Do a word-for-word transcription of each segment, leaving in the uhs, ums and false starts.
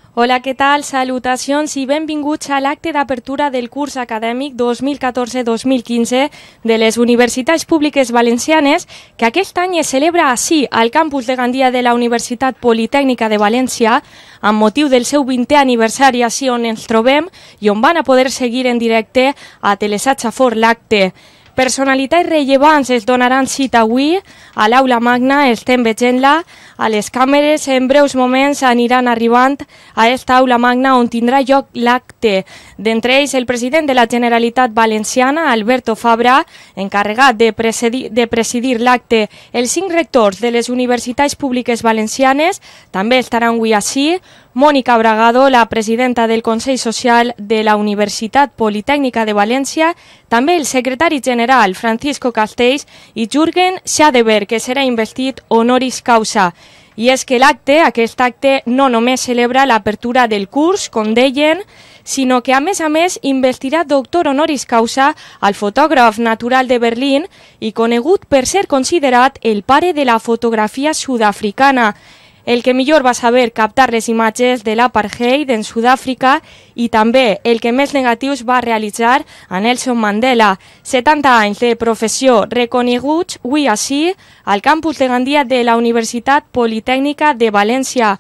Hola, què tal? Salutacions i benvinguts a l'acte d'apertura del curs acadèmic dos mil catorze dos mil quinze de les Universitats Públiques Valencianes, que aquest any es celebra així, al campus de Gandia de la Universitat Politècnica de València, amb motiu del seu vintè aniversari, així on ens trobem i on van a poder seguir en directe a Telesat Safor l'acte. Personalitats rellevants es donaran cita avui a l'Aula Magna, estem veient-la, a les càmeres en breus moments aniran arribant a esta Aula Magna on tindrà lloc l'acte. D'entre ells el president de la Generalitat Valenciana, Alberto Fabra, encarregat de presidir, de presidir l'acte, els cinc rectors de les Universitats Públiques Valencianes també estaran avui així, Mónica Bragado, la presidenta del Consell Social de la Universitat Politècnica de València, també el secretari general Francisco Castells i Jürgen Schadeberg, que serà investit honoris causa. I és que l'acte, aquest acte, no només celebra l'apertura del curs, com deien, sinó que a més a més investirà doctor honoris causa al fotògraf natural de Berlín i conegut per ser considerat el pare de la fotografia sud-africana, el que millor va saber captar les imatges de l'apartheid en Sud-àfrica i també el que més negatius va realitzar a Nelson Mandela. setanta anys de professió reconeguts avui així al campus de Gandia de la Universitat Politècnica de València.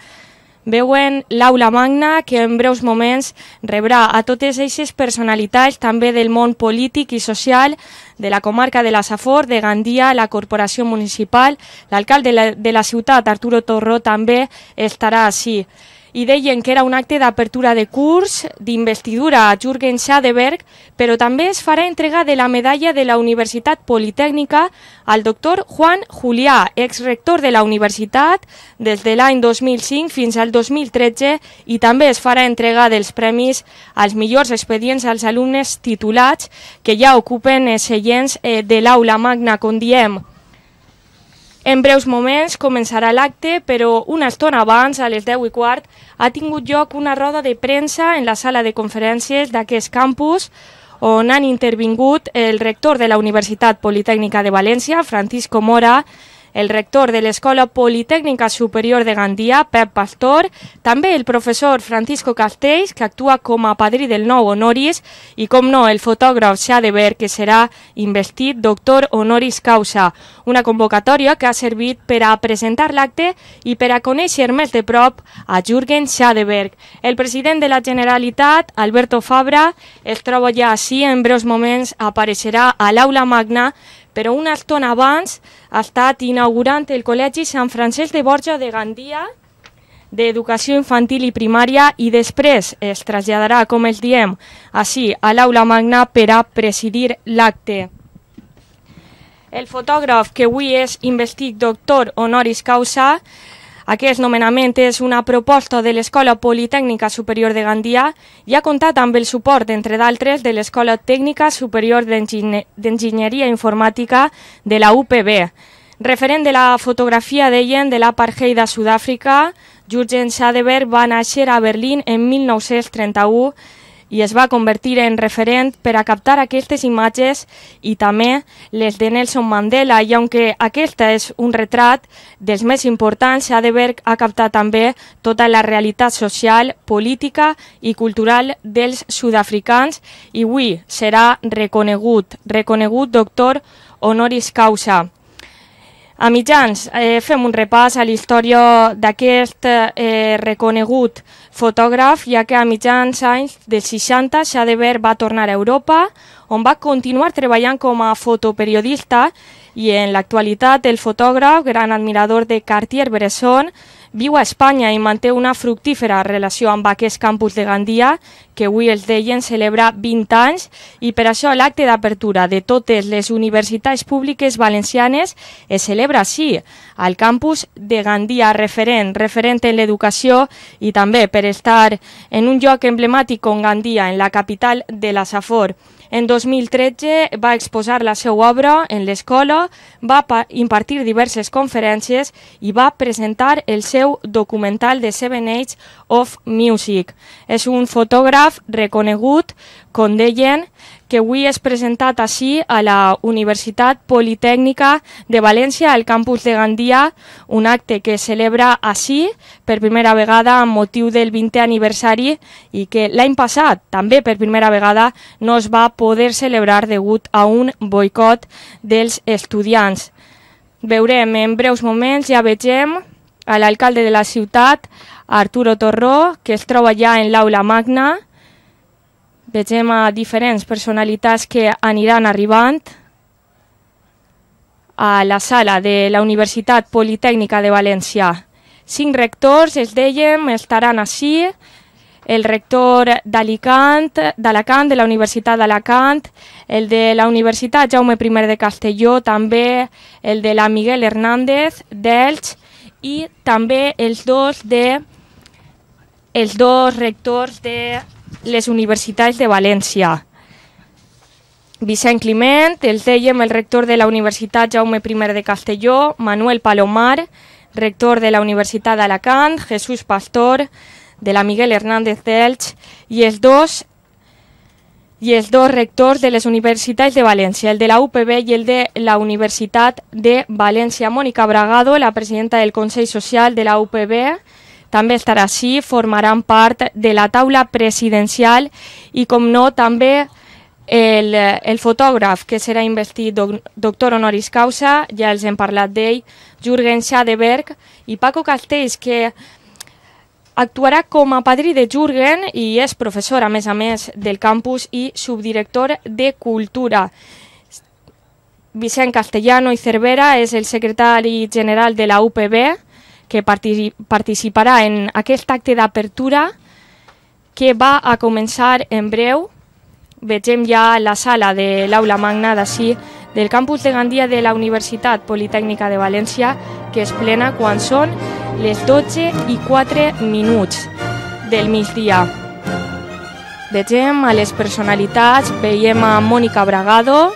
Veuen l'Aula Magna, que en breus moments rebrà a totes aquestes personalitats també del món polític i social de la comarca de la Safor, de Gandia, la corporació municipal, l'alcalde de, la, de la ciutat, Arturo Torró, també estarà així. I deien que era un acte d'apertura de curs, d'investidura a Jürgen Schadeberg, però també es farà entrega de la medalla de la Universitat Politècnica al doctor Juan Julià, exrector de la universitat des de l'any dos mil cinc fins al dos mil tretze, i també es farà entrega dels premis als millors expedients als alumnes titulats que ja ocupen els seients de l'Aula Magna, com diem. En breus moments començarà l'acte, però una estona abans, a les deu i quart, ha tingut lloc una roda de premsa en la sala de conferències d'aquest campus, on han intervingut el rector de la Universitat Politècnica de València, Francisco Mora, el rector de l'Escola Politècnica Superior de Gandia, Pep Pastor, també el professor Francisco Castells, que actua com a padrí del nou honoris, i, com no, el fotògraf Schadeberg, que serà investit doctor honoris causa. Una convocatòria que ha servit per a presentar l'acte i per a conèixer més de prop a Jürgen Schadeberg. El president de la Generalitat, Alberto Fabra, es troba ja així, en breus moments apareixerà a l'Aula Magna, però una estona abans ha estat inaugurant el Col·legi Sant Francesc de Borja de Gandia d'Educació Infantil i Primària i després es traslladarà, com els diem, així a l'Aula Magna per a presidir l'acte. El fotògraf que avui és investit doctor honoris causa, aquest nomenament és una proposta de l'Escola Politècnica Superior de Gandia i ha comptat amb el suport, entre d'altres, de l'Escola Tècnica Superior d'Enginyeria Informàtica de la U P B. Referent de la fotografia, deien, de l'apartheid a Sud-àfrica, Jürgen Schadeberg va néixer a Berlín en mil nou-cents trenta-u i es va convertir en referent per a captar aquestes imatges i també les de Nelson Mandela, i aunque aquesta és un retrat dels més importants, Schadeberg ha captat també tota la realitat social, política i cultural dels sud-africans i avui serà reconegut, reconegut doctor honoris causa. A mitjans eh, fem un repàs a la història d'aquest eh, reconegut fotògraf, ja que a mitjans anys dels seixanta Schadeberg va tornar a Europa, on va continuar treballant com a fotoperiodista, i en l'actualitat el fotògraf, gran admirador de Cartier-Bresson, viu a Espanya i manté una fructífera relació amb aquest campus de Gandia, que avui els deien celebra vint anys, i per això l'acte d'apertura de totes les universitats públiques valencianes es celebra així, al campus de Gandia, referent, referent en l'educació i també per estar en un lloc emblemàtic com Gandia, en la capital de la Safor. En dos mil tretze va exposar la seva obra en l'escola, va impartir diverses conferències i va presentar el seu documental The Seven Age of Music. És un fotògraf reconegut, com deien, que avui és presentat així a la Universitat Politècnica de València, al campus de Gandia, un acte que es celebra així per primera vegada amb motiu del vintè aniversari i que l'any passat, també per primera vegada, no es va poder celebrar degut a un boicot dels estudiants. Veurem en breus moments, ja vegem a l'alcalde de la ciutat, Arturo Torró, que es troba ja en l'aula magna. Vegem a diferents personalitats que aniran arribant a la sala de la Universitat Politècnica de València. Cinc rectors, es dèiem, estaran així. El rector d'Alacant, d'Alacant, de la Universitat d'Alacant, el de la Universitat Jaume primer de Castelló, també el de la Miguel Hernández d'Elx i també els dos, de, els dos rectors de les universitats de València. Vicent Climent, els dèiem, el rector de la Universitat Jaume primer de Castelló, Manuel Palomar, rector de la Universitat d'Alacant, Jesús Pastor, de la Miguel Hernández d'Elx, i els dos i els dos rectors de les universitats de València, el de la U P B i el de la Universitat de València. Mònica Bragado, la presidenta del Consell Social de la U P B, també estarà així, formaran part de la taula presidencial i, com no, també el, el fotògraf que serà investit doctor honoris causa, ja els hem parlat d'ell, Jürgen Schadeberg, i Paco Castells, que actuarà com a padrí de Jürgen i és professor, a més a més, del campus i subdirector de Cultura. Vicent Castellano i Cervera és el secretari general de la U P B, que participarà en aquest acte d'apertura que va a començar en breu. Vegem ja la sala de l'aula magna d'ací del campus de Gandia de la Universitat Politècnica de València, que es plena quan són les dotze i quatre minuts del migdia. Vegem a les personalitats, veiem a Mònica Bragado,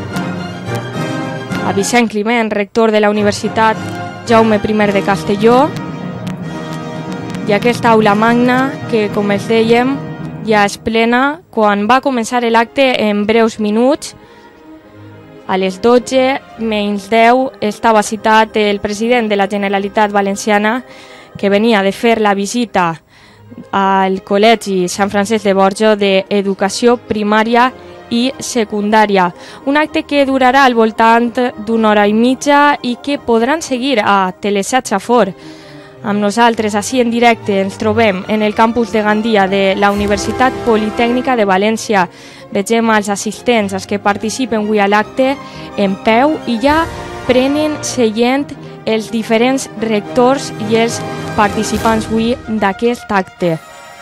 a Vicent Climent, rector de la Universitat Jaume primer de Castelló, i aquesta aula magna que, com els dèiem, ja es plena quan va començar l'acte en breus minuts. A les dotze menys deu estava citat el president de la Generalitat Valenciana, que venia de fer la visita al Col·legi Sant Francesc de Borja d'Educació Primària i Secundària. Un acte que durarà al voltant d'una hora i mitja i que podran seguir a Telesat Safor. Amb nosaltres, així en directe, ens trobem en el campus de Gandia de la Universitat Politècnica de València. Vegem els assistents, els que participen avui a l'acte, en peu i ja prenen seient els diferents rectors i els participants avui d'aquest acte.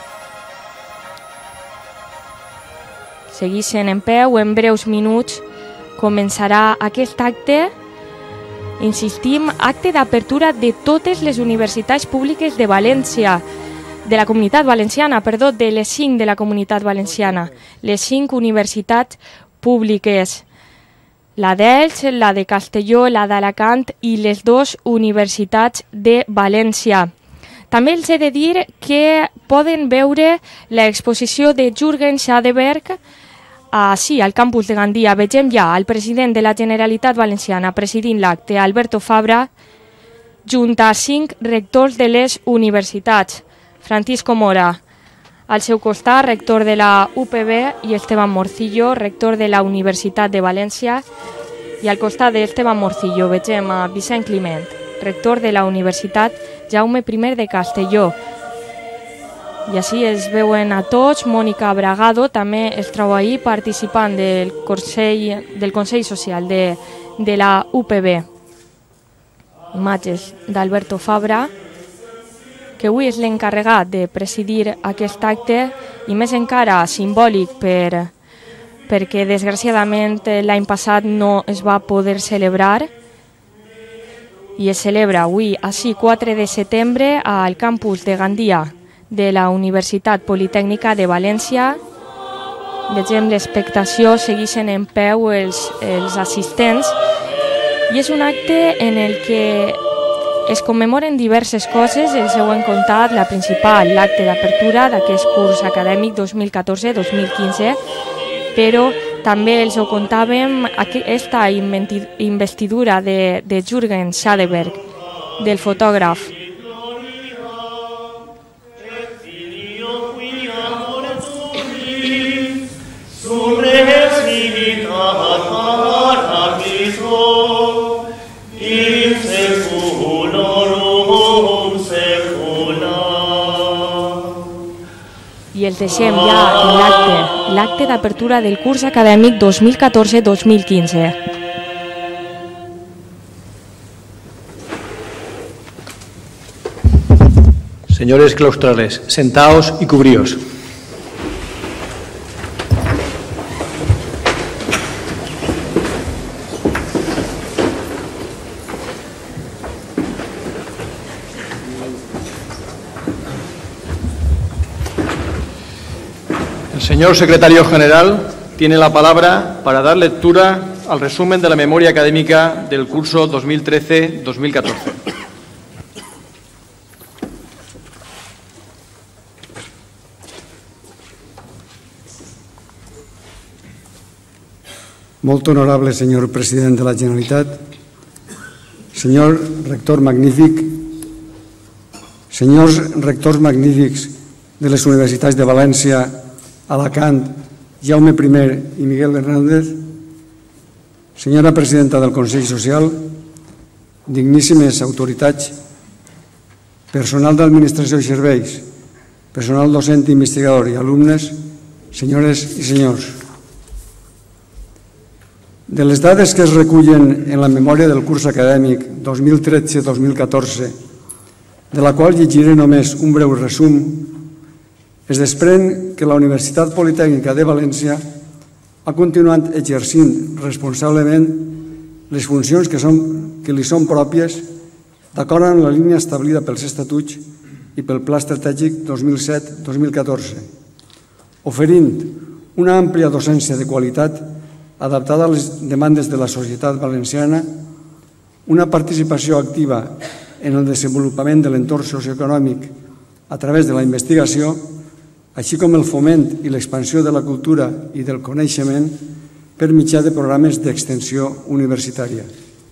Segueixen en peu, en breus minuts començarà aquest acte. Insistim, acte d'apertura de totes les universitats públiques de València, de la Comunitat Valenciana, perdó, de les cinc de la Comunitat Valenciana, les cinc universitats públiques, la d'Elx, la de Castelló, la d'Alacant i les dues universitats de València. També els he de dir que poden veure l'exposició de Jürgen Schadeberg així, al campus de Gandia. Vegem ja el president de la Generalitat Valenciana presidint l'acte, Alberto Fabra, junt a cinc rectors de les universitats. Francisco Mora, al seu costat, rector de la U P B, i Esteban Morcillo, rector de la Universitat de València. I al costat d'Esteban Morcillo vegem a Vicent Climent, rector de la Universitat Jaume primer de Castelló. I així es veuen a tots. Mònica Bragado també es troba ahí participant del Consell, del Consell Social de, de la U P B. Imatges d'Alberto Fabra, que avui és l'encarregat de presidir aquest acte i més encara simbòlic per, perquè desgraciadament l'any passat no es va poder celebrar i es celebra avui, així, quatre de setembre, al campus de Gandia de la Universitat Politècnica de València. Vegem l'expectació, segueixen en peu els, els assistents i és un acte en el que es commemoren diverses coses. Els heu contat, la principal, l'acte d'apertura d'aquest curs acadèmic dos mil catorze dos mil quinze, però També els ho contàvem aquesta investidura de, de Jürgen Schadeberg, del fotògraf. I els deixem ja l'acte, l'acte d'apertura del curs acadèmic dos mil catorze dos mil quinze. Señores claustrales, sentaos y cubríos. El señor secretario general tiene la palabra para dar lectura al resumen de la memoria académica del curso dos mil trece dos mil catorce. Molt honorable senyor president de la Generalitat, senyor rector magnífic, senyors rectors magnífics de les universitats de València, Alacant, Jaume I i Miguel Hernández, senyora presidenta del Consell Social, digníssimes autoritats, personal d'administració i serveis, personal docent, investigador i alumnes, senyores i senyors. De les dades que es recullen en la memòria del curs acadèmic dos mil tretze dos mil catorze, de la qual llegiré només un breu resum, es desprèn que la Universitat Politècnica de València ha continuat exercint responsablement les funcions que, són, que li són pròpies d'acord amb la línia establida pels estatuts i pel Pla Estratègic dos mil set dos mil catorze, oferint una àmplia docència de qualitat adaptada a les demandes de la societat valenciana, una participació activa en el desenvolupament de l'entorn socioeconòmic a través de la investigació, així com el foment i l'expansió de la cultura i del coneixement per mitjà de programes d'extensió universitària.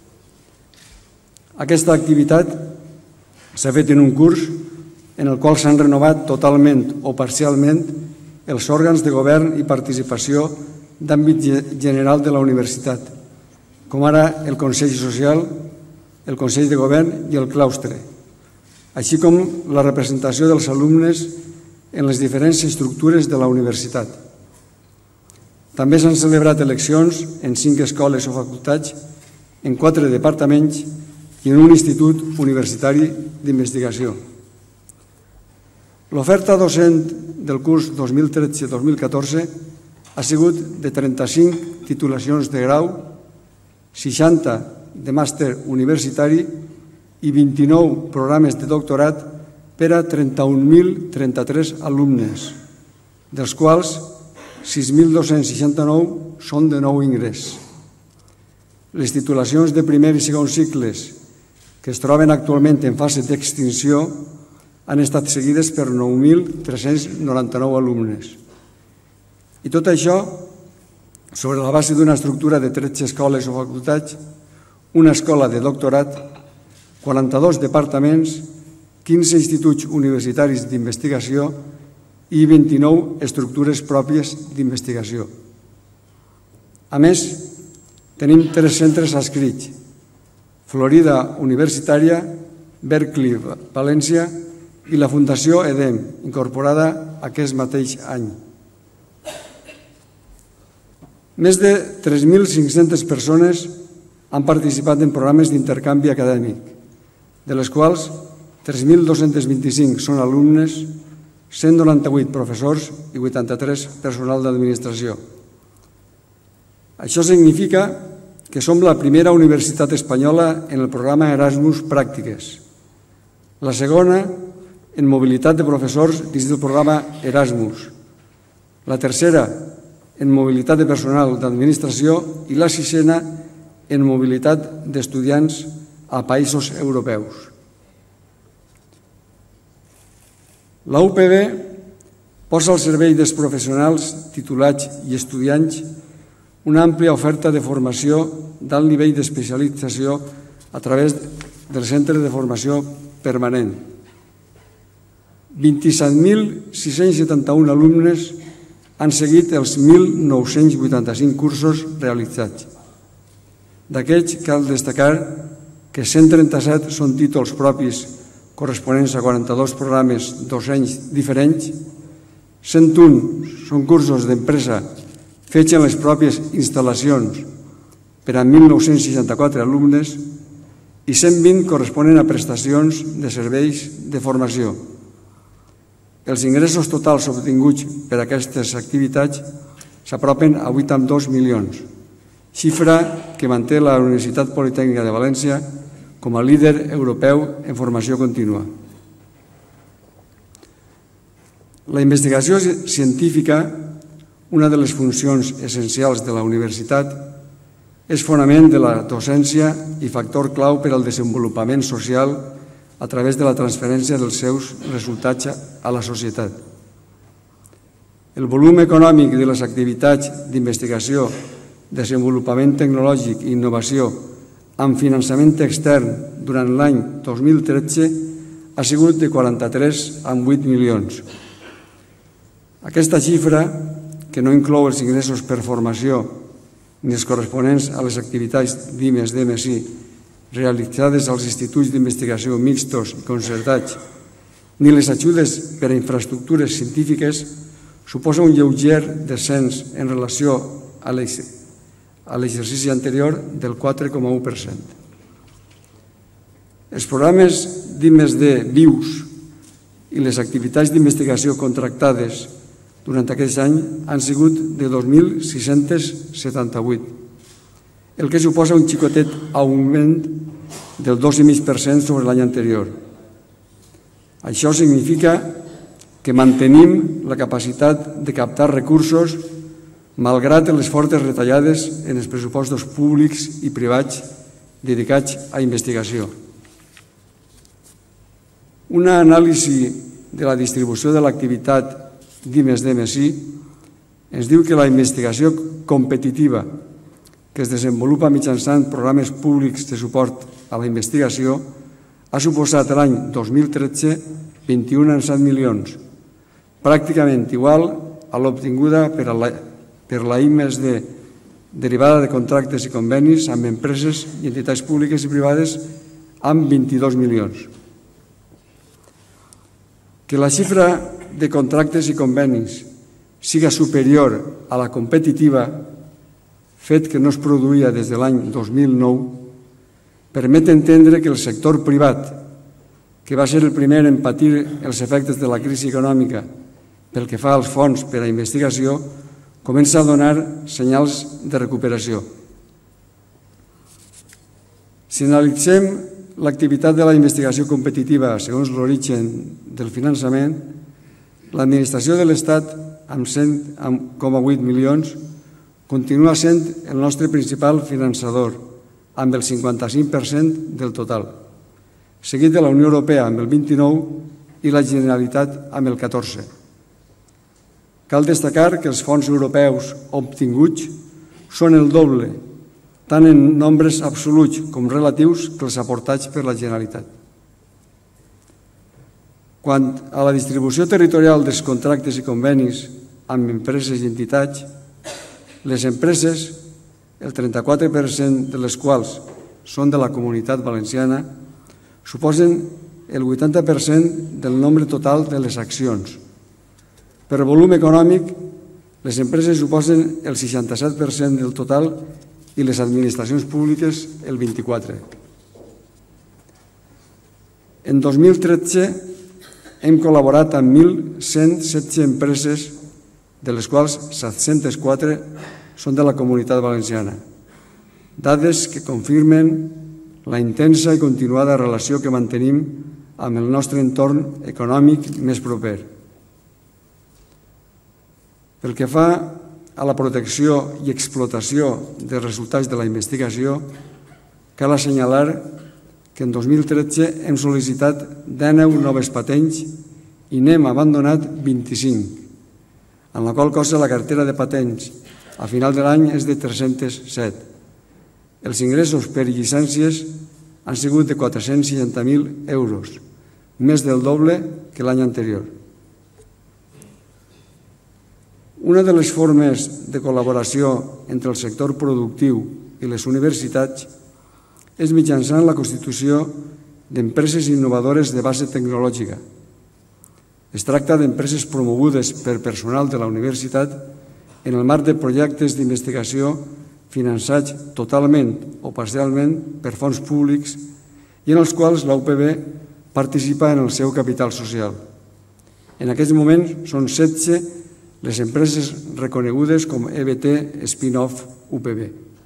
Aquesta activitat s'ha fet en un curs en el qual s'han renovat totalment o parcialment els òrgans de govern i participació d'àmbit general de la universitat, com ara el Consell Social, el Consell de Govern i el claustre, així com la representació dels alumnes en les diferents estructures de la universitat. També s'han celebrat eleccions en cinc escoles o facultats, en quatre departaments i en un institut universitari d'investigació. L'oferta docent del curs dos mil tretze dos mil catorze ha sigut de trenta-cinc titulacions de grau, seixanta de màster universitari i vint-i-nou programes de doctorat per a trenta-un mil trenta-tres alumnes, dels quals sis mil dos-cents seixanta-nou són de nou ingrés. Les titulacions de primer i segon cicles, que es troben actualment en fase d'extinció, han estat seguides per nou mil tres-cents noranta-nou alumnes. I tot això sobre la base d'una estructura de tretze escoles o facultats, una escola de doctorat, quaranta-dos departaments, quinze instituts universitaris d'investigació i vint-i-nou estructures pròpies d'investigació. A més, tenim tres centres adscrits: Florida Universitària, Berkeley, València i la Fundació EDEM, incorporada aquest mateix any. Més de tres mil cinc-centes persones han participat en programes d'intercanvi acadèmic, de les quals tres mil dos-cents vint-i-cinc són alumnes, cent noranta-vuit professors i vuitanta-tres personal d'administració. Això significa que som la primera universitat espanyola en el programa Erasmus Pràctiques, la segona en mobilitat de professors dins del programa Erasmus, la tercera en mobilitat de personal d'administració i la sisena en mobilitat d'estudiants a països europeus. La U P B posa al servei dels professionals, titulats i estudiants una àmplia oferta de formació d'alt nivell d'especialització a través del Centre de Formació Permanent. vint-i-set mil sis-cents setanta-un alumnes han seguit els mil nou-cents vuitanta-cinc cursos realitzats. D'aquests cal destacar que cent trenta-set són títols propis corresponents a quaranta-dos programes docents diferents, cent un són cursos d'empresa fets en les pròpies instal·lacions per a mil nou-cents seixanta-quatre alumnes i cent vint corresponen a prestacions de serveis de formació. Els ingressos totals obtinguts per aquestes activitats s'apropen a vuit coma dos milions, xifra que manté la Universitat Politècnica de València com a líder europeu en formació contínua. La investigació científica, una de les funcions essencials de la universitat, és fonament de la docència i factor clau per al desenvolupament social a través de la transferència dels seus resultats a la societat. El volum econòmic de les activitats d'investigació, desenvolupament tecnològic i innovació amb finançament extern durant l'any dos mil tretze ha sigut de quaranta-tres coma vuit milions. Aquesta xifra, que no inclou els ingressos per formació ni els corresponents a les activitats d'I més D més I realitzades als instituts d'investigació mixtos i concertats, ni les ajudes per a infraestructures científiques, suposa un lleuger descens en relació a l'exercici anterior del quatre coma u per cent. Els programes d'I més D vius i les activitats d'investigació contractades durant aquest any han sigut de dos mil sis-cents setanta-vuit, el que suposa un xicotet augment del dos coma cinc per cent sobre l'any anterior. Això significa que mantenim la capacitat de captar recursos malgrat les fortes retallades en els pressupostos públics i privats dedicats a investigació. Una anàlisi de la distribució de l'activitat d'I més D més I ens diu que la investigació competitiva que es desenvolupa mitjançant programes públics de suport a la investigació ha suposat l'any dos mil tretze vint-i-un coma set milions, pràcticament igual a l'obtinguda per la I més D derivada de contractes i convenis amb empreses i entitats públiques i privades amb vint-i-dos milions. Que la xifra de contractes i convenis siga superior a la competitiva, fet que no es produïa des de l'any dos mil nou, permet entendre que el sector privat, que va ser el primer en patir els efectes de la crisi econòmica pel que fa als fons per a investigació, comença a donar senyals de recuperació. Si analitzem l'activitat de la investigació competitiva segons l'origen del finançament, l'administració de l'Estat, amb cent coma vuit milions, continua sent el nostre principal finançador, amb el cinquanta-cinc per cent del total, seguit de la Unió Europea amb el vint-i-nou per cent i la Generalitat amb el catorze per cent. Cal destacar que els fons europeus obtinguts són el doble, tant en nombres absoluts com relatius, que els aportats per la Generalitat. Quant a la distribució territorial dels contractes i convenis amb empreses i entitats, les empreses, el trenta-quatre per cent de les quals són de la Comunitat Valenciana, suposen el vuitanta per cent del nombre total de les accions. Per volum econòmic, les empreses suposen el seixanta-set per cent del total i les administracions públiques el vint-i-quatre per cent. En dos mil tretze hem col·laborat amb mil cent setze empreses, de les quals set-cents quatre són de la Comunitat Valenciana, dades que confirmen la intensa i continuada relació que mantenim amb el nostre entorn econòmic més proper. Pel que fa a la protecció i explotació dels resultats de la investigació, cal assenyalar que en dos mil tretze hem sol·licitat dinou noves patents i n'hem abandonat vint-i-cinc, en la qual cosa la cartera de patents A final de l'any és de tres-cents set. Els ingressos per llicències han sigut de quatre-cents seixanta mil euros, més del doble que l'any anterior. Una de les formes de col·laboració entre el sector productiu i les universitats és mitjançant la constitució d'empreses innovadores de base tecnològica. Es tracta d'empreses promogudes per personal de la universitat en el marc de projectes d'investigació finançats totalment o parcialment per fons públics i en els quals la U P B participa en el seu capital social. En aquest moment són setze les empreses reconegudes com E B T Spin-off U P B.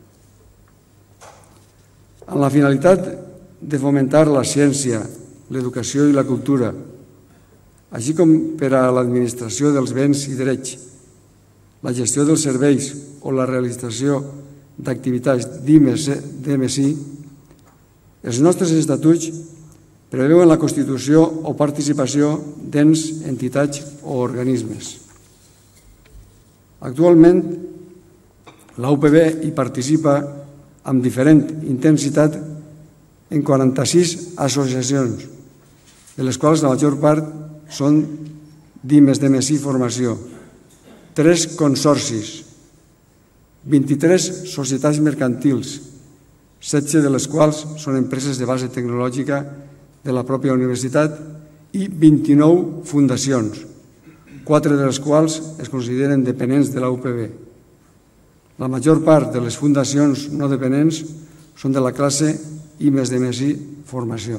Amb la finalitat de fomentar la ciència, l'educació i la cultura, així com per a l'administració dels béns i drets, la gestió dels serveis o la realització d'activitats d'I més I, els nostres estatuts preveuen la constitució o participació d'ens, entitats o organismes. Actualment, la U P B hi participa amb diferent intensitat en quaranta-sis associacions, de les quals la major part són d'I més I formació, tres consorcis, vint-i-tres societats mercantils, setze de les quals són empreses de base tecnològica de la pròpia universitat i vint-i-nou fundacions, quatre de les quals es consideren dependents de la U P B. La major part de les fundacions no dependents són de la classe I més I formació.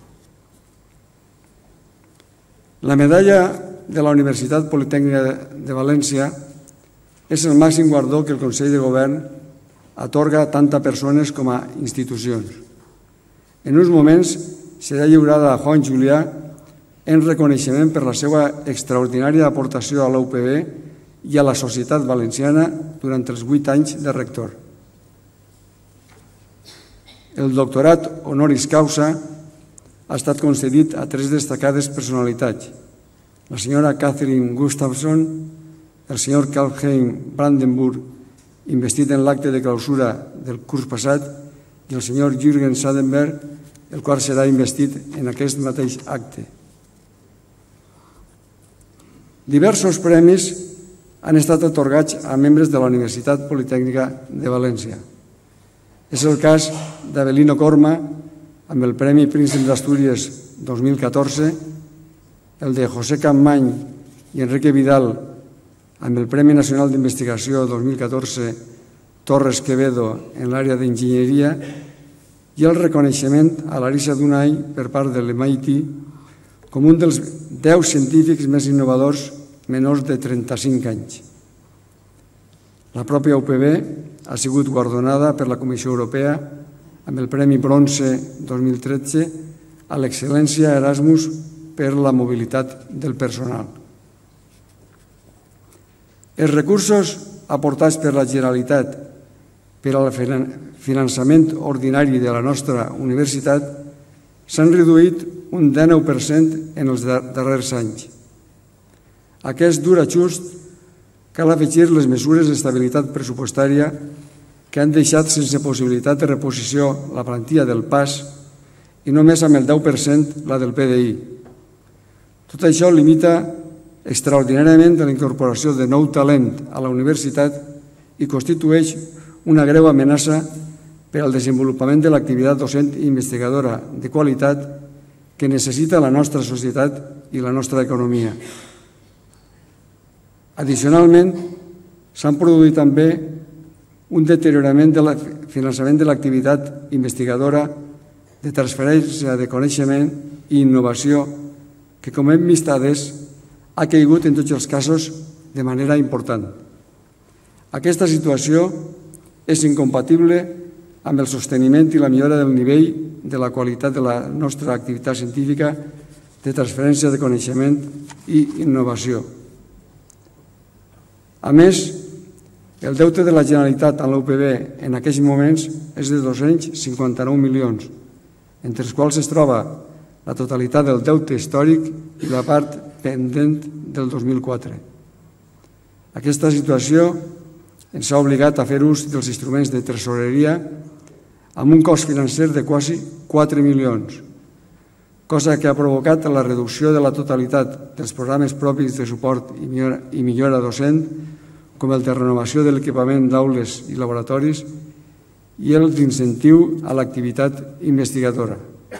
La medalla de la Universitat Politècnica de València és el màxim guardó que el Consell de Govern atorga tant a persones com a institucions. En uns moments serà lliurada a Juan Julià en reconeixement per la seva extraordinària aportació a la U P B i a la societat valenciana durant els vuit anys de rector. El doctorat honoris causa ha estat concedit a tres destacades personalitats: la senyora Catherine Gustafsson, el senyor Karl-Heinz Brandenburg, investit en l'acte de clausura del curs passat, i el senyor Jürgen Sadenberg, el qual serà investit en aquest mateix acte. Diversos premis han estat atorgats a membres de la Universitat Politècnica de València. És el cas d'Avelino Corma, amb el Premi Príncep d'Astúries dos mil catorze, el de José Campmany i Enrique Vidal, amb el Premi Nacional d'Investigació dos mil catorze Torres Quevedo en l'àrea d'enginyeria, i el reconeixement a Larissa Dunay per part de l'M I T com un dels deu científics més innovadors menors de trenta-cinc anys. La pròpia U P B ha sigut guardonada per la Comissió Europea amb el Premi Bronze dos mil tretze a l'excel·lència Erasmus per la mobilitat del personal. Els recursos aportats per la Generalitat per al finançament ordinari de la nostra universitat s'han reduït un dinou per cent en els darrers anys. Aquest dur ajust cal afegir les mesures d'estabilitat pressupostària que han deixat sense possibilitat de reposició la plantilla del P A S i només amb el deu per cent la del P D I. Tot això limita extraordinàriament la incorporació de nou talent a la universitat i constitueix una greu amenaça per al desenvolupament de l'activitat docent i investigadora de qualitat que necessita la nostra societat i la nostra economia. Addicionalment, s'han produït també un deteriorament del finançament de l'activitat investigadora de transferència de coneixement i innovació que, com hem vist adés, ha caigut en tots els casos de manera important. Aquesta situació és incompatible amb el sosteniment i la millora del nivell de la qualitat de la nostra activitat científica de transferència de coneixement i innovació. A més, el deute de la Generalitat a la U P B en aquests moments és de dos-cents cinquanta-nou milions, entre els quals es troba la totalitat del deute històric i la part pendent del dos mil quatre. Aquesta situació ens ha obligat a fer ús dels instruments de tresoreria amb un cost financer de quasi quatre milions, cosa que ha provocat la reducció de la totalitat dels programes propis de suport i millora, i millora docent, com el de renovació de l'equipament d'aules i laboratoris i el d'incentiu a l'activitat investigadora.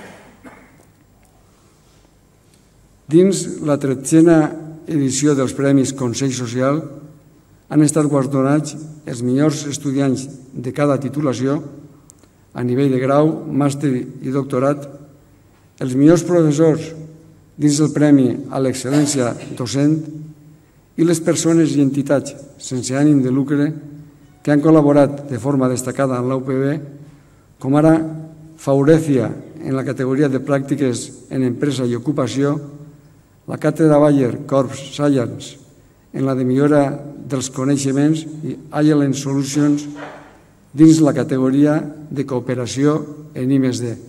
Dins la tretzena edició dels Premis Consell Social han estat guardonats els millors estudiants de cada titulació a nivell de grau, màster i doctorat, els millors professors dins el Premi a l'Excel·lència Docent i les persones i entitats sense ànim de lucre que han col·laborat de forma destacada en l'U P B, com ara Faurecia en la categoria de pràctiques en empresa i ocupació, la Càtedra Bayer Corp Science en la de millora dels coneixements i Agile Solutions dins la categoria de cooperació en I més D.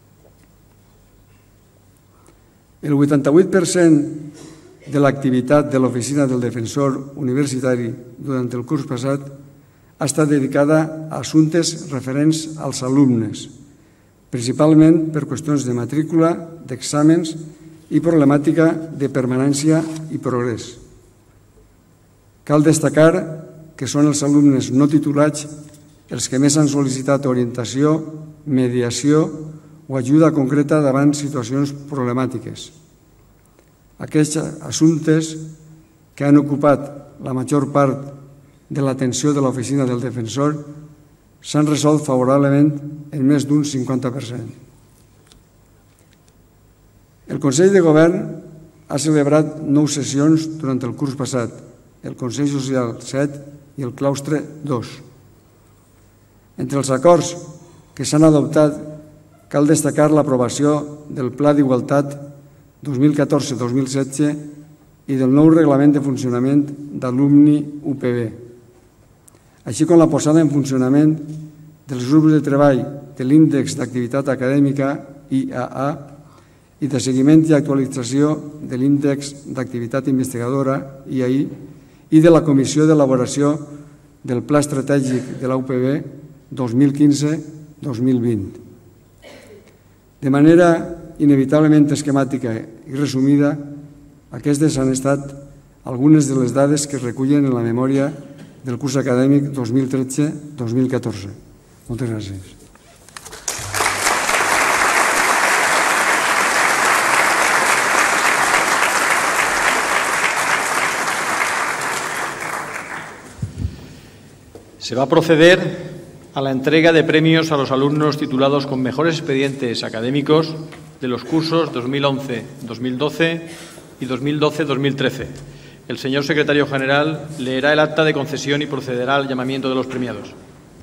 El vuitanta-vuit per cent de l'activitat de l'Oficina del Defensor Universitari durant el curs passat ha estat dedicada a assumptes referents als alumnes, principalment per qüestions de matrícula, d'exàmens i problemàtica de permanència i progrés. Cal destacar que són els alumnes no titulats els que més han sol·licitat orientació, mediació o ajuda concreta davant situacions problemàtiques. Aquests assumptes que han ocupat la major part de l'atenció de l'Oficina del Defensor s'han resolt favorablement en més d'un cinquanta per cent. El Consell de Govern ha celebrat nou sessions durant el curs passat, el Consell Social set i el Claustre dos. Entre els acords que s'han adoptat cal destacar l'aprovació del Pla d'Igualtat dos mil catorze dos mil setze i del nou Reglament de Funcionament d'Alumni U P B, així com la posada en funcionament dels grups de treball de l'Índex d'Activitat Acadèmica I A A i de seguiment i actualització de l'Índex d'Activitat Investigadora I A I i de la Comissió d'Elaboració del Pla Estratègic de la U P B dos mil quinze dos mil vint. De manera inevitablement esquemàtica i resumida, aquestes han estat algunes de les dades que es recullen en la memòria del curs acadèmic dos mil tretze dos mil catorze. Moltes gràcies. Se va a proceder a la entrega de premios a los alumnos titulados con mejores expedientes académicos de los cursos dos mil once dos mil doce y dos mil doce dos mil trece. El señor secretario general leerá el acta de concesión y procederá al llamamiento de los premiados.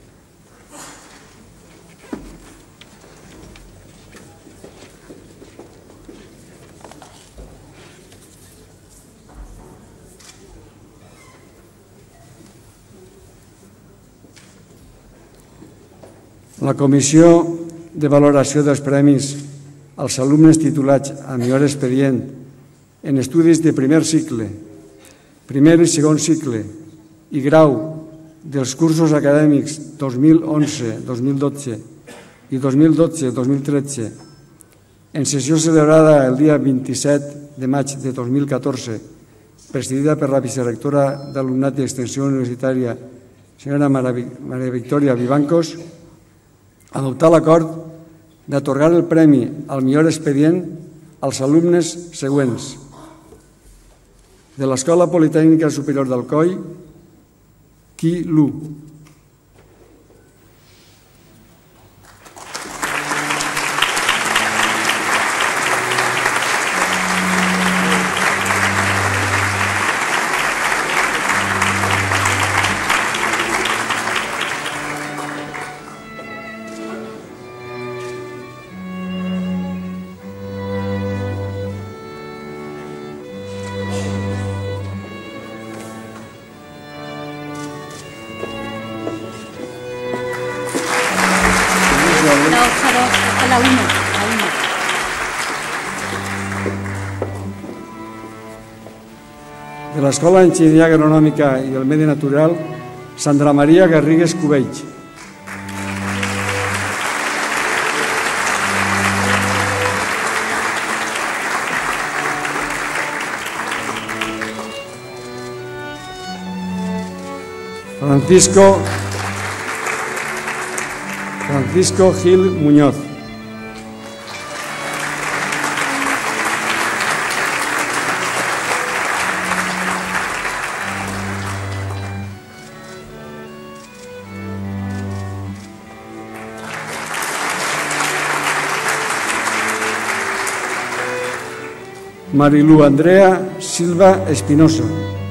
La Comissió de Valoració dels Premis als alumnes titulats a millor expedient en estudis de primer cicle, primer i segon cicle i grau dels cursos acadèmics dos mil onze dos mil dotze i dos mil dotze dos mil tretze en sessió celebrada el dia vint-i-set de maig de dos mil catorze, presidida per la vicerectora d'Alumnat i Extensió Universitària, senyora Maria Victòria Vivancos, adoptar l'acord d'atorgar el premi al millor expedient als alumnes següents: de l'Escola Politècnica Superior d'Alcoi, Qui Lu. De l'Escola d'Enginyeria Agronòmica i del Medi Natural Sandra Maria Garrigues Cubells. Francisco, Francisco Gil Muñoz. Marilu Andrea Silva Espinosa.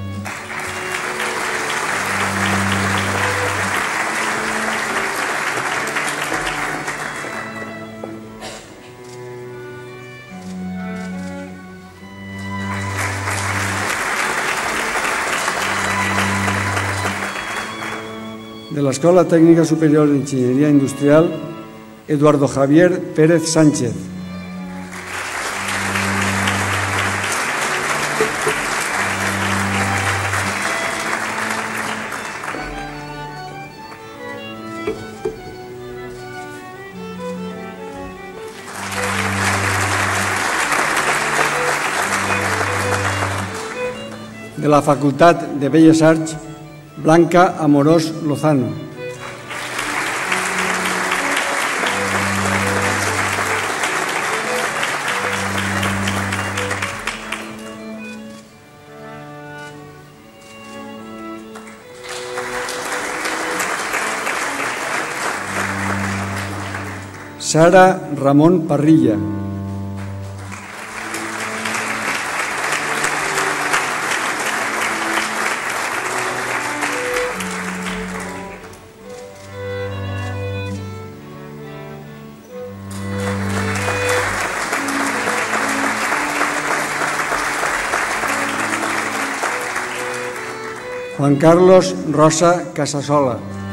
De l'Escola Tècnica Superior d'Enginyeria Industrial, Eduardo Javier Pérez Sánchez. De la Facultat de Belles Arts, Blanca Amorós Lozano. Sara Ramón Parrilla. Juan Carlos Rosa Casasola.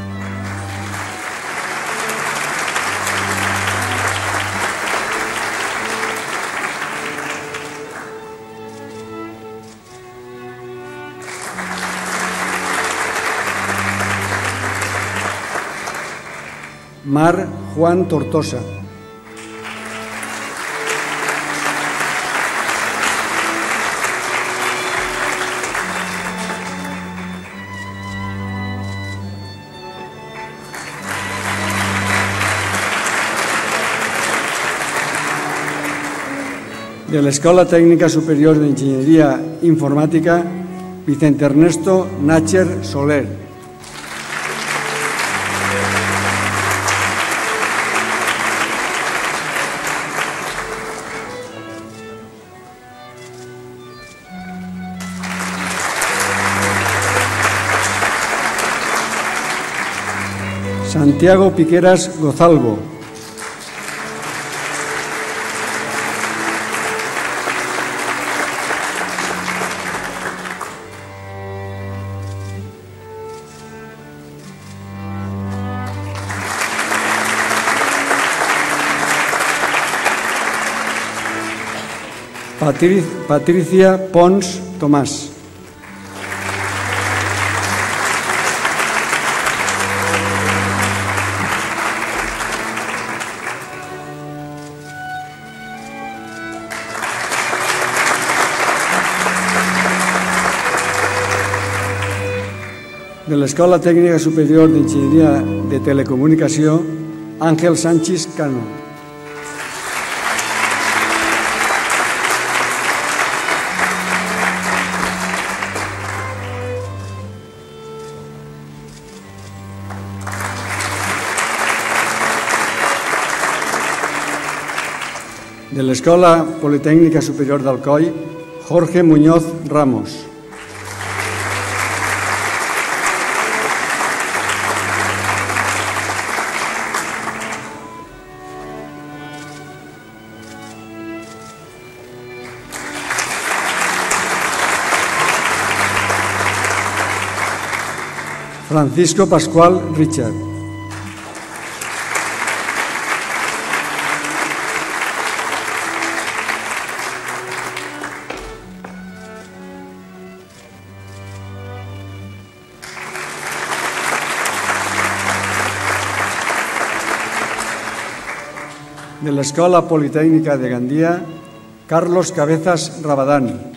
Mar Juan Tortosa. De l'Escola Tècnica Superior d'Enginyeria Informàtica, Vicente Ernesto Nácher Soler. Santiago Piqueras Gozalvo. Patricia Pons Tomàs. De l'Escola Tècnica Superior d'Enginyeria de Telecomunicació, Àngel Sánchez Cano. De l'Escola Politècnica Superior d'Alcoi, Jorge Muñoz Ramos. Francisco Pascual Richard. de l'Escola Politècnica de Gandia, Carlos Cabezas Rabadán.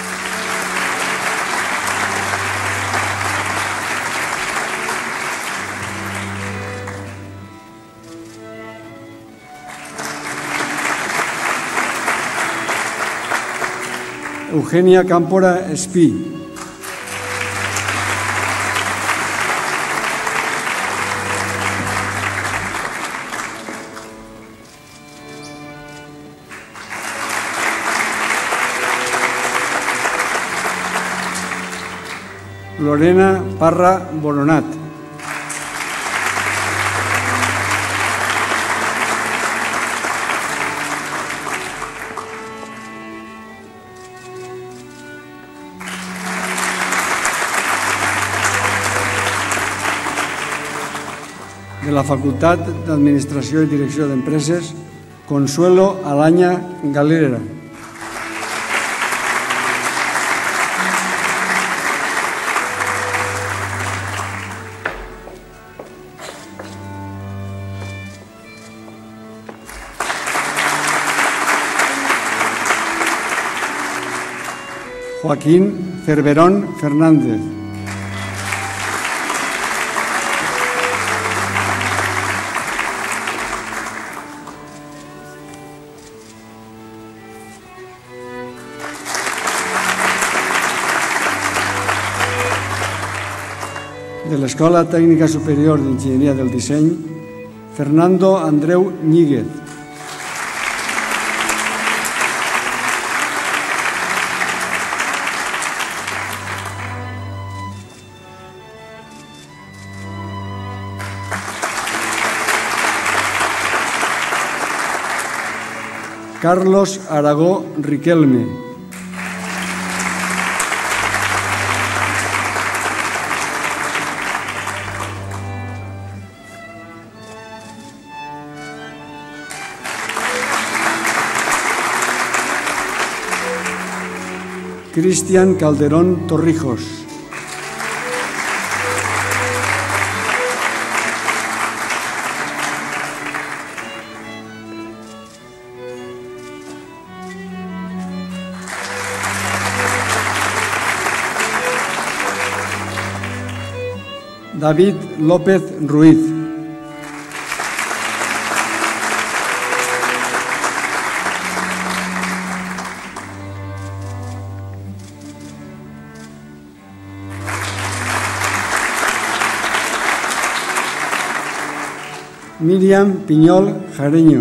Eugenia Cámpora Espí. Lorena Parra Boronat. De la Facultat d'Administració i Direcció d'Empreses, Consuelo Alaña Galera. Joaquín Cerverón Fernández. De l'Escola Tècnica Superior d'Enginyeria del Disseny, Fernando Andreu Ñíguez. Carlos Aragó Riquelme. Cristian Calderón Torrijos. David López Ruiz. Miriam Piñol Jareño.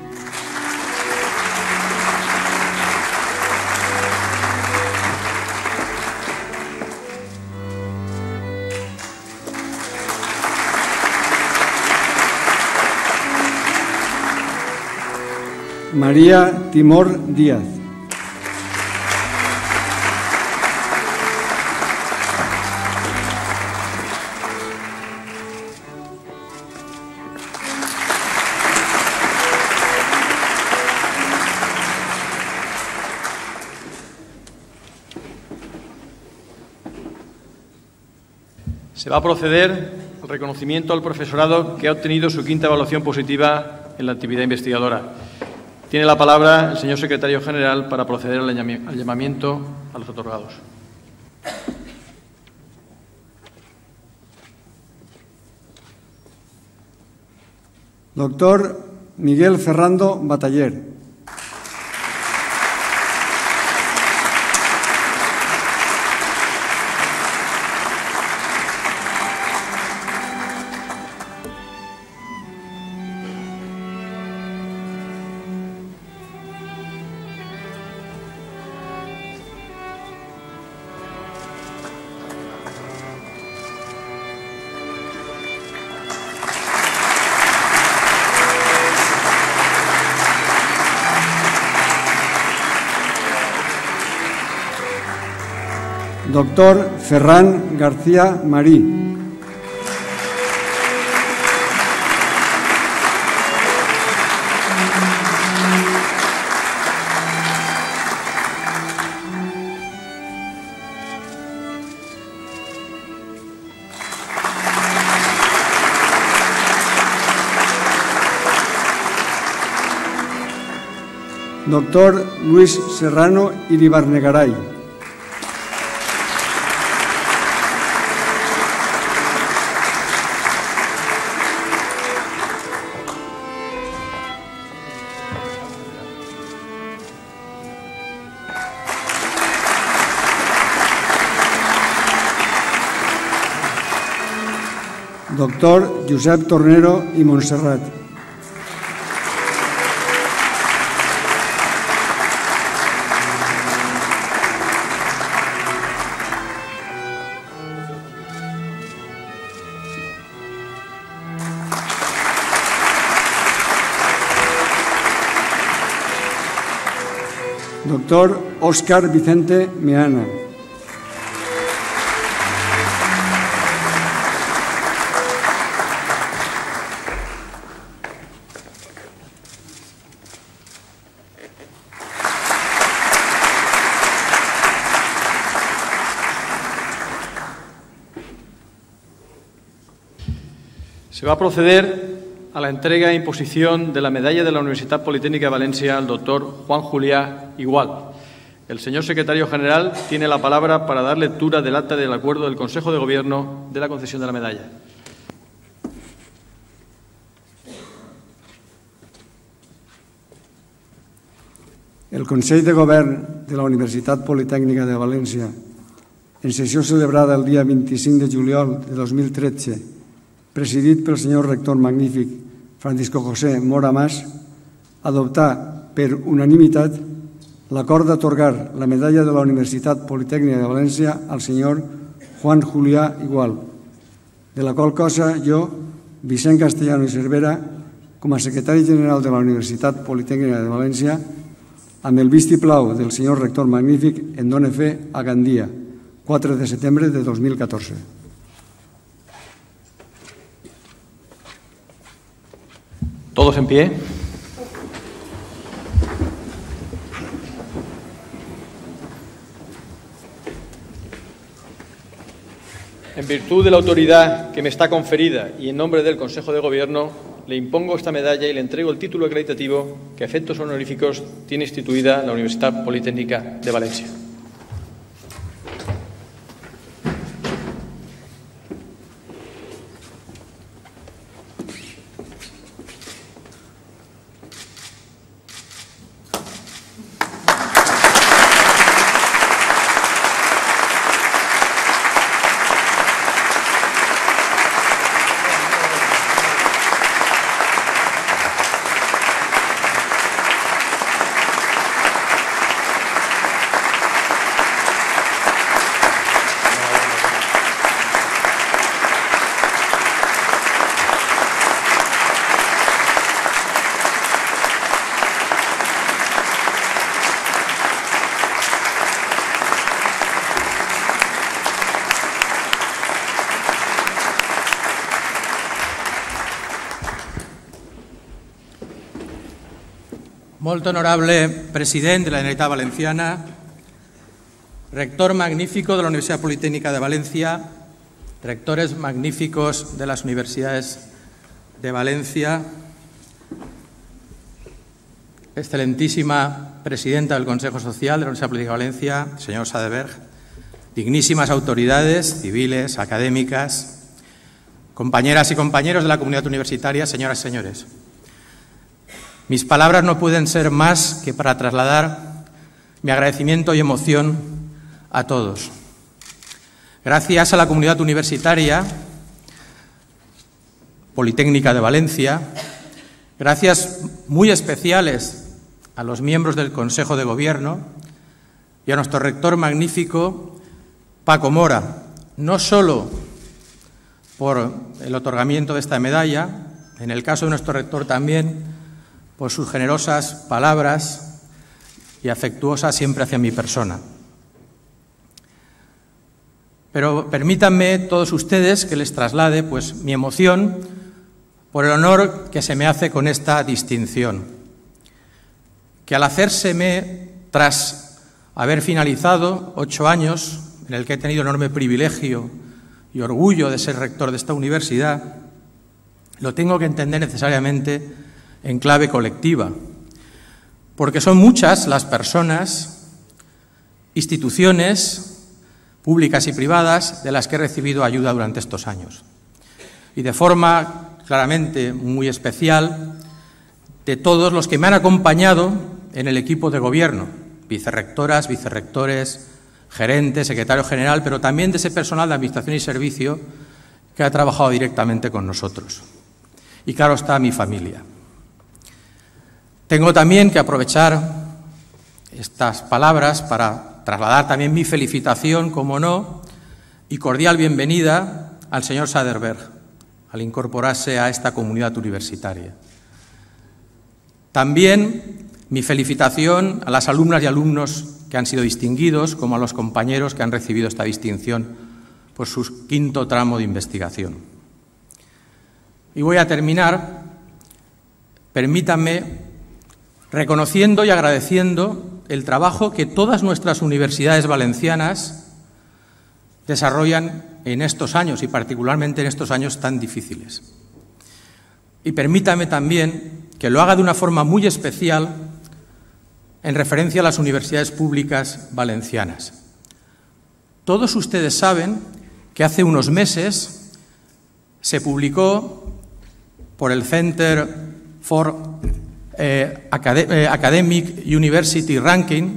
María Timor Díaz. Se va a proceder al reconocimiento al profesorado que ha obtenido su quinta evaluación positiva en la actividad investigadora. Tiene la palabra el señor secretario general para proceder al llamamiento a los otorgados. Doctor Miguel Ferrando Bataller. Doctor Ferran García Marí. Doctor Luis Serrano Iribarnegaray. Doctor Josep Tornero i Montserrat. Doctor Óscar Vicente Meana. Se va a proceder a la entrega e imposición de la medalla de la Universidad Politécnica de Valencia al doctor Juan Juliá Igual. El señor secretario general tiene la palabra para dar lectura del acta del acuerdo del Consejo de Gobierno de la concesión de la medalla. El Consell de Govern de la Universitat Politécnica de València, en sessió celebrada el dia vint-i-cinc de juliol de dos mil tretze, presidit pel senyor rector magnífic Francisco José Mora Mas, adoptar per unanimitat l'acord d'atorgar la medalla de la Universitat Politécnica de València al senyor Juan Juliá Igual, de la qual cosa jo, Vicent Castellano i Cervera, com a secretari general de la Universitat Politécnica de València, amb el vistiplau del senyor rector magnífic, en dóna fe a Gandia, quatre de setembre de dos mil catorze. Todos en pie. En virtud de la autoridad que me está conferida y en nombre del Consejo de Gobierno, le impongo esta medalla y le entrego el título acreditativo que a efectos honoríficos tiene instituida la Universidad Politécnica de Valencia. Molt honorable president de la Generalitat Valenciana, rector magnífico de la Universidad Politécnica de Valencia, rectores magníficos de las universidades de Valencia, excelentísima presidenta del Consejo Social de la Universidad Politécnica de Valencia, señor Sadeberg, dignísimas autoridades civiles, académicas, compañeras y compañeros de la comunidad universitaria, señoras y señores. Mis palabras no pueden ser más que para trasladar mi agradecimiento y emoción a todos. Gracias a la comunidad universitaria Politécnica de Valencia, gracias muy especiales a los miembros del Consejo de Gobierno y a nuestro rector magnífico, Paco Mora, no solo por el otorgamiento de esta medalla, en el caso de nuestro rector también, por sus generosas palabras y afectuosas siempre hacia mi persona. Pero permítanme todos ustedes que les traslade pues, mi emoción por el honor que se me hace con esta distinción, que al hacérseme tras haber finalizado ocho años en el que he tenido enorme privilegio y orgullo de ser rector de esta universidad, lo tengo que entender necesariamente en clave colectiva, porque son muchas las personas, instituciones públicas y privadas de las que he recibido ayuda durante estos años. Y de forma claramente muy especial, de todos los que me han acompañado en el equipo de gobierno, vicerrectoras, vicerrectores, gerente, secretario general, pero también de ese personal de Administración y Servicio que ha trabajado directamente con nosotros. Y claro está, mi familia. Tengo también que aprovechar estas palabras para trasladar también mi felicitación, como no, y cordial bienvenida al señor Saderberg, al incorporarse a esta comunidad universitaria. También mi felicitación a las alumnas y alumnos que han sido distinguidos, como a los compañeros que han recibido esta distinción por su quinto tramo de investigación. Y voy a terminar, permítanme, reconociendo y agradeciendo el trabajo que todas nuestras universidades valencianas desarrollan en estos años y particularmente en estos años tan difíciles. Y permítame también que lo haga de una forma muy especial en referencia a las universidades públicas valencianas. Todos ustedes saben que hace unos meses se publicó por el Center for eh, Academic University Ranking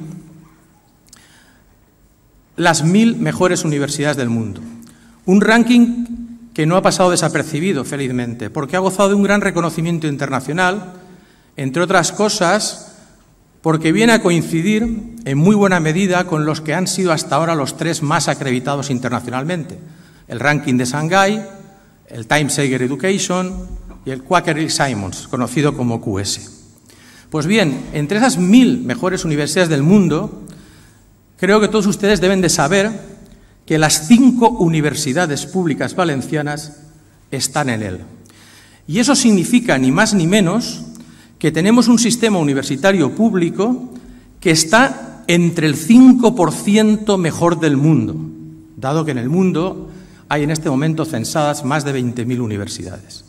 las mil mejores universidades del mundo. Un ranking que no ha pasado desapercibido, felizmente, porque ha gozado de un gran reconocimiento internacional, entre otras cosas, porque viene a coincidir en muy buena medida con los que han sido hasta ahora los tres más acreditados internacionalmente: el ranking de Shanghái, el Times Higher Education y el Quaker-Simons, conocido como Q S. Pues bien, entre esas mil mejores universidades del mundo, creo que todos ustedes deben de saber que las cinco universidades públicas valencianas están en él. Y eso significa, ni más ni menos, que tenemos un sistema universitario público que está entre el cinco por ciento mejor del mundo, dado que en el mundo hay en este momento censadas más de veinte mil universidades.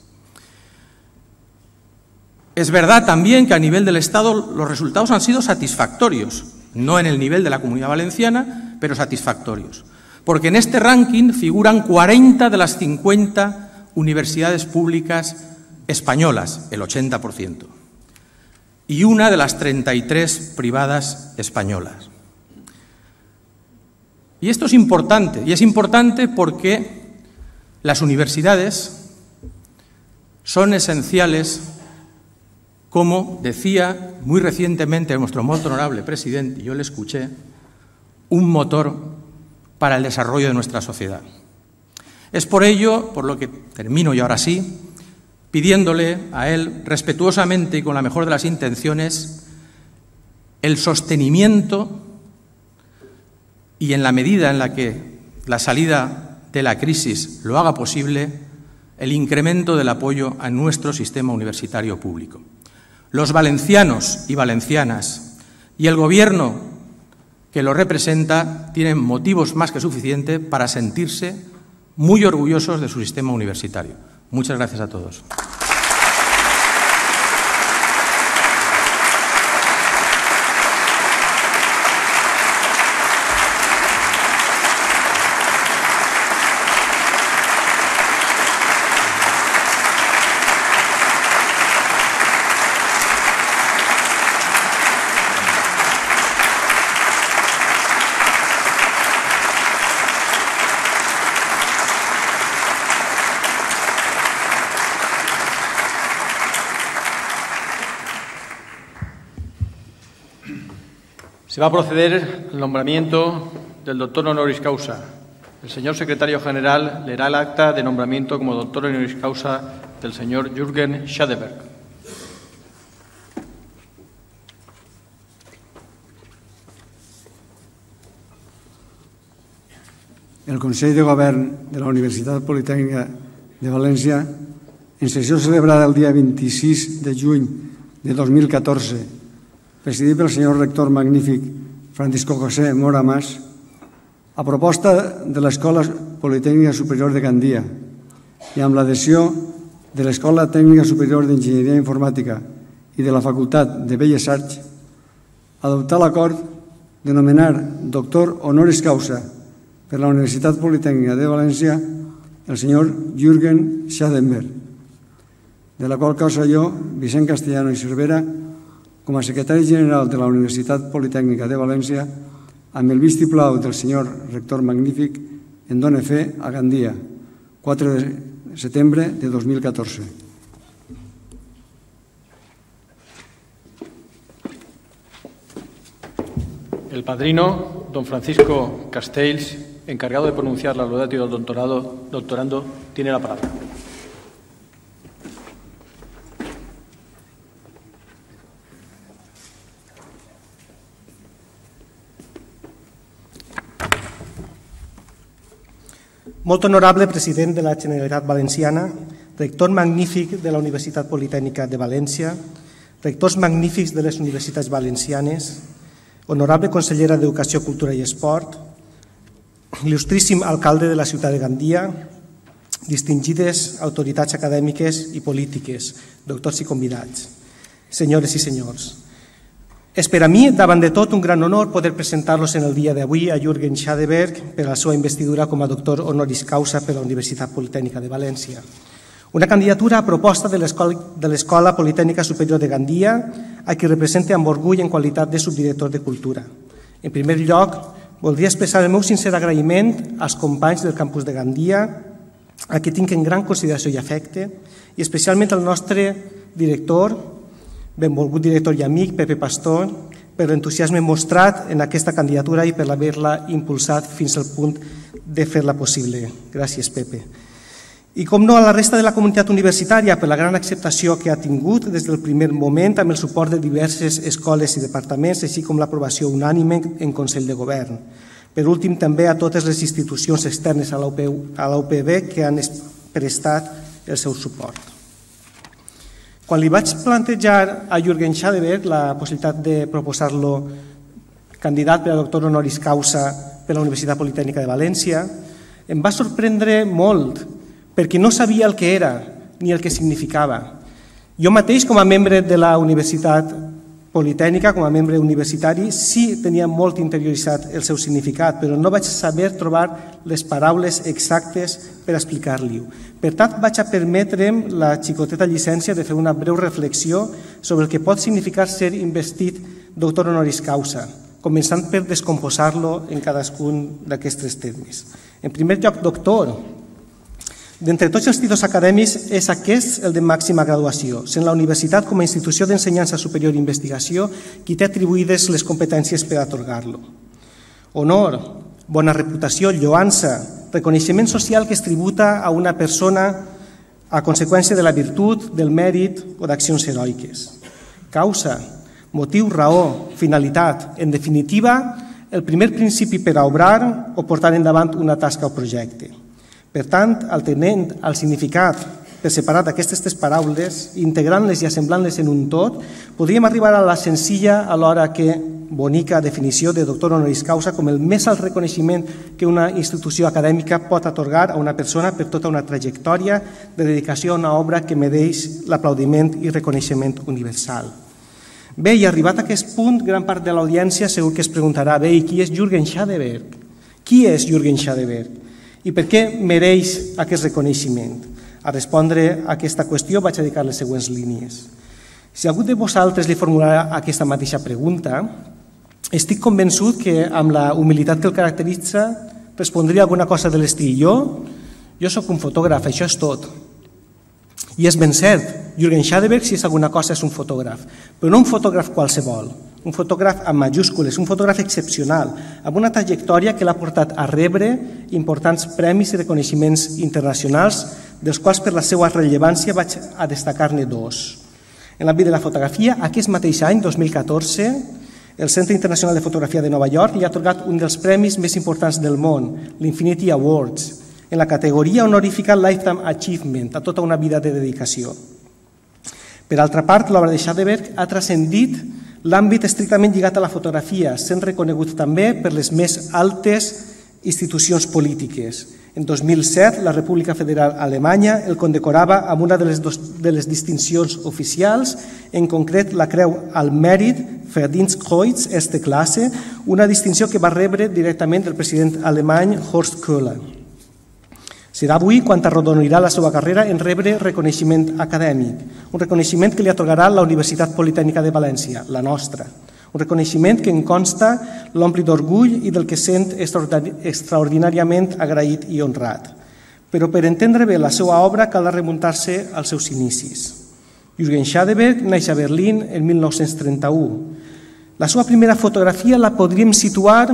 Es verdad también que a nivel del Estado los resultados han sido satisfactorios, no en el nivel de la Comunidad Valenciana, pero satisfactorios, porque en este ranking figuran cuarenta de las cincuenta universidades públicas españolas, el ochenta por ciento. Y una de las treinta y tres privadas españolas. Y esto es importante, y es importante porque las universidades son esenciales, como decía muy recientemente nuestro muy honorable presidente, y yo le escuché, un motor para el desarrollo de nuestra sociedad. Es por ello, por lo que termino y ahora sí, pidiéndole a él, respetuosamente y con la mejor de las intenciones, el sostenimiento y, en la medida en la que la salida de la crisis lo haga posible, el incremento del apoyo a nuestro sistema universitario público. Los valencianos y valencianas y el Gobierno que lo representa tienen motivos más que suficientes para sentirse muy orgullosos de su sistema universitario. Muchas gracias a todos. Se va a proceder al nombramiento del doctor honoris causa. El señor secretario general leerá el acta de nombramiento como doctor honoris causa del señor Jürgen Schadeberg. El Consell de Govern de la Universitat Politècnica de València, en sessió celebrada el dia vint-i-sis de juny de dos mil catorze, presidit pel senyor rector magnífic Francisco José Mora Mas, a proposta de l'Escola Politècnica Superior de Gandia i amb l'adhesió de l'Escola Tècnica Superior d'Enginyeria Informàtica i de la Facultat de Belles Arts, adoptar l'acord de nomenar doctor honoris causa per la Universitat Politècnica de València el senyor Jürgen Schadenberg, de la qual cosa jo, Vicent Castellano i Cervera, com a secretari general de la Universitat Politècnica de València, amb el vistiplau del senyor rector magnífic, en dóna fe a Gandia, quatre de setembre de dos mil catorze. El padrino, don Francisco Castells, encargado de pronunciar la laudatio del doctorado, doctorando, tiene la palabra. Molt honorable president de la Generalitat Valenciana, rector magnífic de la Universitat Politècnica de València, rectors magnífics de les universitats valencianes, honorable consellera d'Educació, Cultura i Esport, il·lustríssim alcalde de la ciutat de Gandia, distingides autoritats acadèmiques i polítiques, doctors i convidats, senyores i senyors. És per a mi, davant de tot, un gran honor poder presentar-los en el dia d'avui a Jürgen Schadenberg per a la seva investidura com a doctor honoris causa per la Universitat Politècnica de València. Una candidatura a proposta de l'Escola Politècnica Superior de Gandia, a qui representa amb orgull en qualitat de subdirector de Cultura. En primer lloc, voldria expressar el meu sincer agraïment als companys del campus de Gandia, a qui tinc en gran consideració i afecte, i especialment al nostre director, benvolgut director i amic, Pepe Pastor, per l'entusiasme mostrat en aquesta candidatura i per haver-la impulsat fins al punt de fer-la possible. Gràcies, Pepe. I com no, a la resta de la comunitat universitària per la gran acceptació que ha tingut des del primer moment amb el suport de diverses escoles i departaments, així com l'aprovació unànime en Consell de Govern. Per últim, també a totes les institucions externes a la U P B que han prestat el seu suport. Quan li vaig plantejar a Jürgen Schadenberg la possibilitat de proposar-lo candidat per a doctor honoris causa per a la Universitat Politècnica de València, em va sorprendre molt, perquè no sabia el que era ni el que significava. Jo mateix, com a membre de la Universitat Politècnica, com a membre universitari, sí tenia molt interioritzat el seu significat, però no vaig saber trobar les paraules exactes per explicar-li-ho. Per tant, vaig a permetre'm la xicoteta llicència de fer una breu reflexió sobre el que pot significar ser investit doctor honoris causa, començant per descomposar-lo en cadascun d'aquests termes. En primer lloc, doctor. D'entre tots els títols acadèmics és aquest el de màxima graduació, sent la universitat com a institució d'ensenyança superior i investigació qui té atribuïdes les competències per atorgar-lo. Honor, bona reputació, lloança, reconeixement social que es tributa a una persona a conseqüència de la virtut, del mèrit o d'accions heroiques. Causa, motiu, raó, finalitat, en definitiva, el primer principi per a obrar o portar endavant una tasca o projecte. Per tant, atenent al significat per separat d'aquestes tres paraules, integrant-les i assemblant-les en un tot, podríem arribar a la senzilla alhora que bonica definició de doctor honoris causa com el més alt reconeixement que una institució acadèmica pot atorgar a una persona per tota una trajectòria de dedicació a una obra que mereix l'aplaudiment i reconeixement universal. Bé, i arribat a aquest punt, gran part de l'audiència segur que es preguntarà, bé, i qui és Jürgen Schadenberg? Qui és Jürgen Schadenberg? I per què mereix aquest reconeixement? A respondre a aquesta qüestió vaig a dedicar les següents línies. Si algú de vosaltres li formularà aquesta mateixa pregunta, estic convençut que amb la humilitat que el caracteritza respondria alguna cosa de l'estil. Jo, jo soc un fotògraf, això és tot. I és ben cert, Jürgen Schadenberg, si és alguna cosa, és un fotògraf, però no un fotògraf qualsevol, un fotògraf amb majúscules, un fotògraf excepcional, amb una trajectòria que l'ha portat a rebre importants premis i reconeixements internacionals, dels quals per la seva rellevància vaig a destacar-ne dos. En l'àmbit de la fotografia, aquest mateix any, dos mil catorze, el Centre Internacional de Fotografia de Nova York li ha atorgat un dels premis més importants del món, l'Infinity Awards, en la categoria honorífica Lifetime Achievement, a tota una vida de dedicació. Per altra part, l'obra de Schadenberg ha transcendit l'àmbit estrictament lligat a la fotografia, sent reconegut també per les més altes institucions polítiques. En dos mil set, la República Federal Alemanya el condecorava amb una de les, dos, de les distincions oficials, en concret la Creu al Mèrit Verdienstkreuz Erste Klasse, una distinció que va rebre directament del president alemany Horst Köhler. Serà avui quan arrodonirà la seva carrera en rebre reconeixement acadèmic, un reconeixement que li atorgarà la Universitat Politècnica de València, la nostra, un reconeixement que en consta l'ompli d'orgull i del que sent extraordinàriament agraït i honrat. Però per entendre bé la seva obra cal remuntar-se als seus inicis. Jürgen Schadeberg neix a Berlín en mil nou-cents trenta-u. La seva primera fotografia la podríem situar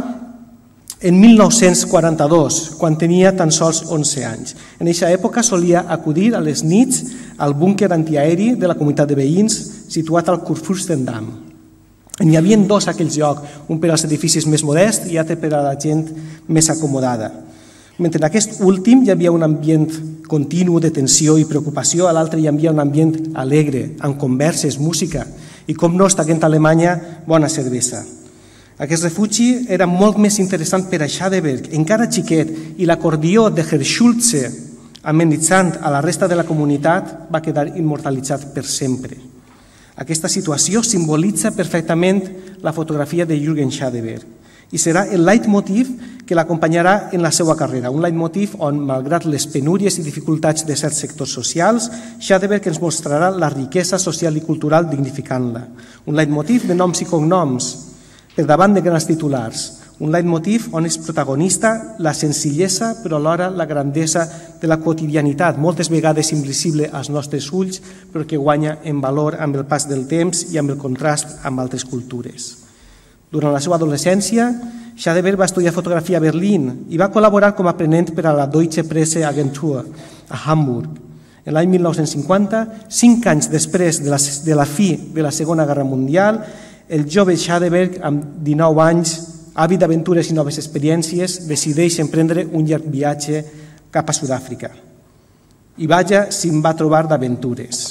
en mil nou-cents quaranta-dos, quan tenia tan sols onze anys. En aquesta època solia acudir a les nits al búnquer antiaeri de la comunitat de veïns situat al Kurfürstendamm. N'hi havia dos a aquell lloc, un per als edificis més modests i altre per a la gent més acomodada. Mentre en aquest últim hi havia un ambient continu de tensió i preocupació, a l'altre hi havia un ambient alegre, amb converses, música i, com no, estaquent a Alemanya, bona cervesa. Aquest refugi era molt més interessant per a Schadeberg, encara xiquet, i l'acordió de Herr Schulze, amenitzant a la resta de la comunitat, va quedar immortalitzat per sempre. Aquesta situació simbolitza perfectament la fotografia de Jürgen Schadeberg i serà el leitmotiv que l'acompanyarà en la seva carrera, un leitmotiv on, malgrat les penúries i dificultats de certs sectors socials, Schadeberg ens mostrarà la riquesa social i cultural dignificant-la. Un leitmotiv de noms i cognoms, per davant de grans titulars, un leitmotiv on és protagonista la senzillesa però alhora la grandesa de la quotidianitat, moltes vegades invisible als nostres ulls, però que guanya en valor amb el pas del temps i amb el contrast amb altres cultures. Durant la seva adolescència, Schadeberg va estudiar fotografia a Berlín i va col·laborar com a aprenent per a la Deutsche Presseagentur a Hamburg. En l'any mil nou-cents cinquanta, cinc anys després de la, de la fi de la Segona Guerra Mundial, el jove Schadeberg, amb dinou anys, àvid d'aventures i noves experiències, decideix emprendre un llarg viatge cap a Sud-àfrica. I vaja si em va trobar d'aventures.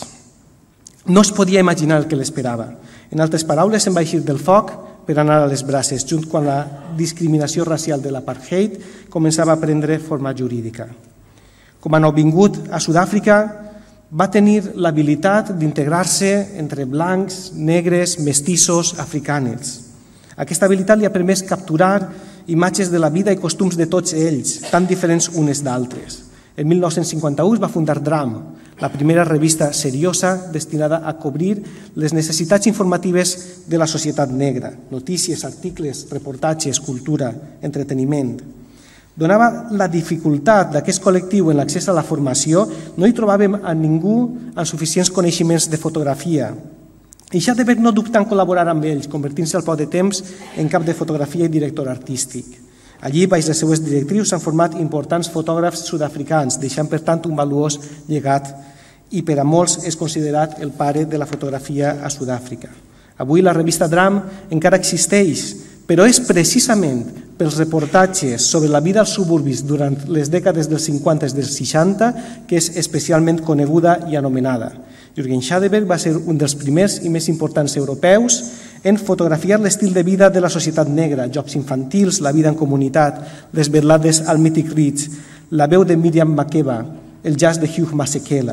No es podia imaginar el que l'esperava. En altres paraules, se'n va eixir del foc per anar a les braces, junt quan la discriminació racial de l'apartheid començava a prendre forma jurídica. Com a nouvingut a Sud-àfrica, va tenir l'habilitat d'integrar-se entre blancs, negres, mestissos, africanes. Aquesta habilitat li ha permès capturar imatges de la vida i costums de tots ells, tan diferents unes d'altres. En mil nou-cents cinquanta-u es va fundar Dram, la primera revista seriosa destinada a cobrir les necessitats informatives de la societat negra, notícies, articles, reportatges, cultura, entreteniment. Donava la dificultat d'aquest col·lectiu en l'accés a la formació, no hi trobàvem a ningú amb suficients coneixements de fotografia. I Schadeberg no dubta en col·laborar amb ells, convertint-se al poc de temps en cap de fotografia i director artístic. Allí, baix les seues directrius, s'han format importants fotògrafs sud-africans, deixant per tant un valuós llegat i per a molts és considerat el pare de la fotografia a Sud-àfrica. Avui la revista Dram encara existeix, però és precisament pels reportatges sobre la vida als suburbis durant les dècades dels cinquanta i dels seixanta que és especialment coneguda i anomenada. Jürgen Schadeberg va ser un dels primers i més importants europeus en fotografiar l'estil de vida de la societat negra, jocs infantils, la vida en comunitat, les vetllades al mític Ritz, la veu de Miriam Makeba, el jazz de Hugh Masekela.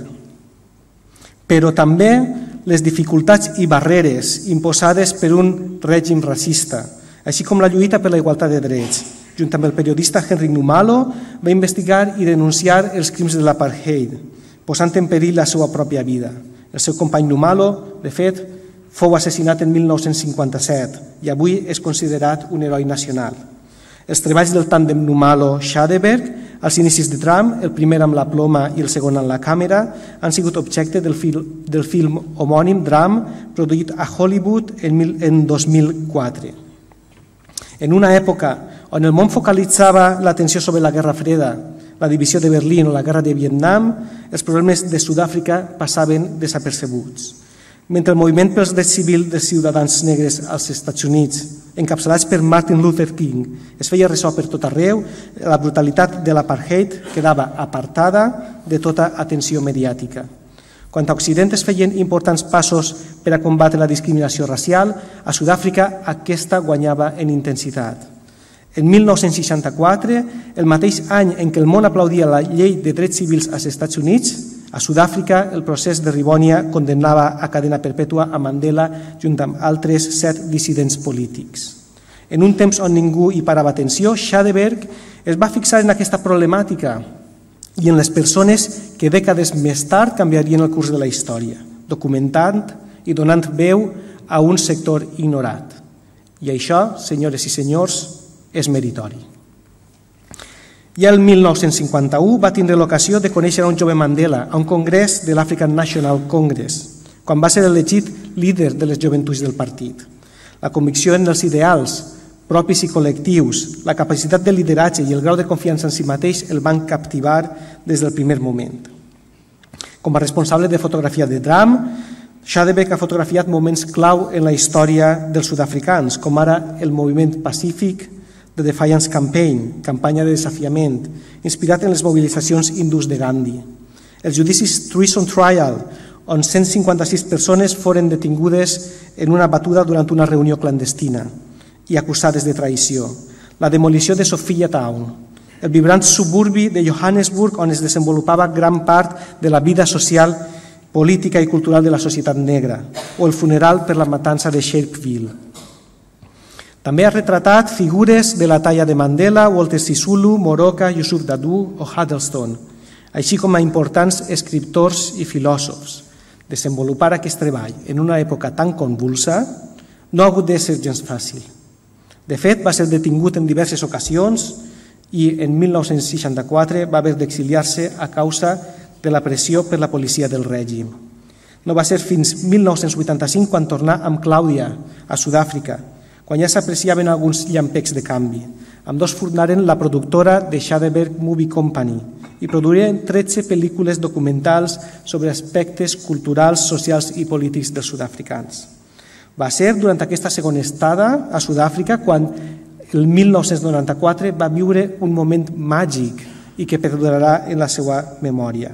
Però també les dificultats i barreres imposades per un règim racista, així com la lluita per la igualtat de drets. Junt amb el periodista Henry Numalo, va investigar i denunciar els crims de l'apartheid, posant en perill la seva pròpia vida. El seu company Numalo, de fet, fou assassinat en mil nou-cents cinquanta-set i avui és considerat un heroi nacional. Els treballs del tàndem Numalo-Schadeberg, als inicis de Dram, el primer amb la ploma i el segon amb la càmera, han sigut objecte del, fil, del film homònim Dram, produït a Hollywood en, mil, en dos mil quatre. En una època on el món focalitzava l'atenció sobre la Guerra Freda, la divisió de Berlín o la Guerra de Vietnam, els problemes de Sud-àfrica passaven desapercebuts. Mentre el moviment pels drets civils dels ciutadans negres als Estats Units, encapçalats per Martin Luther King, es feia ressò per tot arreu, la brutalitat de l'apartheid quedava apartada de tota atenció mediàtica. Quan a Occident es feien importants passos per a combatre la discriminació racial, a Sud-àfrica aquesta guanyava en intensitat. En mil nou-cents seixanta-quatre, el mateix any en què el món aplaudia la llei de drets civils als Estats Units, A Sud-àfrica, el procés de Ribònia condemnava a cadena perpètua a Mandela junt amb altres set dissidents polítics. En un temps on ningú hi parava atenció, Schadeberg es va fixar en aquesta problemàtica i en les persones que dècades més tard canviarien el curs de la història, documentant i donant veu a un sector ignorat. I això, senyores i senyors, és meritori. Ja el mil nou-cents cinquanta-u va tindre l'ocasió de conèixer un jove Mandela a un congrés de l'African National Congress, quan va ser elegit líder de les joventuts del partit. La convicció en els ideals propis i col·lectius, la capacitat de lideratge i el grau de confiança en si mateix el van captivar des del primer moment. Com a responsable de fotografia de Dram, Schadeberg ha fotografiat moments clau en la història dels sud-africans, com ara el moviment pacífic de Defiance Campaign, campanya de desafiament, inspirat en les mobilitzacions hindús de Gandhi. Els judicis Treason Trial, on cent cinquanta-sis persones foren detingudes en una batuda durant una reunió clandestina i acusades de traïció. La demolició de Sophia Town, el vibrant suburbi de Johannesburg on es desenvolupava gran part de la vida social, política i cultural de la societat negra, o el funeral per la matança de Sharpeville. També ha retratat figures de la talla de Mandela, Walter Sisulu, Moroka, Yusuf Dadoo o Huddleston, així com a importants escriptors i filòsofs. Desenvolupar aquest treball en una època tan convulsa no ha hagut de ser gens fàcil. De fet, va ser detingut en diverses ocasions i en mil nou-cents seixanta-quatre va haver d'exiliar-se a causa de la pressió per la policia del règim. No va ser fins mil nou-cents vuitanta-cinc quan tornà amb Clàudia a Sud-àfrica, quan ja s'apreciaven alguns llampecs de canvi. Ambdós fundaren la productora de Schadeberg Movie Company i produïren tretze pel·lícules documentals sobre aspectes culturals, socials i polítics dels sud-africans. Va ser durant aquesta segona estada a Sud-àfrica quan el mil nou-cents noranta-quatre va viure un moment màgic i que perdurarà en la seva memòria.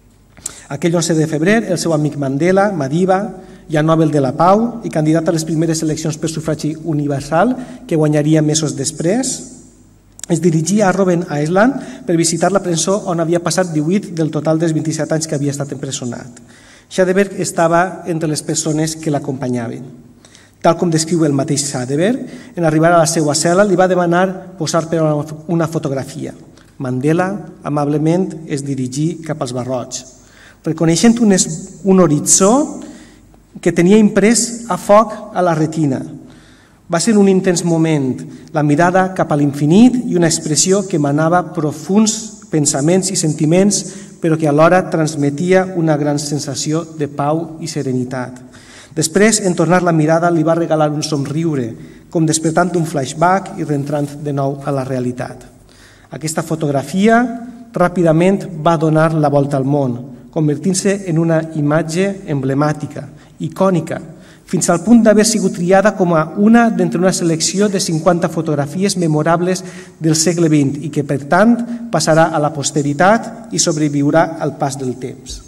Aquell onze de febrer, el seu amic Mandela, Madiba, ja Nobel de la Pau i candidat a les primeres eleccions per sufragi universal que guanyaria mesos després, es dirigia a Robben Island per visitar la presó on havia passat divuit del total dels vint-i-set anys que havia estat empresonat. Schadeberg estava entre les persones que l'acompanyaven. Tal com descriu el mateix Schadeberg, en arribar a la seva cel·la li va demanar posar per una fotografia. Mandela amablement es dirigí cap als barrots, reconeixent un horitzó que tenia imprès a foc a la retina. Va ser un intens moment, la mirada cap a l'infinit i una expressió que emanava profuns pensaments i sentiments, però que alhora transmetia una gran sensació de pau i serenitat. Després, en tornar la mirada, li va regalar un somriure, com despertant d'un flashback i reentrant de nou a la realitat. Aquesta fotografia ràpidament va donar la volta al món, convertint-se en una imatge emblemàtica, icònica, fins al punt d'haver sigut triada com a una d'entre una selecció de cinquanta fotografies memorables del segle vint i que, per tant, passarà a la posteritat i sobreviurà al pas del temps.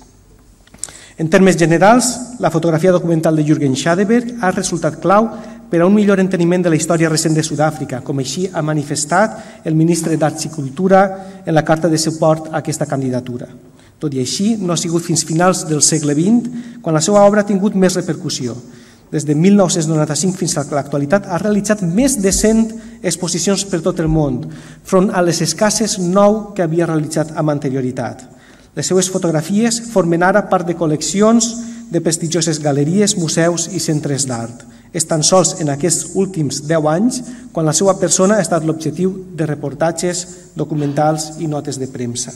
En termes generals, la fotografia documental de Jürgen Schadeberg ha resultat clau per a un millor enteniment de la història recent de Sud-àfrica, com així ha manifestat el ministre d'Arts i Cultura en la carta de suport a aquesta candidatura. Tot i així, no ha sigut fins finals del segle vint quan la seva obra ha tingut més repercussió. Des de mil nou-cents noranta-cinc fins a l'actualitat ha realitzat més de cent exposicions per tot el món, front a les escasses nou que havia realitzat amb anterioritat. Les seues fotografies formen ara part de col·leccions de prestigioses galeries, museus i centres d'art. És tan sols en aquests últims deu anys quan la seva persona ha estat l'objectiu de reportatges, documentals i notes de premsa.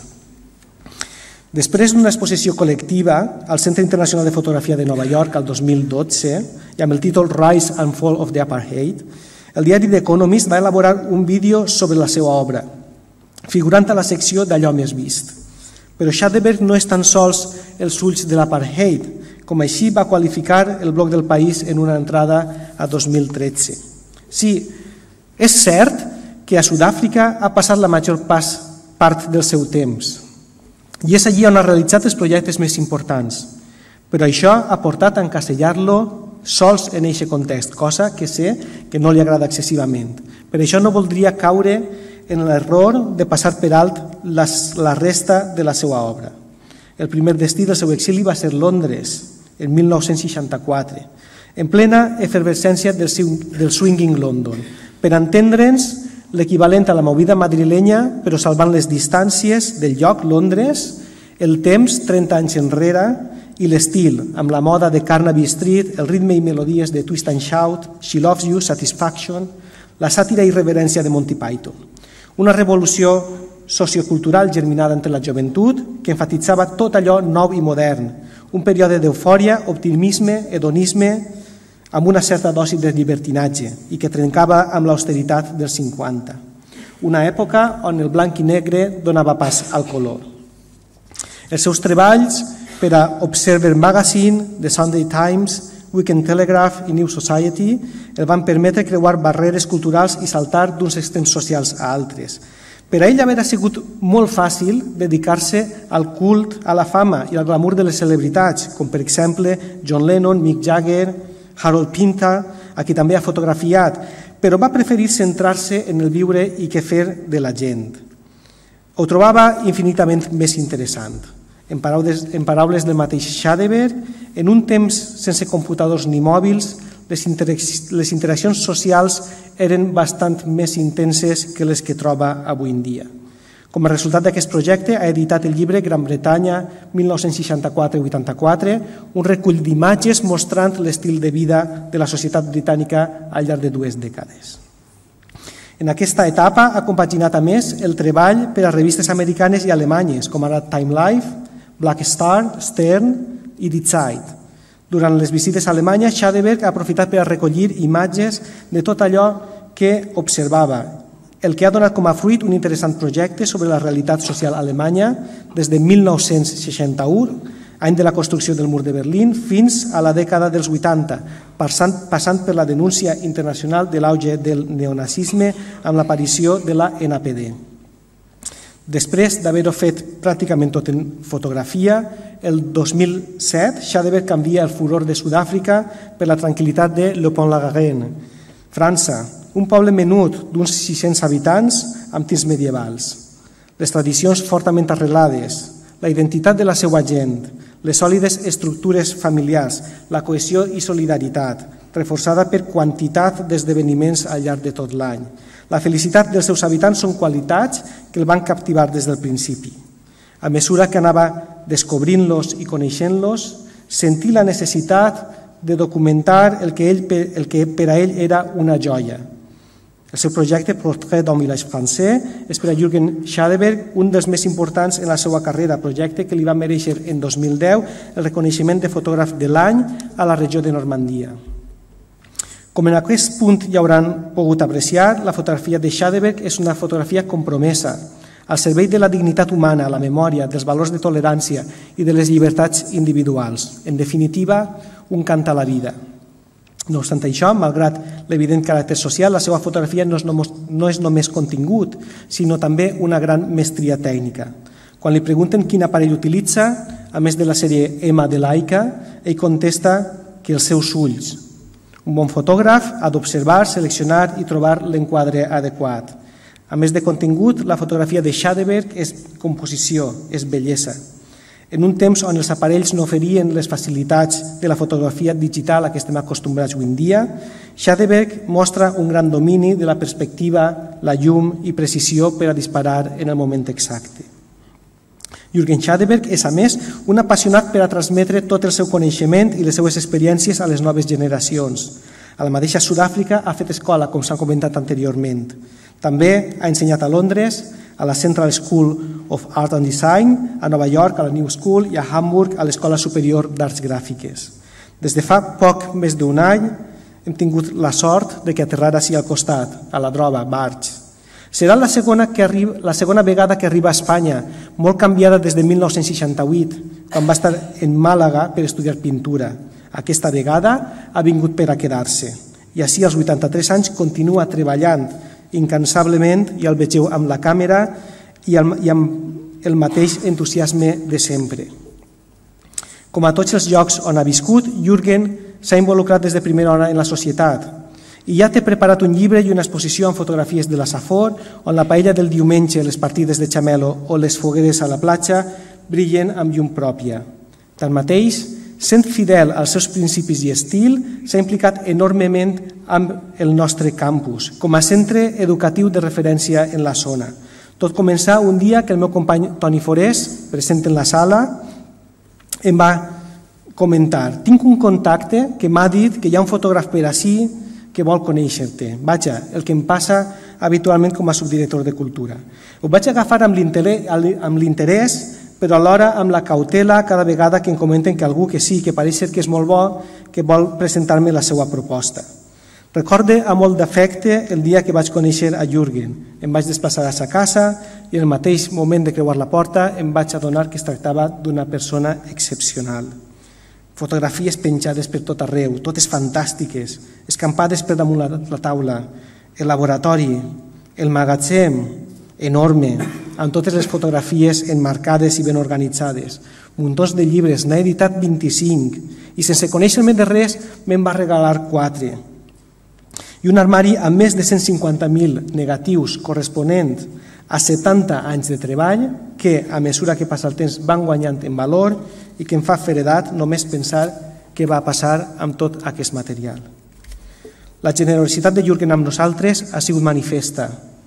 Després d'una exposició col·lectiva al Centre Internacional de Fotografia de Nova York el dos mil dotze, i amb el títol Rise and Fall of the Apartheid, el diari The Economist va elaborar un vídeo sobre la seva obra, figurant a la secció d'allò més vist. Però Schadeberg no és tan sols els ulls de l'apartheid, com així va qualificar el Bloc del País en una entrada a dos mil tretze. Sí, és cert que a Sud-àfrica ha passat la major part del seu temps, i és allí on ha realitzat els projectes més importants, però això ha portat a encasellar-lo sols en aquest context, cosa que sé que no li agrada excessivament. Per això no voldria caure en l'error de passar per alt la resta de la seva obra. El primer destí del seu exili va ser Londres, en mil nou-cents seixanta-quatre, en plena efervescència del swinging London. Per entendre'ns, l'equivalent a la movida madrilenya, però salvant les distàncies del lloc, Londres, el temps, trenta anys enrere, i l'estil, amb la moda de Carnaby Street, el ritme i melodies de Twist and Shout, She Loves You, Satisfaction, la sàtira i irreverència de Monty Python. Una revolució sociocultural germinada entre la joventut que enfatitzava tot allò nou i modern, un període d'eufòria, optimisme, hedonisme, amb una certa dosi de llibertinatge i que trencava amb l'austeritat dels cinquanta. Una època on el blanc i negre donava pas al color. Els seus treballs per a Observer Magazine, The Sunday Times, Weekend Telegraph i New Society el van permetre creuar barreres culturals i saltar d'uns extrems socials a altres. Per a ell haver sigut molt fàcil dedicar-se al cult, a la fama i al glamour de les celebritats, com per exemple John Lennon, Mick Jagger, Harold Pinter, a qui també ha fotografiat, però va preferir centrar-se en el viure i què fer de la gent. Ho trobava infinitament més interessant. En paraules, en paraules del mateix Schadeberg, en un temps sense computadors ni mòbils, les, les interaccions socials eren bastant més intenses que les que troba avui en dia. Com a resultat d'aquest projecte ha editat el llibre Gran Bretanya mil nou-cents seixanta-quatre vuitanta-quatre, un recull d'imatges mostrant l'estil de vida de la societat britànica al llarg de dues dècades. En aquesta etapa ha compaginat a més el treball per a revistes americanes i alemanyes, com ara Time Life, Black Star, Stern i Die Zeit. Durant les visites a Alemanya, Schadeberg ha aprofitat per a recollir imatges de tot allò que observava, el que ha donat com a fruit un interessant projecte sobre la realitat social alemanya des de mil nou-cents seixanta-u, any de la construcció del mur de Berlín, fins a la dècada dels vuitanta, passant, passant per la denúncia internacional de l'auge del neonazisme amb l'aparició de la N P D. Després d'haver-ho fet pràcticament tot en fotografia, el dos mil set Schadeberg canvia el furor de Sud-àfrica per la tranquil·litat de Le Pont-la-Garenne, França, un poble menut d'uns sis-cents habitants amb tints medievals. Les tradicions fortament arrelades, la identitat de la seva gent, les sòlides estructures familiars, la cohesió i solidaritat, reforçada per quantitat d'esdeveniments al llarg de tot l'any. La felicitat dels seus habitants són qualitats que el van captivar des del principi. A mesura que anava descobrint-los i coneixent-los, sentí la necessitat de documentar el que, ell, el que per a ell era una joia. El seu projecte Portrait d'un village français és per a Jürgen Schadeberg un dels més importants en la seva carrera, projecte que li va mereixer en dos mil deu el reconeixement de fotògraf de l'any a la regió de Normandia. Com en aquest punt ja hauran pogut apreciar, la fotografia de Schadeberg és una fotografia compromesa, al servei de la dignitat humana, la memòria, dels valors de tolerància i de les llibertats individuals. En definitiva, un cant a la vida. No obstant això, malgrat l'evident caràcter social, la seva fotografia no és, només, no és només contingut, sinó també una gran mestria tècnica. Quan li pregunten quin aparell utilitza, a més de la sèrie M de Leica, ell contesta que els seus ulls. Un bon fotògraf ha d'observar, seleccionar i trobar l'enquadre adequat. A més de contingut, la fotografia de Schadeberg és composició, és bellesa. En un temps on els aparells no oferien les facilitats de la fotografia digital a què estem acostumbrats avui en dia, Schadeberg mostra un gran domini de la perspectiva, la llum i precisió per a disparar en el moment exacte. Jürgen Schadeberg és, a més, un apassionat per a transmetre tot el seu coneixement i les seues experiències a les noves generacions. A la mateixa Sud-àfrica ha fet escola, com s'ha comentat anteriorment. També ha ensenyat a Londres, a la Central School of Art and Design, a Nova York, a la New School i a Hamburg, a l'Escola Superior d'Arts Gràfiques. Des de fa poc més d'un any hem tingut la sort de que aterrara així al costat, a la Droba, Barx. Serà la segona, que arriba, la segona vegada que arriba a Espanya, molt canviada des de mil nou-cents seixanta-vuit, quan va estar en Màlaga per estudiar pintura. Aquesta vegada ha vingut per a quedar-se. I així, als vuitanta-tres anys, continua treballant incansablement i el vegeu amb la càmera i amb el mateix entusiasme de sempre. Com a tots els llocs on ha viscut, Jürgen s'ha involucrat des de primera hora en la societat i ja té preparat un llibre i una exposició amb fotografies de la Safor, on la paella del diumenge, les partides de xamelo o les fogueres a la platja brillen amb llum pròpia. Tanmateix, sent fidel als seus principis i estil, s'ha implicat enormement amb el nostre campus, com a centre educatiu de referència en la zona. Tot començà un dia que el meu company Toni Forés, present en la sala, em va comentar: tinc un contacte que m'ha dit que hi ha un fotògraf per ací que vol conèixer-te. Vaja, el que em passa habitualment com a subdirector de Cultura. Ho vaig agafar amb l'interès, però alhora amb la cautela cada vegada que em comenten que algú que sí, que pareix ser que és molt bo, que vol presentar-me la seva proposta. Recorde amb molt d'afecte el dia que vaig conèixer a Jürgen. Em vaig desplaçar a sa casa i en el mateix moment de creuar la porta em vaig adonar que es tractava d'una persona excepcional. Fotografies penjades per tot arreu, totes fantàstiques, escampades per damunt la taula, el laboratori, el magatzem, enorme, amb totes les fotografies enmarcades i ben organitzades, muntons de llibres, n'ha editat vint-i-cinc, i sense conèixer-me de res me'n va regalar quatre. I un armari amb més de cent cinquanta mil negatius corresponent a setanta anys de treball que, a mesura que passa el temps, van guanyant en valor i que em fa feredat només pensar què va passar amb tot aquest material. La generositat de Jürgen amb nosaltres ha sigut manifesta.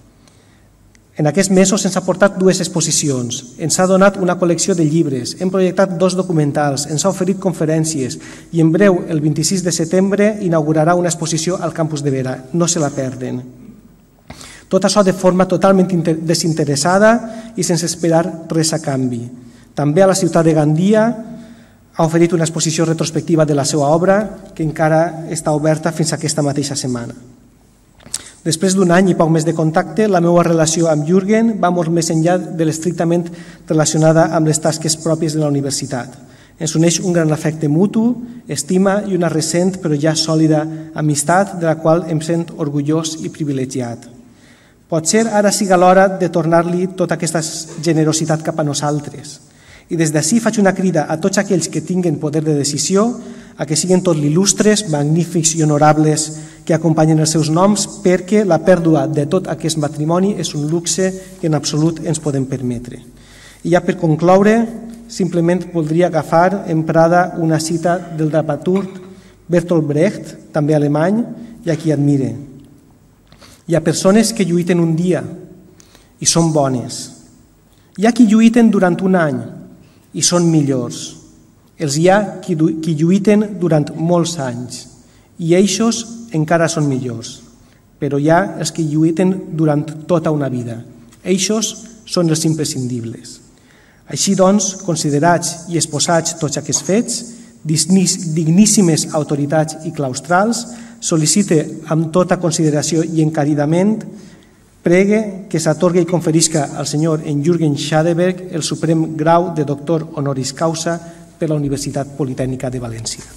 En aquests mesos ens ha portat dues exposicions, ens ha donat una col·lecció de llibres, hem projectat dos documentals, ens ha oferit conferències i en breu, el vint-i-sis de setembre, inaugurarà una exposició al campus de Vera. No se la perden. Tot això de forma totalment desinteressada i sense esperar res a canvi. També a la ciutat de Gandia ha oferit una exposició retrospectiva de la seva obra que encara està oberta fins a aquesta mateixa setmana. Després d'un any i poc més de contacte, la meva relació amb Jürgen va molt més enllà de l'estrictament relacionada amb les tasques pròpies de la universitat. Ens uneix un gran afecte mutu, estima i una recent però ja sòlida amistat de la qual em sent orgullós i privilegiat. Potser ara siga l'hora de tornar-li tota aquesta generositat cap a nosaltres. I des d'ací faig una crida a tots aquells que tinguen poder de decisió a que siguin tot l'il·lustres, magnífics i honorables que acompanyen els seus noms, perquè la pèrdua de tot aquest matrimoni és un luxe que en absolut ens podem permetre. I ja per concloure, simplement voldria agafar emprada una cita del dramaturg Bertolt Brecht, també alemany, i a qui admire. Hi ha persones que lluiten un dia i són bones. Hi ha qui lluiten durant un any i són millors. Els hi ha qui lluiten durant molts anys i eixos encara són millors. Però hi ha els que lluiten durant tota una vida. Eixos són els imprescindibles. Així doncs, considerats i exposats tots aquests fets, digníssimes autoritats i claustrals, sol·licite amb tota consideració i encaridament, pregue que s'atorgui i conferisca al senyor en Jürgen Schadeberg el suprem grau de doctor honoris causa per la Universitat Politècnica de València.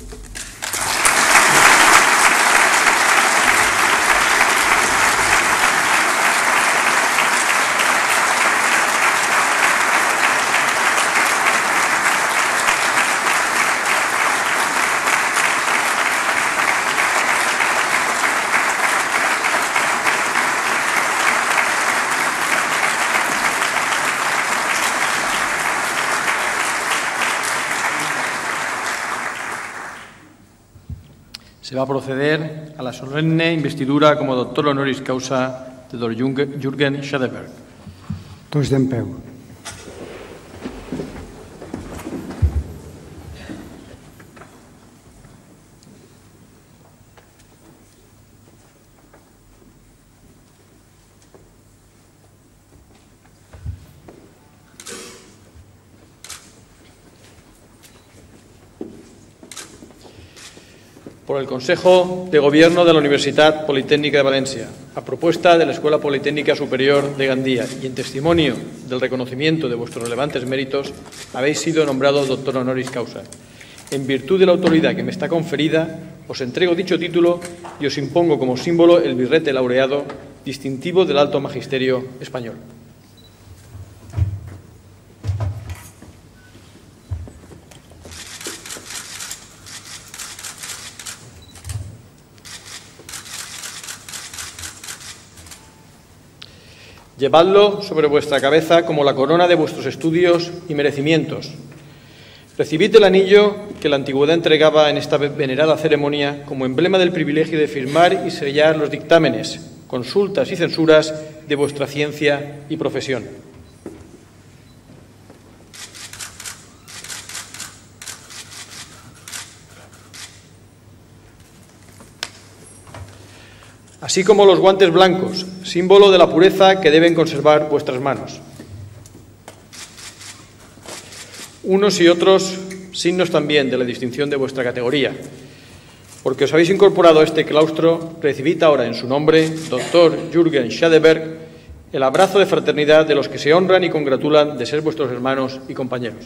Se va a proceder a la solemne investidura como doctor honoris causa de don Jürgen Schadeberg. Tots d'en peu. Por el Consejo de Gobierno de la Universidad Politécnica de Valencia, a propuesta de la Escuela Politécnica Superior de Gandía y en testimonio del reconocimiento de vuestros relevantes méritos, habéis sido nombrado doctor honoris causa. En virtud de la autoridad que me está conferida, os entrego dicho título y os impongo como símbolo el birrete laureado, distintivo del Alto Magisterio Español. Llevadlo sobre vuestra cabeza como la corona de vuestros estudios y merecimientos. Recibid el anillo que la antigüedad entregaba en esta venerada ceremonia como emblema del privilegio de firmar y sellar los dictámenes, consultas y censuras de vuestra ciencia y profesión. Así como los guantes blancos, símbolo de la pureza que deben conservar vuestras manos. Unos y otros signos también de la distinción de vuestra categoría. Porque os habéis incorporado a este claustro, recibid ahora en su nombre, doctor Jürgen Schadeberg, el abrazo de fraternidad de los que se honran y congratulan de ser vuestros hermanos y compañeros.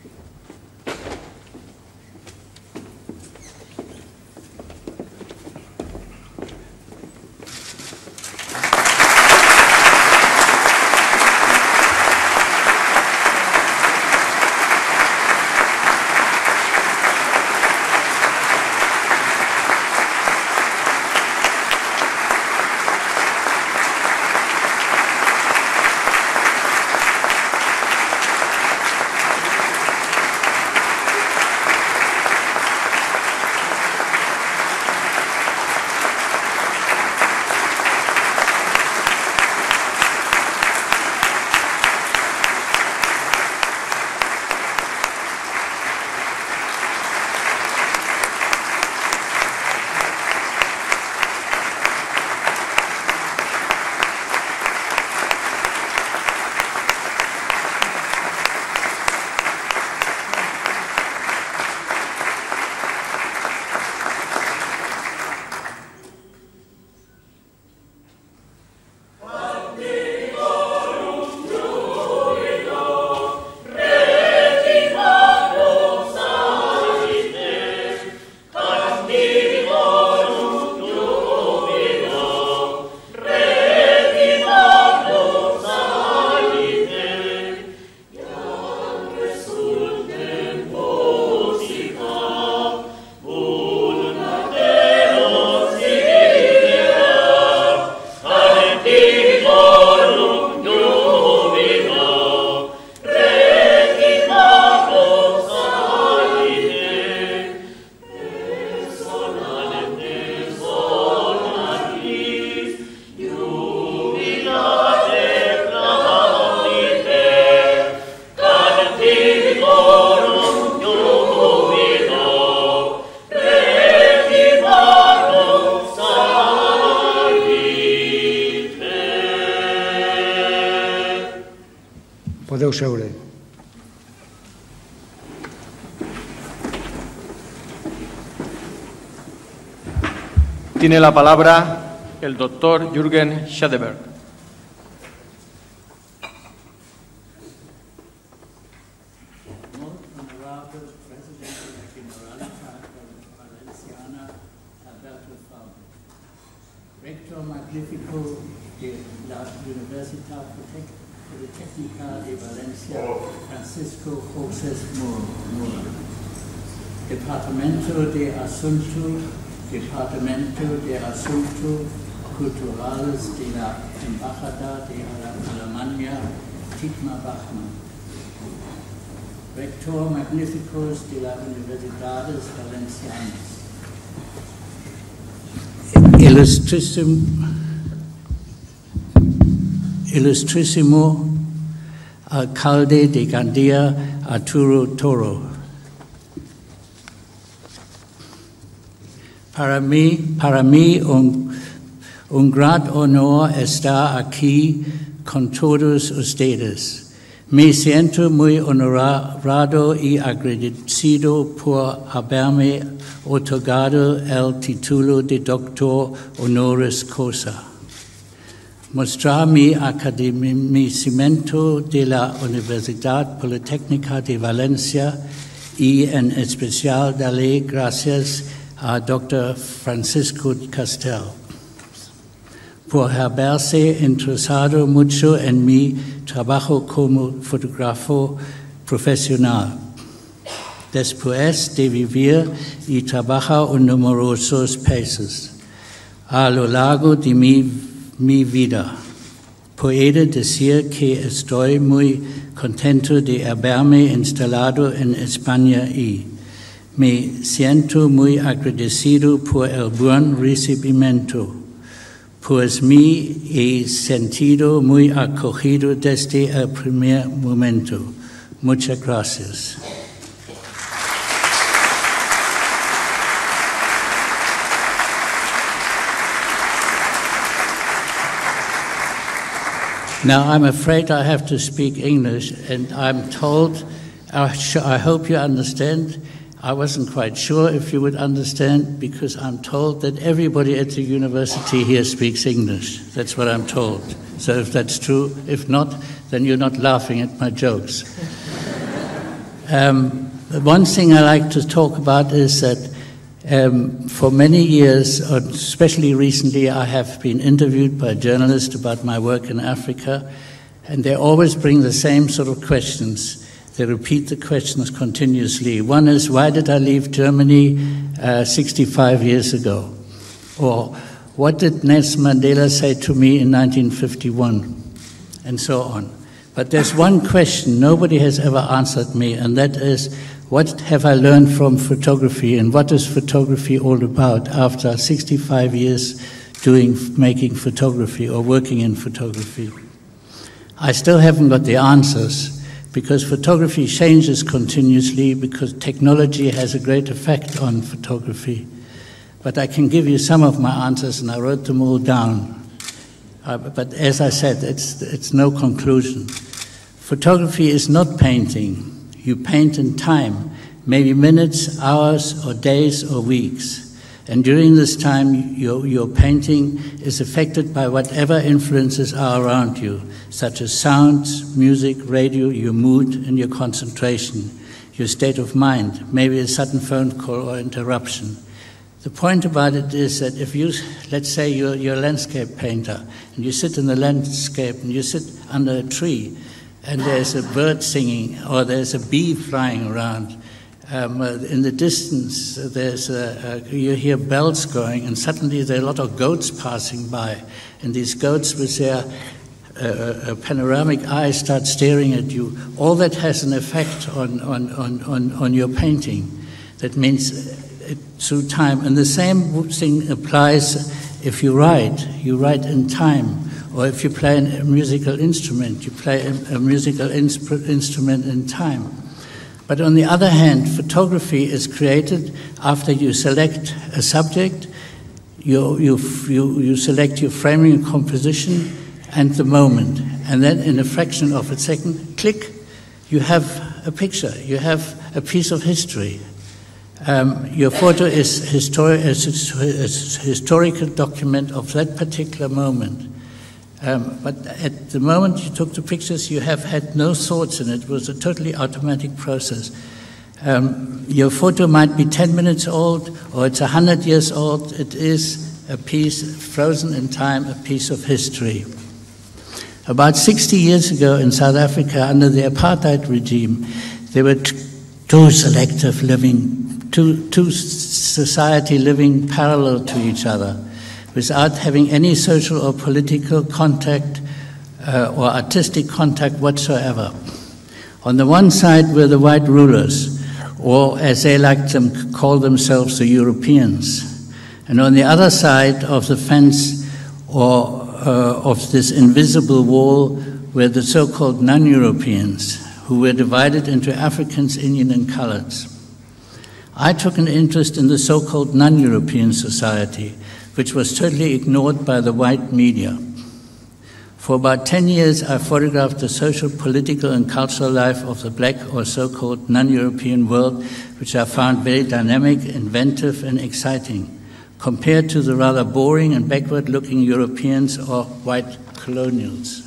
Podeu seure. Tiene la palabra el doctor Jürgen Schadeberg. Rector Magnifico de la Universidad Politécnica de Valencia, Francisco José Mora. Departamento de Asuntos, Departamento de Asuntos Culturales de la Embajada de Alemania, Dietmar Bachmann. Rector Magnificos de las Universidades Valencianas. Illustrísimo, Ilustrísimo Alcalde de Gandía, Arturo Toro. Para mí, para mí un, un gran honor estar aquí con todos ustedes. Me siento muy honorado y agradecido por haberme otorgado el título de doctor honoris causa. Mostrar mi academicimiento de la Universidad Politécnica de Valencia y en especial darle gracias a doctor Francisco Castel por haberse interesado mucho en mi trabajo como fotógrafo profesional. Después de vivir y trabajar en numerosos países a lo largo de mi, mi vida, puedo decir que estoy muy contento de haberme instalado en España y me siento muy agradecido por el buen recibimiento, pues me he sentido muy acogido desde el primer momento. Muchas gracias. Now, I'm afraid I have to speak English, and I'm told, I hope you understand. I wasn't quite sure if you would understand, because I'm told that everybody at the university here speaks English. That's what I'm told. So if that's true, if not, then you're not laughing at my jokes. um, one thing I like to talk about is that Um, for many years, especially recently, I have been interviewed by journalists about my work in Africa, and they always bring the same sort of questions. They repeat the questions continuously. One is, why did I leave Germany uh, sixty-five years ago? Or, what did Nelson Mandela say to me in nineteen fifty-one? And so on. But there's one question nobody has ever answered me, and that is, what have I learned from photography, and what is photography all about after sixty-five years doing, making photography or working in photography? I still haven't got the answers, because photography changes continuously, because technology has a great effect on photography. But I can give you some of my answers, and I wrote them all down. Uh, but as I said, it's, it's no conclusion. Photography is not painting. You paint in time, maybe minutes, hours, or days, or weeks. And during this time, your, your painting is affected by whatever influences are around you, such as sounds, music, radio, your mood, and your concentration, your state of mind, maybe a sudden phone call or interruption. The point about it is that if you, let's say you're, you're a landscape painter, and you sit in the landscape, and you sit under a tree, and there's a bird singing, or there's a bee flying around. Um, uh, in the distance, uh, there's a, a, you hear bells going, and suddenly there are a lot of goats passing by. And these goats with their uh, uh, panoramic eyes start staring at you. All that has an effect on, on, on, on, on your painting. That means it, through time. And the same thing applies if you write. You write in time. Or if you play a musical instrument, you play a, a musical instrument in time. But on the other hand, photography is created after you select a subject, you, you, you, you select your framing and composition and the moment. And then in a fraction of a second, click, you have a picture, you have a piece of history. Um, your photo is, histori is a historical document of that particular moment. Um, but at the moment you took the pictures, you have had no thoughts in it. It was a totally automatic process. Um, your photo might be ten minutes old, or it's one hundred years old. It is a piece frozen in time, a piece of history. About sixty years ago in South Africa, under the apartheid regime, there were two selective living, two, two society living parallel to each other, without having any social or political contact uh, or artistic contact whatsoever. On the one side were the white rulers, or as they like to call themselves, the Europeans. And on the other side of the fence, or uh, of this invisible wall, were the so-called non-Europeans, who were divided into Africans, Indian, and Coloreds. I took an interest in the so-called non-European society, which was totally ignored by the white media. For about ten years, I photographed the social, political, and cultural life of the black or so-called non-European world, which I found very dynamic, inventive, and exciting, compared to the rather boring and backward-looking Europeans or white colonials.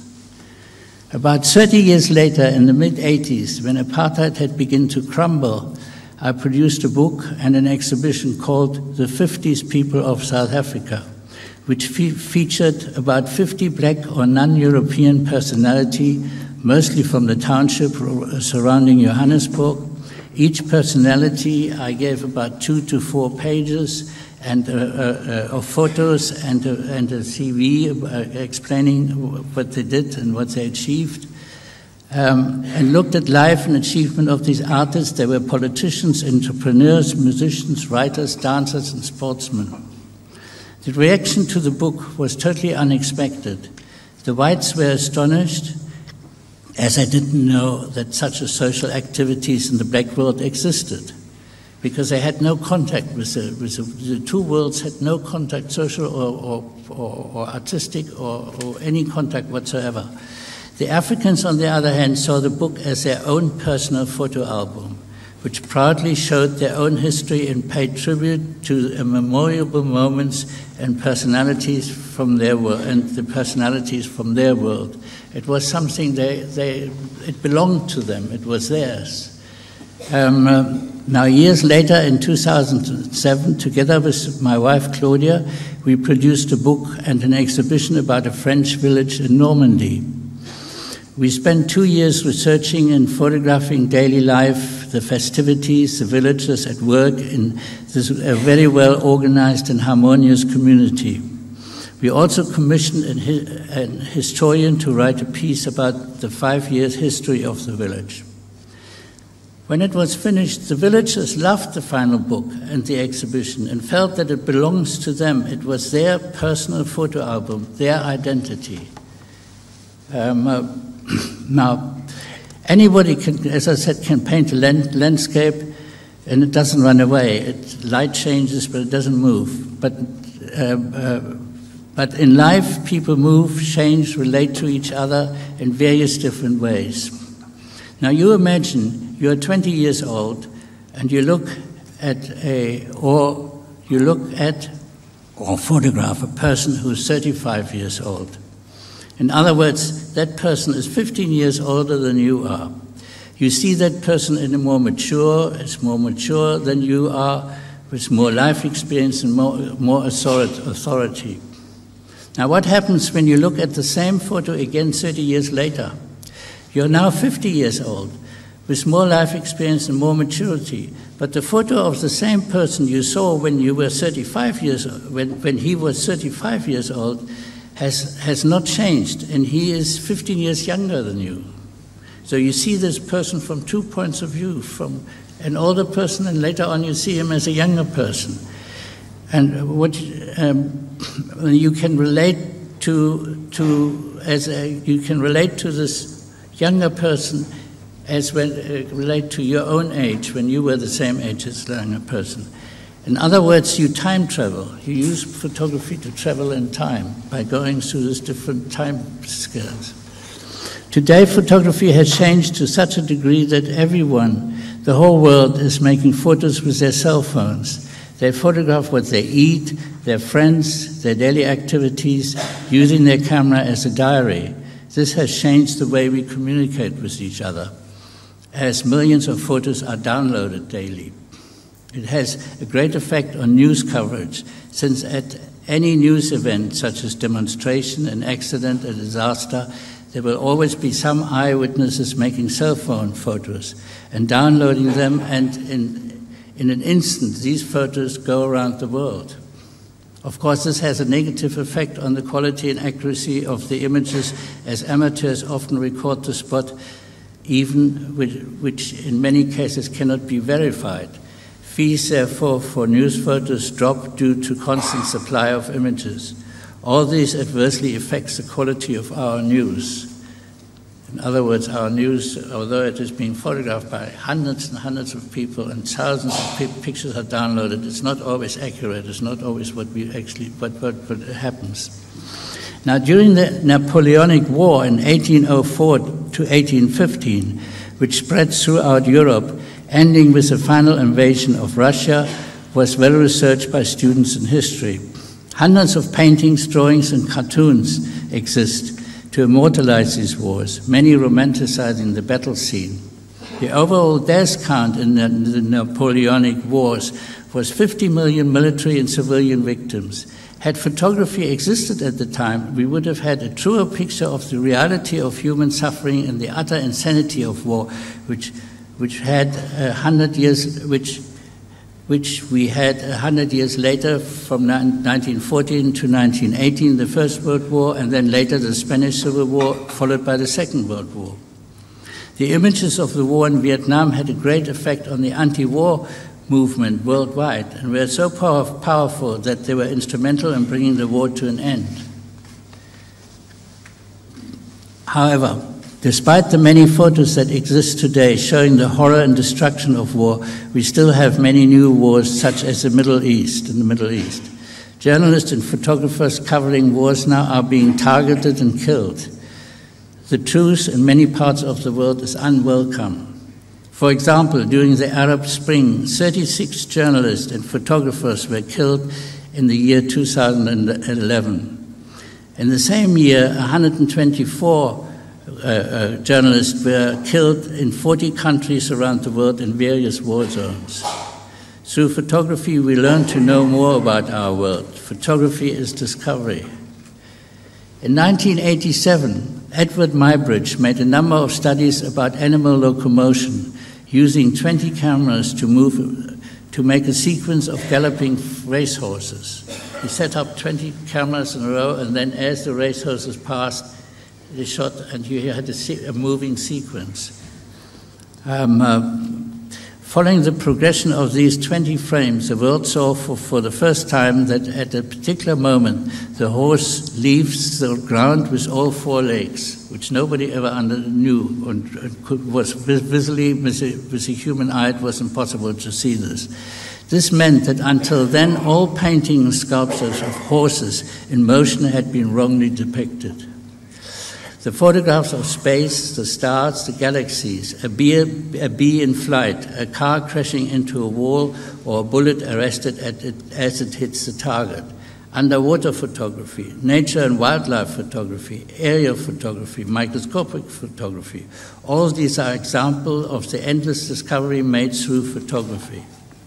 About thirty years later, in the mid eighties, when apartheid had begun to crumble, I produced a book and an exhibition called The fifties People of South Africa, which fe featured about fifty black or non-European personality, mostly from the township surrounding Johannesburg. Each personality I gave about two to four pages, and uh, uh, of photos and, uh, and a C V uh, explaining what they did and what they achieved, um, and looked at life and achievement of these artists. They were politicians, entrepreneurs, musicians, writers, dancers, and sportsmen. The reaction to the book was totally unexpected. The whites were astonished, as I didn't know that such a social activities in the black world existed, because they had no contact with the, with the, the two worlds had no contact, social or, or, or, or artistic or, or any contact whatsoever. The Africans, on the other hand, saw the book as their own personal photo album, which proudly showed their own history and paid tribute to memorable moments and personalities from their world, and the personalities from their world. It was something they, they it belonged to them. It was theirs. Um, um, now, years later, in two thousand seven, together with my wife Claudia, we produced a book and an exhibition about a French village in Normandy. We spent two years researching and photographing daily life, the festivities, the villagers at work in this a very well organized and harmonious community. We also commissioned an, an historian to write a piece about the five years history of the village. When it was finished, the villagers loved the final book and the exhibition and felt that it belongs to them. It was their personal photo album, their identity. Um, uh, now, anybody can, as I said, can paint a land, landscape, and it doesn't run away. It, light changes, but it doesn't move. But, uh, uh, but in life, people move, change, relate to each other in various different ways. Now, you imagine you're twenty years old, and you look at a, or you look at, or photograph a person who's thirty-five years old. In other words, that person is fifteen years older than you are. You see that person in a more mature, is more mature than you are, with more life experience and more, more authority. Now, what happens when you look at the same photo again thirty years later? You're now fifty years old, with more life experience and more maturity. But the photo of the same person you saw when you were thirty-five years old, when, when he was thirty-five years old, has, has not changed, and he is fifteen years younger than you. So you see this person from two points of view, from an older person, and later on you see him as a younger person. And what um, you can relate to, to as a, you can relate to this younger person as when uh, relate to your own age, when you were the same age as the younger person. In other words, you time travel. You use photography to travel in time by going through these different time scales. Today, photography has changed to such a degree that everyone, the whole world, is making photos with their cell phones. They photograph what they eat, their friends, their daily activities, using their camera as a diary. This has changed the way we communicate with each other, as millions of photos are downloaded daily. It has a great effect on news coverage, since at any news event, such as demonstration, an accident, a disaster, there will always be some eyewitnesses making cell phone photos and downloading them, and in, in an instant, these photos go around the world. Of course, this has a negative effect on the quality and accuracy of the images, as amateurs often record the spot, even which, which in many cases cannot be verified. Fees, therefore, for news photos drop due to constant supply of images. All this adversely affects the quality of our news. In other words, our news, although it is being photographed by hundreds and hundreds of people and thousands of pictures are downloaded, it's not always accurate. It's not always what we actually, what, what, what happens. Now, during the Napoleonic War in eighteen oh four to eighteen fifteen, which spread throughout Europe, ending with the final invasion of Russia, was well researched by students in history. Hundreds of paintings, drawings, and cartoons exist to immortalize these wars, many romanticizing the battle scene. The overall death count in the, the Napoleonic Wars was fifty million military and civilian victims. Had photography existed at the time, we would have had a truer picture of the reality of human suffering and the utter insanity of war, which, which had a hundred years, which which we had a hundred years later from nineteen fourteen to nineteen eighteen, the First World War, and then later the Spanish Civil War, followed by the Second World War. The images of the war in Vietnam had a great effect on the anti-war movement worldwide and were so power powerful that they were instrumental in bringing the war to an end. However, despite the many photos that exist today showing the horror and destruction of war, we still have many new wars, such as the Middle East, in the Middle East. Journalists and photographers covering wars now are being targeted and killed. The truth in many parts of the world is unwelcome. For example, during the Arab Spring, thirty-six journalists and photographers were killed in the year two thousand eleven. In the same year, one hundred twenty-four uh, uh, journalists were killed in forty countries around the world in various war zones. Through photography, we learn to know more about our world. Photography is discovery. In nineteen eighty-seven, Edward Muybridge made a number of studies about animal locomotion, using twenty cameras to move, to make a sequence of galloping racehorses. He set up twenty cameras in a row, and then as the racehorses passed, they shot, and you had a, a moving sequence. Um, uh, Following the progression of these twenty frames, the world saw for, for the first time that at a particular moment, the horse leaves the ground with all four legs, which nobody ever under, knew and, and could, was visually, with a, with a human eye, it was impossible to see this. This meant that until then, all painting and sculptures of horses in motion had been wrongly depicted. The photographs of space, the stars, the galaxies, a bee, a bee in flight, a car crashing into a wall, or a bullet arrested at it as it hits the target. Underwater photography, nature and wildlife photography, aerial photography, microscopic photography. All these are examples of the endless discovery made through photography.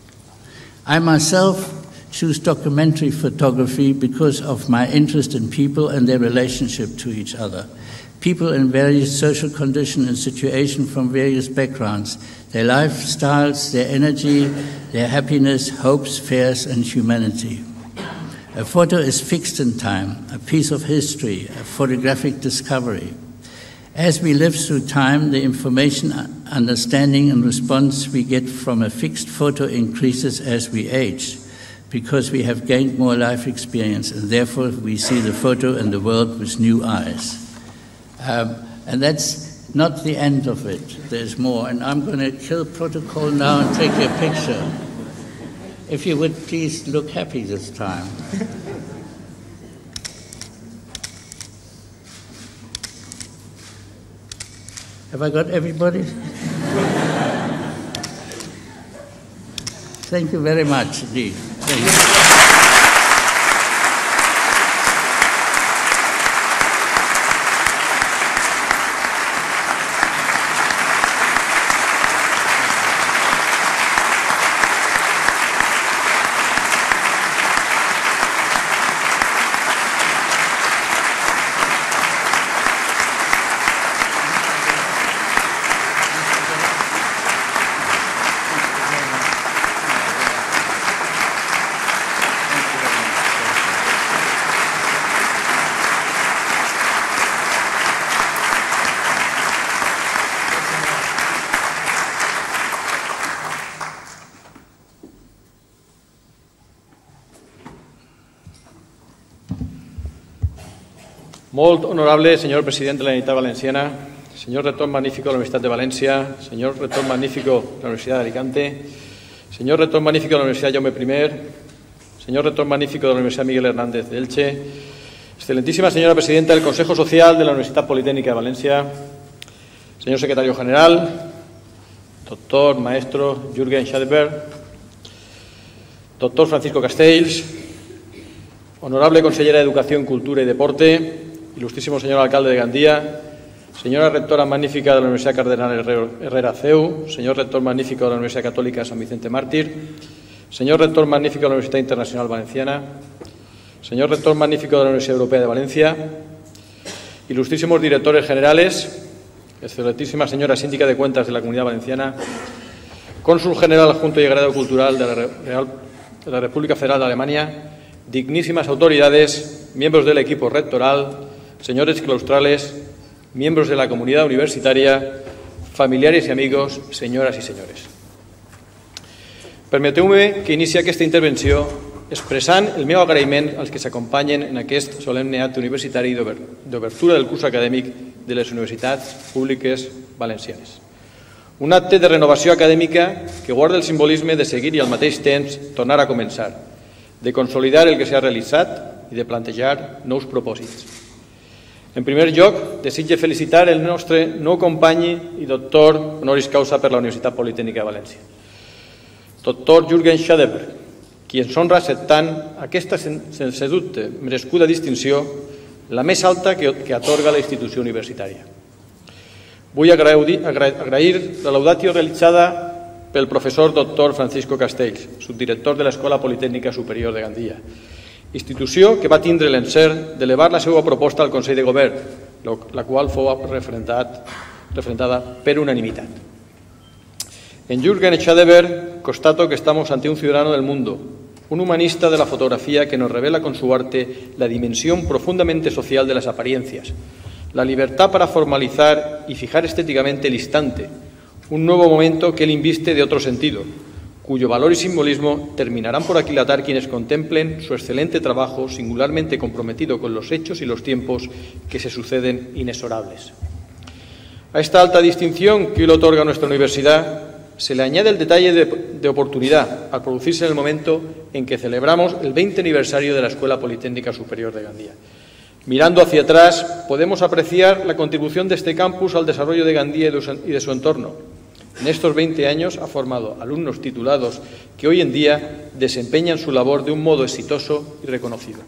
I myself choose documentary photography because of my interest in people and their relationship to each other. People in various social conditions and situations from various backgrounds, their lifestyles, their energy, their happiness, hopes, fears, and humanity. A photo is fixed in time, a piece of history, a photographic discovery. As we live through time, the information, understanding, and response we get from a fixed photo increases as we age, because we have gained more life experience, and therefore we see the photo and the world with new eyes. Um, and that's not the end of it. There's more. And I'm going to kill protocol now and take your picture. If you would please look happy this time. Have I got everybody? Thank you very much indeed. Thank you. Molt honorable senyor president de la Generalitat Valenciana, senyor rector magnífico de la Universitat de València, senyor rector magnífico de la Universitat d'Alicante, senyor rector magnífico de la Universitat Jaume primer, señor rector magnífico de la Universidad Miguel Hernández de Elche, excelentísima señora presidenta del Consejo Social de la Universidad Politécnica de Valencia, señor secretario general, doctor maestro Jürgen Schadeberg, doctor Francisco Castells, honorable consellera de Educación, Cultura y Deporte, ilustrísimo señor alcalde de Gandía, señora rectora magnífica de la Universidad Cardenal Herrera C E U, señor rector magnífico de la Universidad Católica San Vicente Mártir, señor rector magnífico de la Universidad Internacional Valenciana, señor rector magnífico de la Universidad Europea de Valencia, ilustrísimos directores generales, excelentísima señora síndica de Cuentas de la Comunidad Valenciana, Cónsul General Adjunto y Agregado Cultural de la, Real, de la República Federal de Alemania, dignísimas autoridades, miembros del equipo rectoral, señores claustrales, miembros de la comunidad universitaria, familiares y amigos, señoras i senyores. Permeteu-me que inici aquesta intervenció expressant el meu agraïment als que s'acompanyen en aquest solemne acte universitari d'obertura del curs acadèmic de les universitats públiques valencianes. Un acte de renovació acadèmica que guarda el simbolisme de seguir i al mateix temps tornar a començar, de consolidar el que s'ha realitzat i de plantejar nous propòsits. En primer lloc, desitge felicitar el nostre nou company i doctor honoris causa per la Universitat Politècnica de València, doctor Jürgen Schadeberg, qui ens honra acceptant aquesta, sense dubte, merescuda distinció, la més alta que, que atorga la institució universitària. Vull agrair, agrair la laudatio realitzada pel professor doctor Francisco Castells, subdirector de l'Escola Politècnica Superior de Gandia, institució que va tindre l'encert d'elevar la seva proposta al Consell de Govern, la qual fou referendada per unanimitat. En Jürgen Schadeberg constato que estamos ante un ciudadano del mundo, un humanista de la fotografía que nos revela con su arte la dimensión profundamente social de las apariencias, la libertad para formalizar y fijar estéticamente el instante, un nuevo momento que él inviste de otro sentido, cuyo valor y simbolismo terminarán por aquilatar quienes contemplen su excelente trabajo singularmente comprometido con los hechos y los tiempos que se suceden inexorables. A esta alta distinción que hoy le otorga nuestra universidad se le añade el detalle de, de oportunidad al producirse en el momento en que celebramos el veinte aniversario de la Escuela Politécnica Superior de Gandía. Mirando hacia atrás, podemos apreciar la contribución de este campus al desarrollo de Gandía y de su entorno. En estos veinte años ha formado alumnos titulados que hoy en día desempeñan su labor de un modo exitoso y reconocido.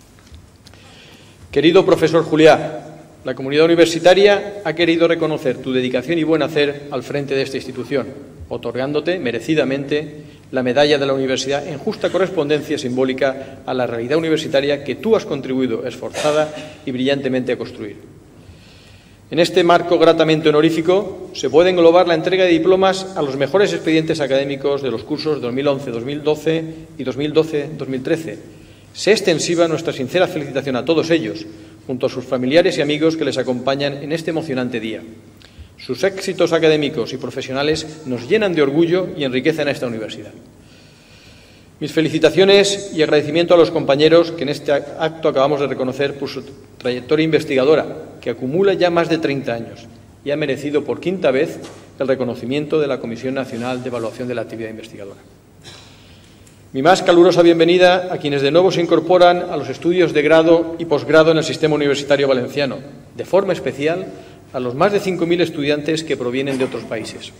Querido profesor Juliá, la comunidad universitaria ha querido reconocer tu dedicación y buen hacer al frente de esta institución, otorgándote merecidamente la medalla de la universidad en justa correspondencia simbólica a la realidad universitaria que tú has contribuido esforzada y brillantemente a construir. En este marco gratamente honorífico se puede englobar la entrega de diplomas a los mejores expedientes académicos de los cursos dos mil once dos mil doce y dos mil doce dos mil trece. Sea extensiva nuestra sincera felicitación a todos ellos, junto a sus familiares y amigos que les acompañan en este emocionante día. Sus éxitos académicos y profesionales nos llenan de orgullo y enriquecen a esta universidad. Mis felicitaciones y agradecimiento a los compañeros que en este acto acabamos de reconocer por su trayectoria investigadora, que acumula ya más de treinta años y ha merecido por quinta vez el reconocimiento de la Comisión Nacional de Evaluación de la Actividad Investigadora. Mi más calurosa bienvenida a quienes de nuevo se incorporan a los estudios de grado y posgrado en el sistema universitario valenciano, de forma especial a los más de cinco mil estudiantes que provienen de otros países.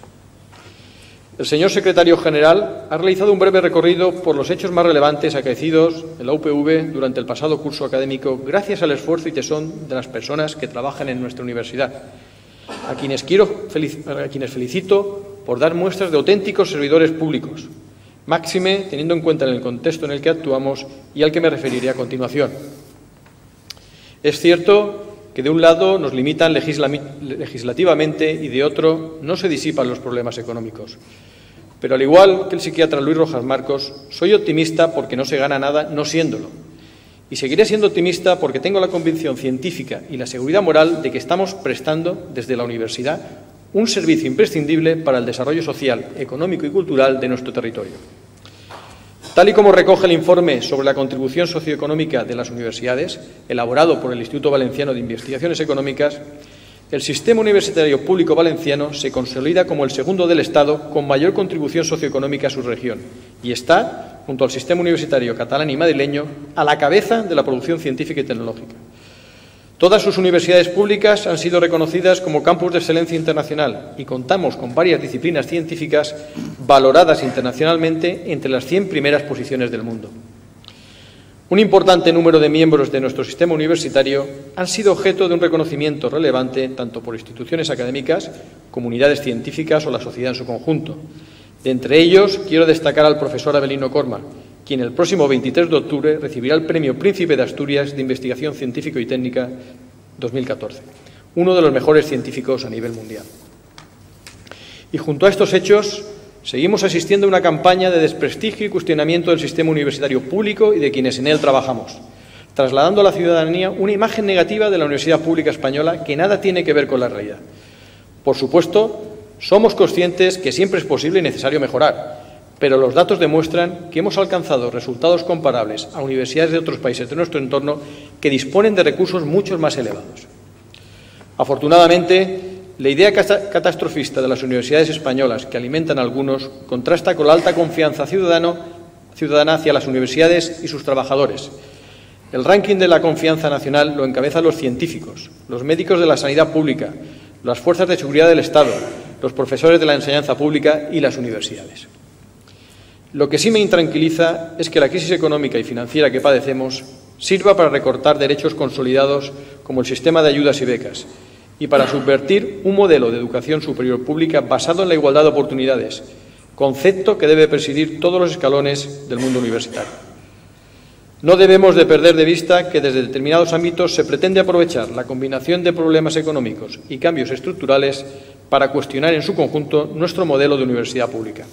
El señor secretario general ha realizado un breve recorrido por los hechos más relevantes acaecidos en la U P V durante el pasado curso académico gracias al esfuerzo y tesón de las personas que trabajan en nuestra universidad, a quienes, quiero, a quienes felicito por dar muestras de auténticos servidores públicos, máxime teniendo en cuenta el contexto en el que actuamos y al que me referiré a continuación. Es cierto que de un lado nos limitan legislativamente y de otro no se disipan los problemas económicos. Pero al igual que el psiquiatra Luis Rojas Marcos, soy optimista porque no se gana nada no siéndolo. Y seguiré siendo optimista porque tengo la convicción científica y la seguridad moral de que estamos prestando desde la universidad un servicio imprescindible para el desarrollo social, económico y cultural de nuestro territorio. Tal y como recoge el informe sobre la contribución socioeconómica de las universidades, elaborado por el Instituto Valenciano de Investigaciones Económicas, el sistema universitario público valenciano se consolida como el segundo del Estado con mayor contribución socioeconómica a su región y está, junto al sistema universitario catalán y madrileño, a la cabeza de la producción científica y tecnológica. Todas sus universidades públicas han sido reconocidas como campus de excelencia internacional y contamos con varias disciplinas científicas valoradas internacionalmente entre las cien primeras posiciones del mundo. Un importante número de miembros de nuestro sistema universitario han sido objeto de un reconocimiento relevante tanto por instituciones académicas, comunidades científicas o la sociedad en su conjunto. De entre ellos, quiero destacar al profesor Avelino Corma, quien el próximo veintitrés de octubre recibirá el Premio Príncipe de Asturias de Investigación Científico y Técnica dos mil catorce, uno de los mejores científicos a nivel mundial. Y junto a estos hechos, Seguimos asistiendo a una campaña de desprestigio y cuestionamiento del sistema universitario público y de quienes en él trabajamos, trasladando a la ciudadanía una imagen negativa de la Universidad Pública Española que nada tiene que ver con la realidad. Por supuesto, somos conscientes que siempre es posible y necesario mejorar, pero los datos demuestran que hemos alcanzado resultados comparables a universidades de otros países de nuestro entorno que disponen de recursos mucho más elevados. Afortunadamente, la idea catastrofista de las universidades españolas que alimentan algunos contrasta con la alta confianza ciudadano, ciudadana hacia las universidades y sus trabajadores. El ranking de la confianza nacional lo encabezan los científicos, los médicos de la sanidad pública, las fuerzas de seguridad del Estado, los profesores de la enseñanza pública y las universidades. Lo que sí me intranquiliza es que la crisis económica y financiera que padecemos sirva para recortar derechos consolidados como el sistema de ayudas y becas, y para subvertir un modelo de educación superior pública basado en la igualdad de oportunidades, concepto que debe presidir todos los escalones del mundo universitario. No debemos de perder de vista que desde determinados ámbitos se pretende aprovechar la combinación de problemas económicos y cambios estructurales para cuestionar en su conjunto nuestro modelo de universidad pública.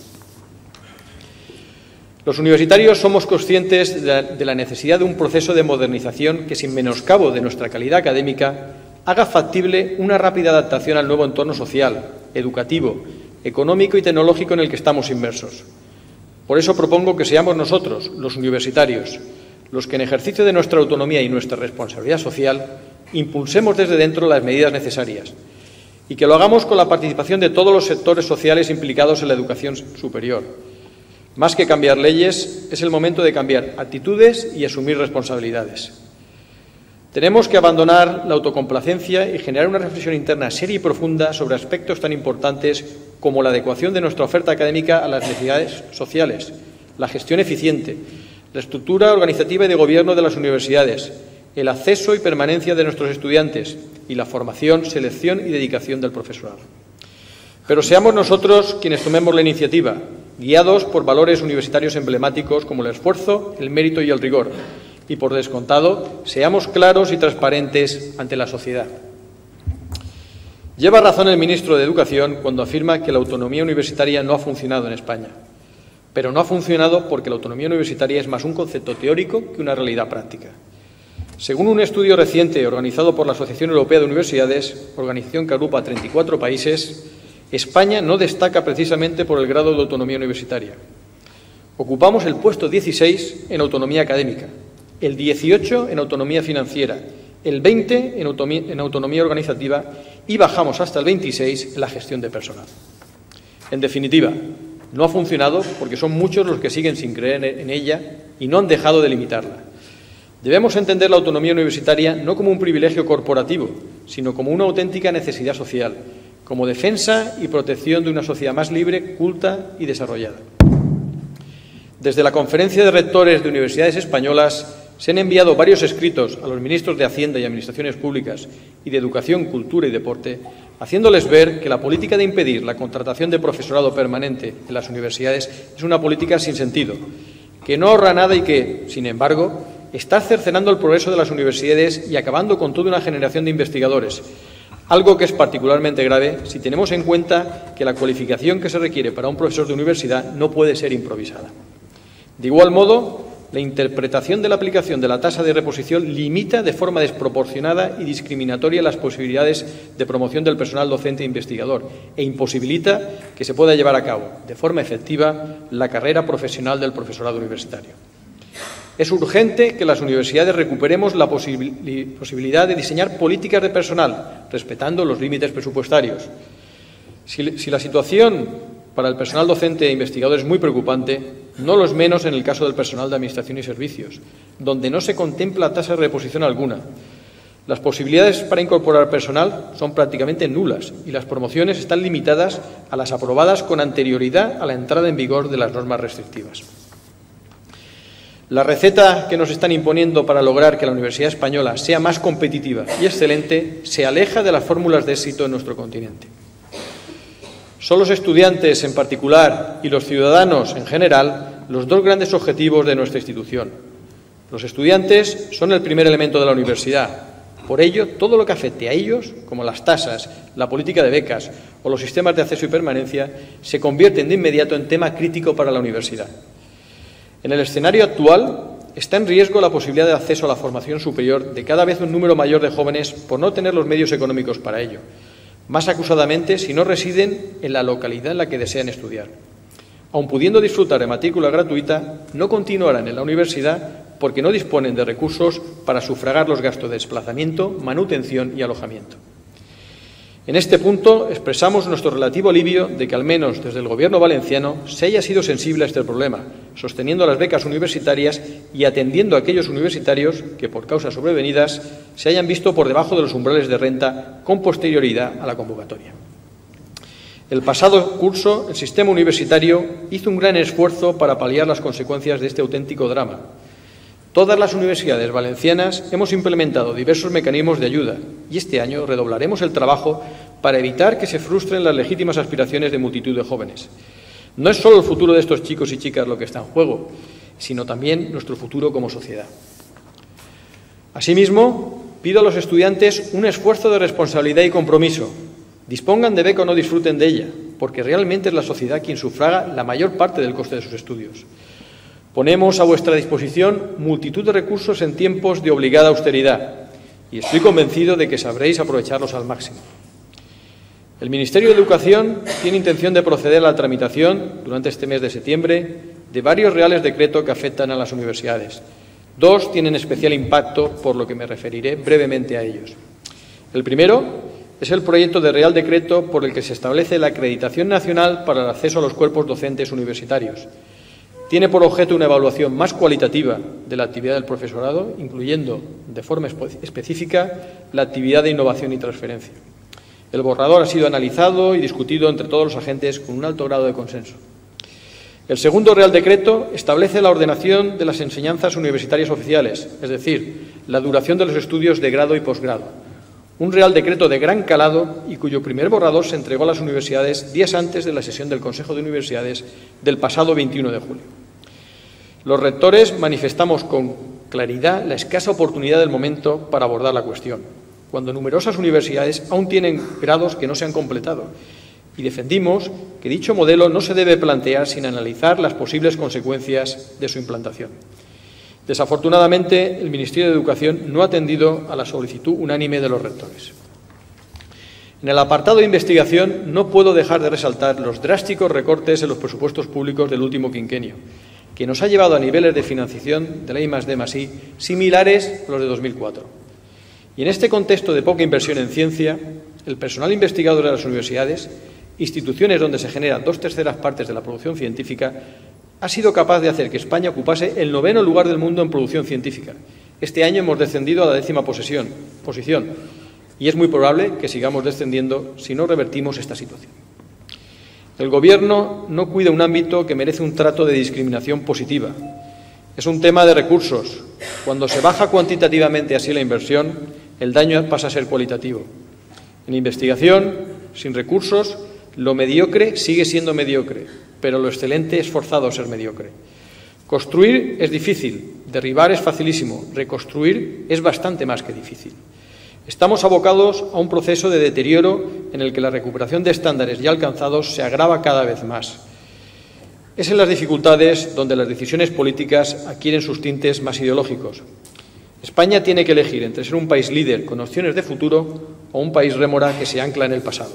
Los universitarios somos conscientes de la necesidad de un proceso de modernización que, sin menoscabo de nuestra calidad académica, haga factible una rápida adaptación al nuevo entorno social, educativo, económico y tecnológico en el que estamos inmersos. Por eso propongo que seamos nosotros, los universitarios, los que en ejercicio de nuestra autonomía y nuestra responsabilidad social impulsemos desde dentro las medidas necesarias y que lo hagamos con la participación de todos los sectores sociales implicados en la educación superior. Más que cambiar leyes, es el momento de cambiar actitudes y asumir responsabilidades. Tenemos que abandonar la autocomplacencia y generar una reflexión interna seria y profunda sobre aspectos tan importantes como la adecuación de nuestra oferta académica a las necesidades sociales, la gestión eficiente, la estructura organizativa y de gobierno de las universidades, el acceso y permanencia de nuestros estudiantes y la formación, selección y dedicación del profesorado. Pero seamos nosotros quienes tomemos la iniciativa, guiados por valores universitarios emblemáticos como el esfuerzo, el mérito y el rigor. Y, por descontado, seamos claros y transparentes ante la sociedad. Lleva razón el ministro de Educación cuando afirma que la autonomía universitaria no ha funcionado en España. Pero no ha funcionado porque la autonomía universitaria es más un concepto teórico que una realidad práctica. Según un estudio reciente organizado por la Asociación Europea de Universidades, organización que agrupa a treinta y cuatro países, España no destaca precisamente por el grado de autonomía universitaria. Ocupamos el puesto dieciséis en autonomía académica, el dieciocho en autonomía financiera, el veinte en autonomía, en autonomía organizativa y bajamos hasta el veintiséis en la gestión de personal. En definitiva, no ha funcionado porque son muchos los que siguen sin creer en ella y no han dejado de limitarla. Debemos entender la autonomía universitaria no como un privilegio corporativo, sino como una auténtica necesidad social, como defensa y protección de una sociedad más libre, culta y desarrollada. Desde la Conferencia de Rectores de Universidades Españolas se han enviado varios escritos a los ministros de Hacienda y Administraciones Públicas y de Educación, Cultura y Deporte, haciéndoles ver que la política de impedir la contratación de profesorado permanente en las universidades es una política sin sentido, que no ahorra nada y que, sin embargo, está cercenando el progreso de las universidades y acabando con toda una generación de investigadores, algo que es particularmente grave si tenemos en cuenta que la cualificación que se requiere para un profesor de universidad no puede ser improvisada. De igual modo, la interpretación de la aplicación de la tasa de reposición limita de forma desproporcionada y discriminatoria las posibilidades de promoción del personal docente e investigador e imposibilita que se pueda llevar a cabo de forma efectiva la carrera profesional del profesorado universitario. Es urgente que las universidades recuperemos la posibilidad de diseñar políticas de personal, respetando los límites presupuestarios. Si, si la situación para el personal docente e investigador es muy preocupante, no lo es menos en el caso del personal de Administración y Servicios, donde no se contempla tasa de reposición alguna. Las posibilidades para incorporar personal son prácticamente nulas y las promociones están limitadas a las aprobadas con anterioridad a la entrada en vigor de las normas restrictivas. La receta que nos están imponiendo para lograr que la Universidad Española sea más competitiva y excelente se aleja de las fórmulas de éxito en nuestro continente. Son los estudiantes en particular y los ciudadanos en general los dos grandes objetivos de nuestra institución. Los estudiantes son el primer elemento de la universidad. Por ello, todo lo que afecte a ellos, como las tasas, la política de becas o los sistemas de acceso y permanencia se convierten de inmediato en tema crítico para la universidad. En el escenario actual está en riesgo la posibilidad de acceso a la formación superior de cada vez un número mayor de jóvenes por no tener los medios económicos para ello, más acusadamente si no residen en la localidad en la que desean estudiar. Aun pudiendo disfrutar de matrícula gratuita, no continuarán en la universidad porque no disponen de recursos para sufragar los gastos de desplazamiento, manutención y alojamiento. En este punto expresamos nuestro relativo alivio de que al menos desde el Gobierno valenciano se haya sido sensible a este problema, sosteniendo las becas universitarias y atendiendo a aquellos universitarios que, por causas sobrevenidas, se hayan visto por debajo de los umbrales de renta con posterioridad a la convocatoria. El pasado curso, el sistema universitario hizo un gran esfuerzo para paliar las consecuencias de este auténtico drama. Todas las universidades valencianas hemos implementado diversos mecanismos de ayuda y este año redoblaremos el trabajo para evitar que se frustren las legítimas aspiraciones de multitud de jóvenes. No es solo el futuro de estos chicos y chicas lo que está en juego, sino también nuestro futuro como sociedad. Asimismo, pido a los estudiantes un esfuerzo de responsabilidad y compromiso. Dispongan de beca o no disfruten de ella, porque realmente es la sociedad quien sufraga la mayor parte del coste de sus estudios. Ponemos a vuestra disposición multitud de recursos en tiempos de obligada austeridad y estoy convencido de que sabréis aprovecharlos al máximo. El Ministerio de Educación tiene intención de proceder a la tramitación, durante este mes de septiembre, de varios reales decretos que afectan a las universidades. Dos tienen especial impacto, por lo que me referiré brevemente a ellos. El primero es el proyecto de Real Decreto por el que se establece la acreditación nacional para el acceso a los cuerpos docentes universitarios. Tiene por objeto una evaluación más cualitativa de la actividad del profesorado, incluyendo de forma específica la actividad de innovación y transferencia. El borrador ha sido analizado y discutido entre todos los agentes con un alto grado de consenso. El segundo Real Decreto establece la ordenación de las enseñanzas universitarias oficiales, es decir, la duración de los estudios de grado y posgrado. Un Real Decreto de gran calado y cuyo primer borrador se entregó a las universidades días antes de la sesión del Consejo de Universidades del pasado veintiuno de julio. Los rectores manifestamos con claridad la escasa oportunidad del momento para abordar la cuestión, cuando numerosas universidades aún tienen grados que no se han completado, y defendimos que dicho modelo no se debe plantear sin analizar las posibles consecuencias de su implantación. Desafortunadamente, el Ministerio de Educación no ha atendido a la solicitud unánime de los rectores. En el apartado de investigación no puedo dejar de resaltar los drásticos recortes en los presupuestos públicos del último quinquenio, que nos ha llevado a niveles de financiación de la I más D más I similares a los de dos mil cuatro. Y en este contexto de poca inversión en ciencia, el personal investigador de las universidades, instituciones donde se generan dos terceras partes de la producción científica, ha sido capaz de hacer que España ocupase el noveno lugar del mundo en producción científica. Este año hemos descendido a la décima posición, posición y es muy probable que sigamos descendiendo si no revertimos esta situación. El Gobierno no cuida un ámbito que merece un trato de discriminación positiva. Es un tema de recursos. Cuando se baja cuantitativamente así la inversión, el daño pasa a ser cualitativo. En investigación, sin recursos, lo mediocre sigue siendo mediocre, pero lo excelente es forzado a ser mediocre. Construir es difícil, derribar es facilísimo, reconstruir es bastante más que difícil. Estamos abocados a un proceso de deterioro en el que la recuperación de estándares ya alcanzados se agrava cada vez más. Es en las dificultades donde las decisiones políticas adquieren sus tintes más ideológicos. España tiene que elegir entre ser un país líder con opciones de futuro o un país rémora que se ancla en el pasado.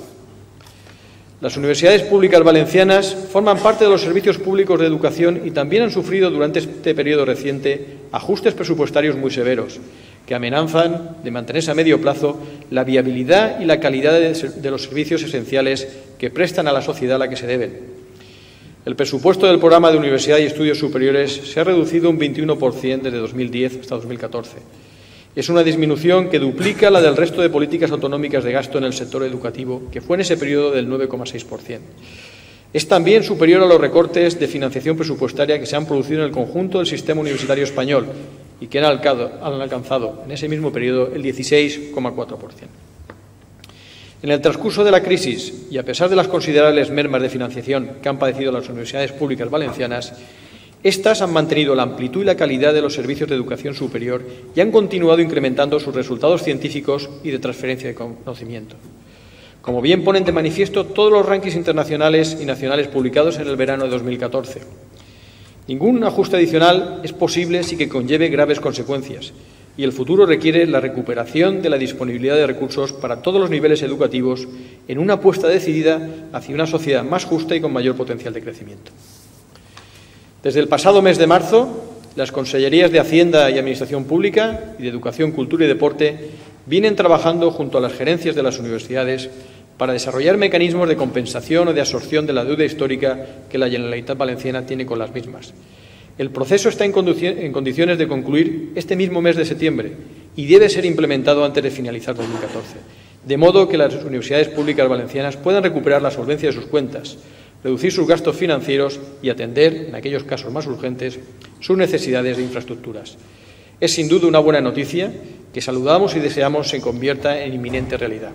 Las universidades públicas valencianas forman parte de los servicios públicos de educación y también han sufrido durante este periodo reciente ajustes presupuestarios muy severos, que amenazan de mantenerse a medio plazo la viabilidad y la calidad de los servicios esenciales que prestan a la sociedad a la que se deben. El presupuesto del programa de Universidad y Estudios Superiores se ha reducido un veintiuno por ciento desde dos mil diez hasta dos mil catorce. Es una disminución que duplica la del resto de políticas autonómicas de gasto en el sector educativo, que fue en ese periodo del nueve coma seis por ciento. Es también superior a los recortes de financiación presupuestaria que se han producido en el conjunto del sistema universitario español y que han alcanzado en ese mismo periodo el dieciséis coma cuatro por ciento. En el transcurso de la crisis y a pesar de las considerables mermas de financiación que han padecido las universidades públicas valencianas, estas han mantenido la amplitud y la calidad de los servicios de educación superior y han continuado incrementando sus resultados científicos y de transferencia de conocimiento. como bien ponen de manifiesto todos los rankings internacionales y nacionales publicados en el verano de dos mil catorce. Ningún ajuste adicional es posible sin que conlleve graves consecuencias, y el futuro requiere la recuperación de la disponibilidad de recursos para todos los niveles educativos en una apuesta decidida hacia una sociedad más justa y con mayor potencial de crecimiento. Desde el pasado mes de marzo, las Consellerías de Hacienda y Administración Pública y de Educación, Cultura y Deporte vienen trabajando junto a las gerencias de las universidades para desarrollar mecanismos de compensación o de absorción de la deuda histórica que la Generalitat Valenciana tiene con las mismas. El proceso está en, en condiciones de concluir este mismo mes de septiembre y debe ser implementado antes de finalizar dos mil catorce, de modo que las universidades públicas valencianas puedan recuperar la solvencia de sus cuentas, reducir sus gastos financieros y atender, en aquellos casos más urgentes, sus necesidades de infraestructuras. Es sin duda una buena noticia que saludamos y deseamos se convierta en inminente realidad.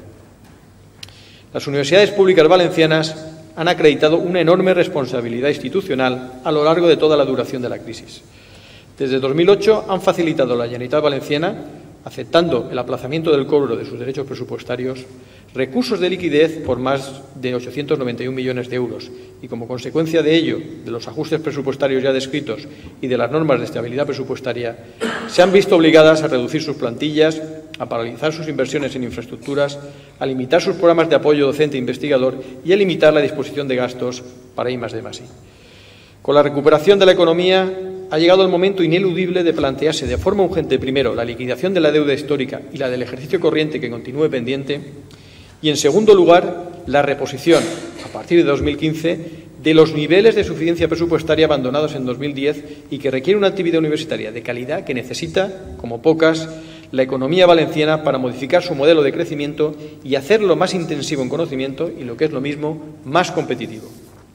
Las universidades públicas valencianas han acreditado una enorme responsabilidad institucional a lo largo de toda la duración de la crisis. Desde dos mil ocho han facilitado a la Generalitat Valenciana, aceptando el aplazamiento del cobro de sus derechos presupuestarios, recursos de liquidez por más de ochocientos noventa y un millones de euros y, como consecuencia de ello, de los ajustes presupuestarios ya descritos y de las normas de estabilidad presupuestaria, se han visto obligadas a reducir sus plantillas, a paralizar sus inversiones en infraestructuras, a limitar sus programas de apoyo docente e investigador y a limitar la disposición de gastos para I más D más I. Con la recuperación de la economía ha llegado el momento ineludible de plantearse de forma urgente, primero, la liquidación de la deuda histórica y la del ejercicio corriente que continúe pendiente, y, en segundo lugar, la reposición, a partir de dos mil quince, de los niveles de suficiencia presupuestaria abandonados en dos mil diez y que requiere una actividad universitaria de calidad que necesita, como pocas, la economía valenciana para modificar su modelo de crecimiento y hacerlo más intensivo en conocimiento y, lo que es lo mismo, más competitivo.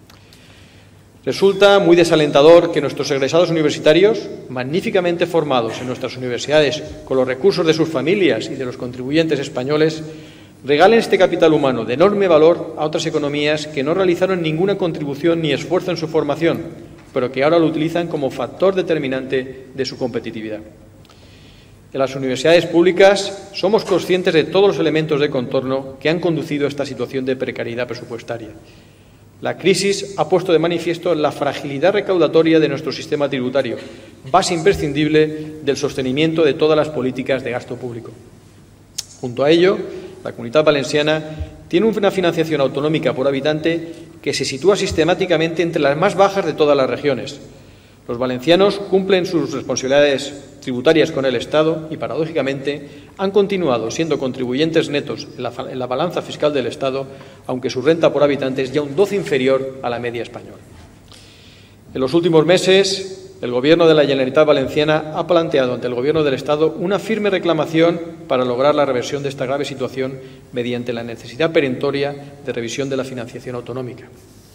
Resulta muy desalentador que nuestros egresados universitarios, magníficamente formados en nuestras universidades con los recursos de sus familias y de los contribuyentes españoles, regalen este capital humano de enorme valor a otras economías que no realizaron ninguna contribución ni esfuerzo en su formación, pero que ahora lo utilizan como factor determinante de su competitividad. En las universidades públicas somos conscientes de todos los elementos de contorno que han conducido a esta situación de precariedad presupuestaria. La crisis ha puesto de manifiesto la fragilidad recaudatoria de nuestro sistema tributario, base imprescindible del sostenimiento de todas las políticas de gasto público. Junto a ello, la Comunitat Valenciana tiene una financiación autonómica por habitante que se sitúa sistemáticamente entre las más bajas de todas las regiones. Los valencianos cumplen sus responsabilidades tributarias con el Estado y, paradójicamente, han continuado siendo contribuyentes netos en la, en la balanza fiscal del Estado, aunque su renta por habitante es ya un doce inferior a la media española. En los últimos meses, el Gobierno de la Generalitat Valenciana ha planteado ante el Gobierno del Estado una firme reclamación para lograr la reversión de esta grave situación mediante la necesidad perentoria de revisión de la financiación autonómica.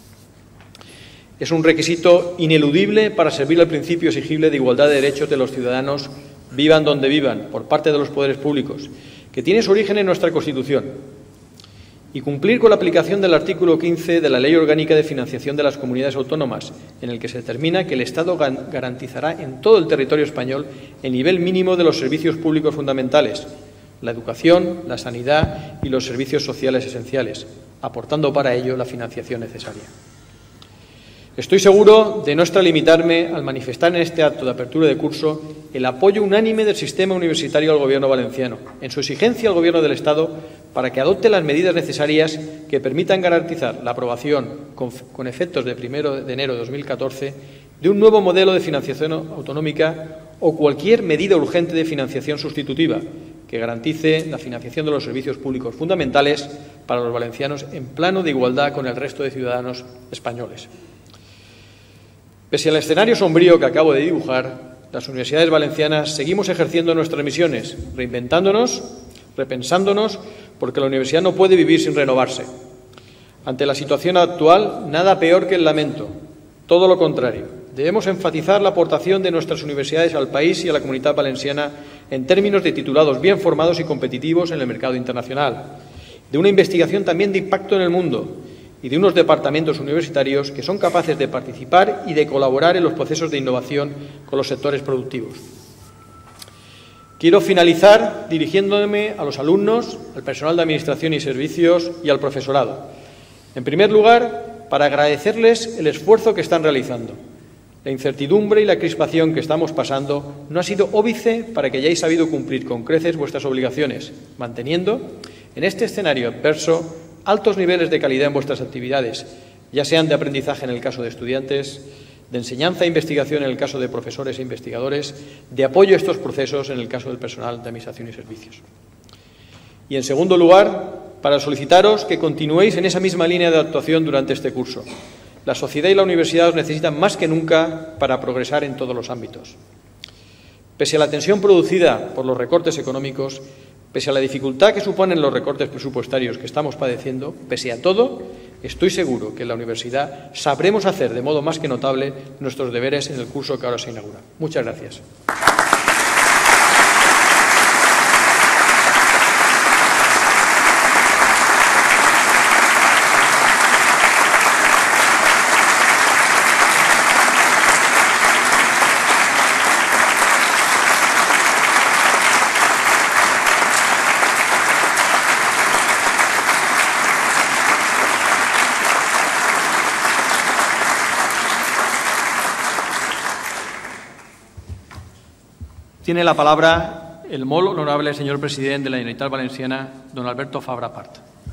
Es un requisito ineludible para servir al principio exigible de igualdad de derechos de los ciudadanos, vivan donde vivan, por parte de los poderes públicos, que tiene su origen en nuestra Constitución, y cumplir con la aplicación del artículo quince de la Ley Orgánica de Financiación de las Comunidades Autónomas, en el que se determina que el Estado garantizará en todo el territorio español el nivel mínimo de los servicios públicos fundamentales, la educación, la sanidad y los servicios sociales esenciales, aportando para ello la financiación necesaria. Estoy seguro de no extralimitarme al manifestar en este acto de apertura de curso el apoyo unánime del sistema universitario al Gobierno valenciano, en su exigencia al Gobierno del Estado para que adopte las medidas necesarias que permitan garantizar la aprobación, con, con efectos de primero de enero de dos mil catorce, de un nuevo modelo de financiación autonómica o cualquier medida urgente de financiación sustitutiva que garantice la financiación de los servicios públicos fundamentales para los valencianos en plano de igualdad con el resto de ciudadanos españoles. Pese al escenario sombrío que acabo de dibujar, las universidades valencianas seguimos ejerciendo nuestras misiones, reinventándonos, repensándonos, porque la universidad no puede vivir sin renovarse. Ante la situación actual, nada peor que el lamento, todo lo contrario. Debemos enfatizar la aportación de nuestras universidades al país y a la Comunitat Valenciana en términos de titulados bien formados y competitivos en el mercado internacional, de una investigación también de impacto en el mundo, y de unos departamentos universitarios que son capaces de participar y de colaborar en los procesos de innovación con los sectores productivos. Quiero finalizar dirigiéndome a los alumnos, al personal de Administración y Servicios y al profesorado. En primer lugar, para agradecerles el esfuerzo que están realizando. La incertidumbre y la crispación que estamos pasando no ha sido óbice para que hayáis sabido cumplir con creces vuestras obligaciones, manteniendo, en este escenario adverso, altos niveles de calidad en vuestras actividades, ya sean de aprendizaje en el caso de estudiantes, de enseñanza e investigación en el caso de profesores e investigadores, de apoyo a estos procesos en el caso del personal de Administración y Servicios. Y, en segundo lugar, para solicitaros que continuéis en esa misma línea de actuación durante este curso. La sociedad y la universidad os necesitan más que nunca para progresar en todos los ámbitos. Pese a la tensión producida por los recortes económicos, pese a la dificultad que suponen los recortes presupuestarios que estamos padeciendo, pese a todo, estoy seguro que en la universidad sabremos hacer de modo más que notable nuestros deberes en el curso que ahora se inaugura. Muchas gracias. Tiene la palabra el molt honorable señor presidente de la Generalitat Valenciana, don Alberto Fabra Part.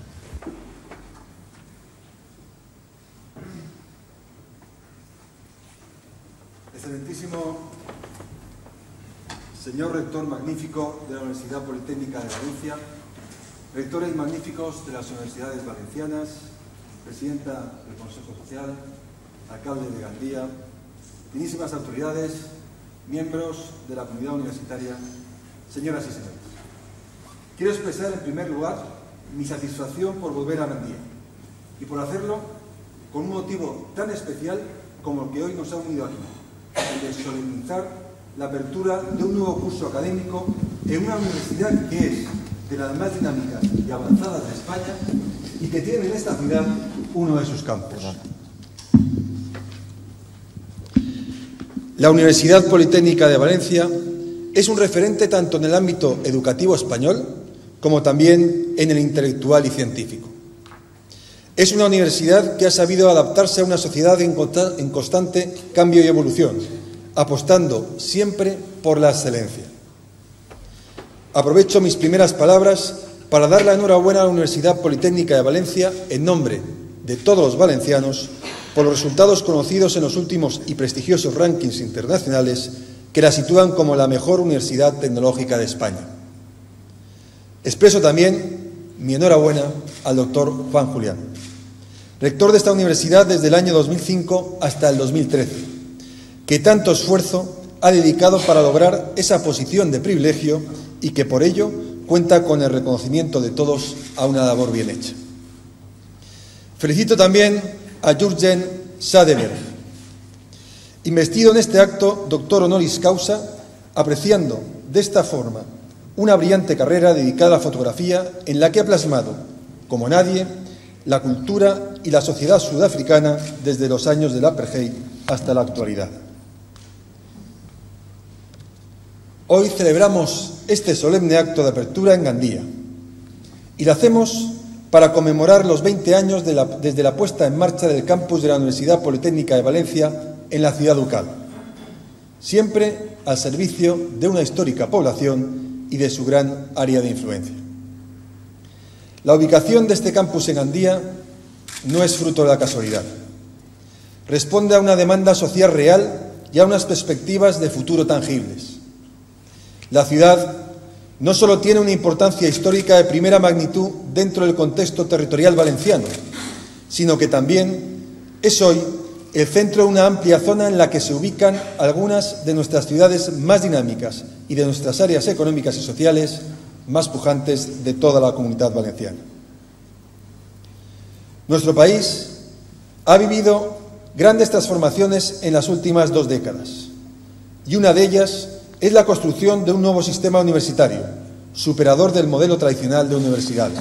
Excelentísimo señor rector magnífico de la Universidad Politécnica de Valencia, rectores magníficos de las universidades valencianas, presidenta del Consejo Social, alcalde de Gandía, finísimas autoridades, miembros de la comunidad universitaria, señoras y señores. Quiero expresar en primer lugar mi satisfacción por volver a Gandía y por hacerlo con un motivo tan especial como el que hoy nos ha unido aquí, el de solemnizar la apertura de un nuevo curso académico en una universidad que es de las más dinámicas y avanzadas de España y que tiene en esta ciudad uno de sus campus. La Universidad Politécnica de Valencia es un referente tanto en el ámbito educativo español como también en el intelectual y científico. Es una universidad que ha sabido adaptarse a una sociedad en constante cambio y evolución, apostando siempre por la excelencia. Aprovecho mis primeras palabras para dar la enhorabuena a la Universidad Politécnica de Valencia en nombre de todos los valencianos por los resultados conocidos en los últimos y prestigiosos rankings internacionales que la sitúan como la mejor universidad tecnológica de España. Expreso también mi enhorabuena al doctor Juan Julián, rector de esta universidad desde el año dos mil cinco hasta el dos mil trece, que tanto esfuerzo ha dedicado para lograr esa posición de privilegio y que por ello cuenta con el reconocimiento de todos a una labor bien hecha. Felicito también a Jürgen Sadeberg, investido en este acto doctor honoris causa, apreciando de esta forma una brillante carrera dedicada a la fotografía en la que ha plasmado, como nadie, la cultura y la sociedad sudafricana desde los años del apartheid hasta la actualidad. Hoy celebramos este solemne acto de apertura en Gandía y lo hacemos para conmemorar los veinte años de la, desde la puesta en marcha del campus de la Universidad Politécnica de Valencia en la ciudad ducal, siempre al servicio de una histórica población y de su gran área de influencia. La ubicación de este campus en Gandía no es fruto de la casualidad. Responde a una demanda social real y a unas perspectivas de futuro tangibles. La ciudad no solo tiene una importancia histórica de primera magnitud dentro del contexto territorial valenciano, sino que también es hoy el centro de una amplia zona en la que se ubican algunas de nuestras ciudades más dinámicas y de nuestras áreas económicas y sociales más pujantes de toda la Comunidad Valenciana. Nuestro país ha vivido grandes transformaciones en las últimas dos décadas, y una de ellas es la construcción de un nuevo sistema universitario, superador del modelo tradicional de universidades.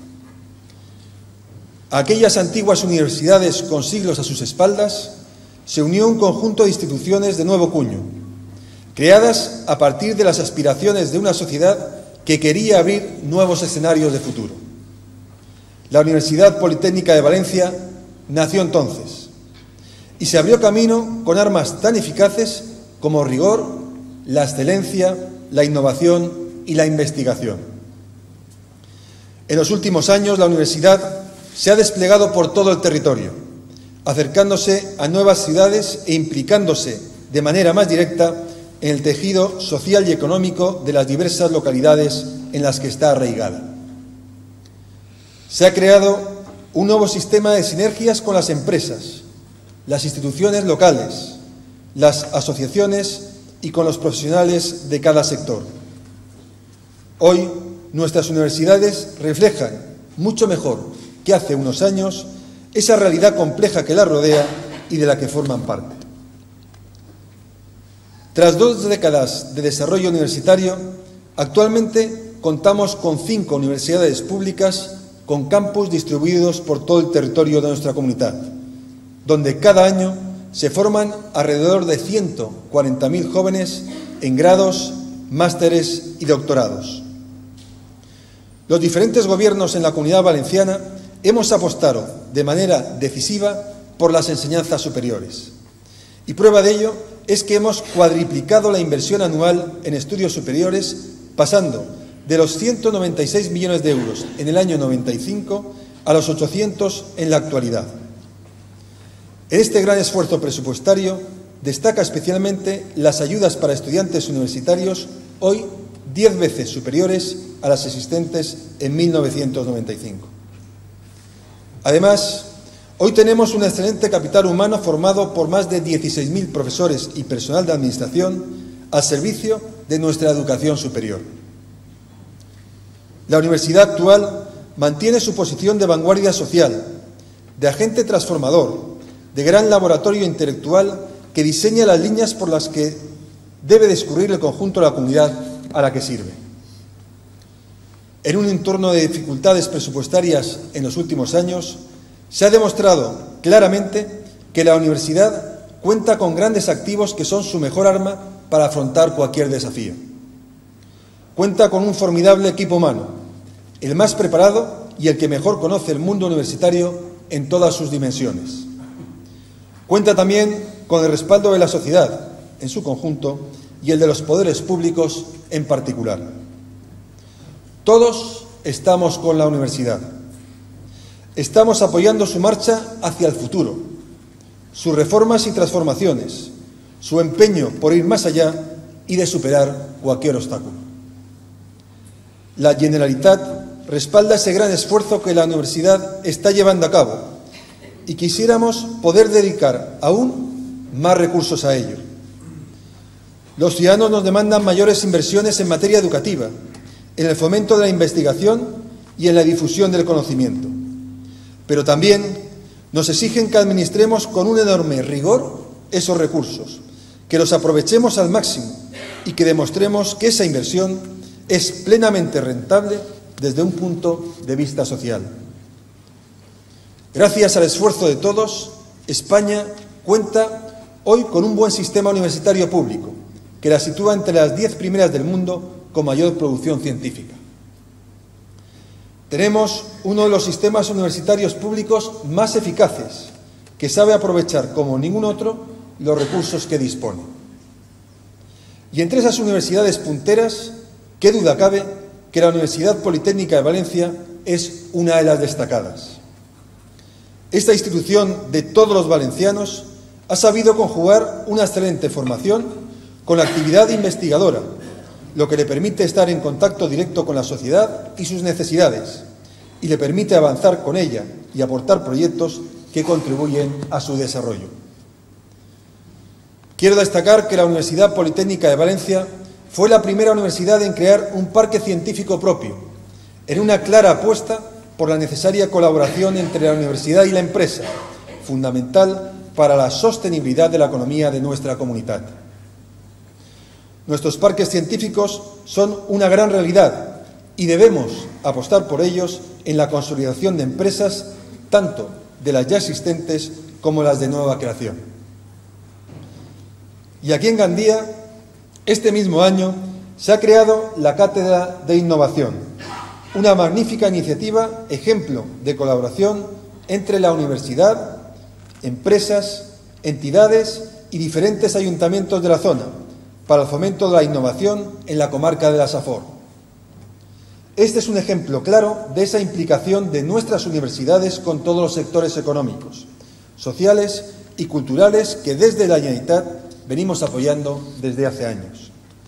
A aquellas antiguas universidades con siglos a sus espaldas se unió un conjunto de instituciones de nuevo cuño, creadas a partir de las aspiraciones de una sociedad que quería abrir nuevos escenarios de futuro. La Universidad Politécnica de Valencia nació entonces y se abrió camino con armas tan eficaces como rigor, la excelencia, la innovación y la investigación. En los últimos años, la universidad se ha desplegado por todo el territorio, acercándose a nuevas ciudades e implicándose de manera más directa en el tejido social y económico de las diversas localidades en las que está arraigada. Se ha creado un nuevo sistema de sinergias con las empresas, las instituciones locales, las asociaciones y con los profesionales de cada sector. Hoy, nuestras universidades reflejan mucho mejor que hace unos años esa realidad compleja que las rodea y de la que forman parte. Tras dos décadas de desarrollo universitario, actualmente contamos con cinco universidades públicas con campus distribuidos por todo el territorio de nuestra comunidad, donde cada año se forman alrededor de ciento cuarenta mil jóvenes en grados, másteres y doctorados. Los diferentes gobiernos en la Comunidad Valenciana hemos apostado de manera decisiva por las enseñanzas superiores. Y prueba de ello es que hemos cuadriplicado la inversión anual en estudios superiores, pasando de los ciento noventa y seis millones de euros en el año noventa y cinco a los ochocientos en la actualidad. En este gran esfuerzo presupuestario destaca especialmente las ayudas para estudiantes universitarios, hoy diez veces superiores a las existentes en mil novecientos noventa y cinco. Además, hoy tenemos un excelente capital humano formado por más de dieciséis mil profesores y personal de administración al servicio de nuestra educación superior. La universidad actual mantiene su posición de vanguardia social, de agente transformador, de gran laboratorio intelectual que diseña las líneas por las que debe discurrir el conjunto de la comunidad a la que sirve. En un entorno de dificultades presupuestarias en los últimos años, se ha demostrado claramente que la universidad cuenta con grandes activos que son su mejor arma para afrontar cualquier desafío. Cuenta con un formidable equipo humano, el más preparado y el que mejor conoce el mundo universitario en todas sus dimensiones. Cuenta también con el respaldo de la sociedad en su conjunto y el de los poderes públicos en particular. Todos estamos con la universidad. Estamos apoyando su marcha hacia el futuro, sus reformas y transformaciones, su empeño por ir más allá y de superar cualquier obstáculo. La Generalitat respalda ese gran esfuerzo que la universidad está llevando a cabo y quisiéramos poder dedicar aún más recursos a ello. Los ciudadanos nos demandan mayores inversiones en materia educativa, en el fomento de la investigación y en la difusión del conocimiento. Pero también nos exigen que administremos con un enorme rigor esos recursos, que los aprovechemos al máximo y que demostremos que esa inversión es plenamente rentable desde un punto de vista social. Gracias al esfuerzo de todos, España cuenta hoy con un buen sistema universitario público, que la sitúa entre las diez primeras del mundo con mayor producción científica. Tenemos uno de los sistemas universitarios públicos más eficaces, que sabe aprovechar como ningún otro los recursos que dispone. Y entre esas universidades punteras, qué duda cabe que la Universidad Politécnica de Valencia es una de las destacadas. Esta institución de todos los valencianos ha sabido conjugar una excelente formación con la actividad investigadora, lo que le permite estar en contacto directo con la sociedad y sus necesidades, y le permite avanzar con ella y aportar proyectos que contribuyen a su desarrollo. Quiero destacar que la Universidad Politécnica de Valencia fue la primera universidad en crear un parque científico propio, en una clara apuesta por la necesaria colaboración entre la universidad y la empresa, fundamental para la sostenibilidad de la economía de nuestra comunidad. Nuestros parques científicos son una gran realidad y debemos apostar por ellos en la consolidación de empresas, tanto de las ya existentes como las de nueva creación. Y aquí en Gandía Este mismo año se ha creado la Cátedra de Innovación, una magnífica iniciativa, ejemplo de colaboración entre la universidad, empresas, entidades y diferentes ayuntamientos de la zona para el fomento de la innovación en la comarca de la Safor. Este es un ejemplo claro de esa implicación de nuestras universidades con todos los sectores económicos, sociales y culturales que desde la Generalitat venimos apoyando desde hace años.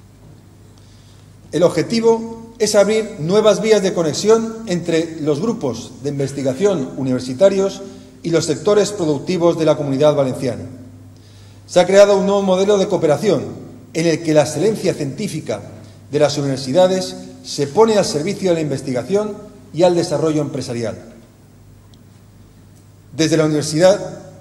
El objetivo es abrir nuevas vías de conexión entre los grupos de investigación universitarios y los sectores productivos de la Comunidad Valenciana. Se ha creado un nuevo modelo de cooperación en el que la excelencia científica de las universidades se pone al servicio de la investigación y al desarrollo empresarial. Desde la universidad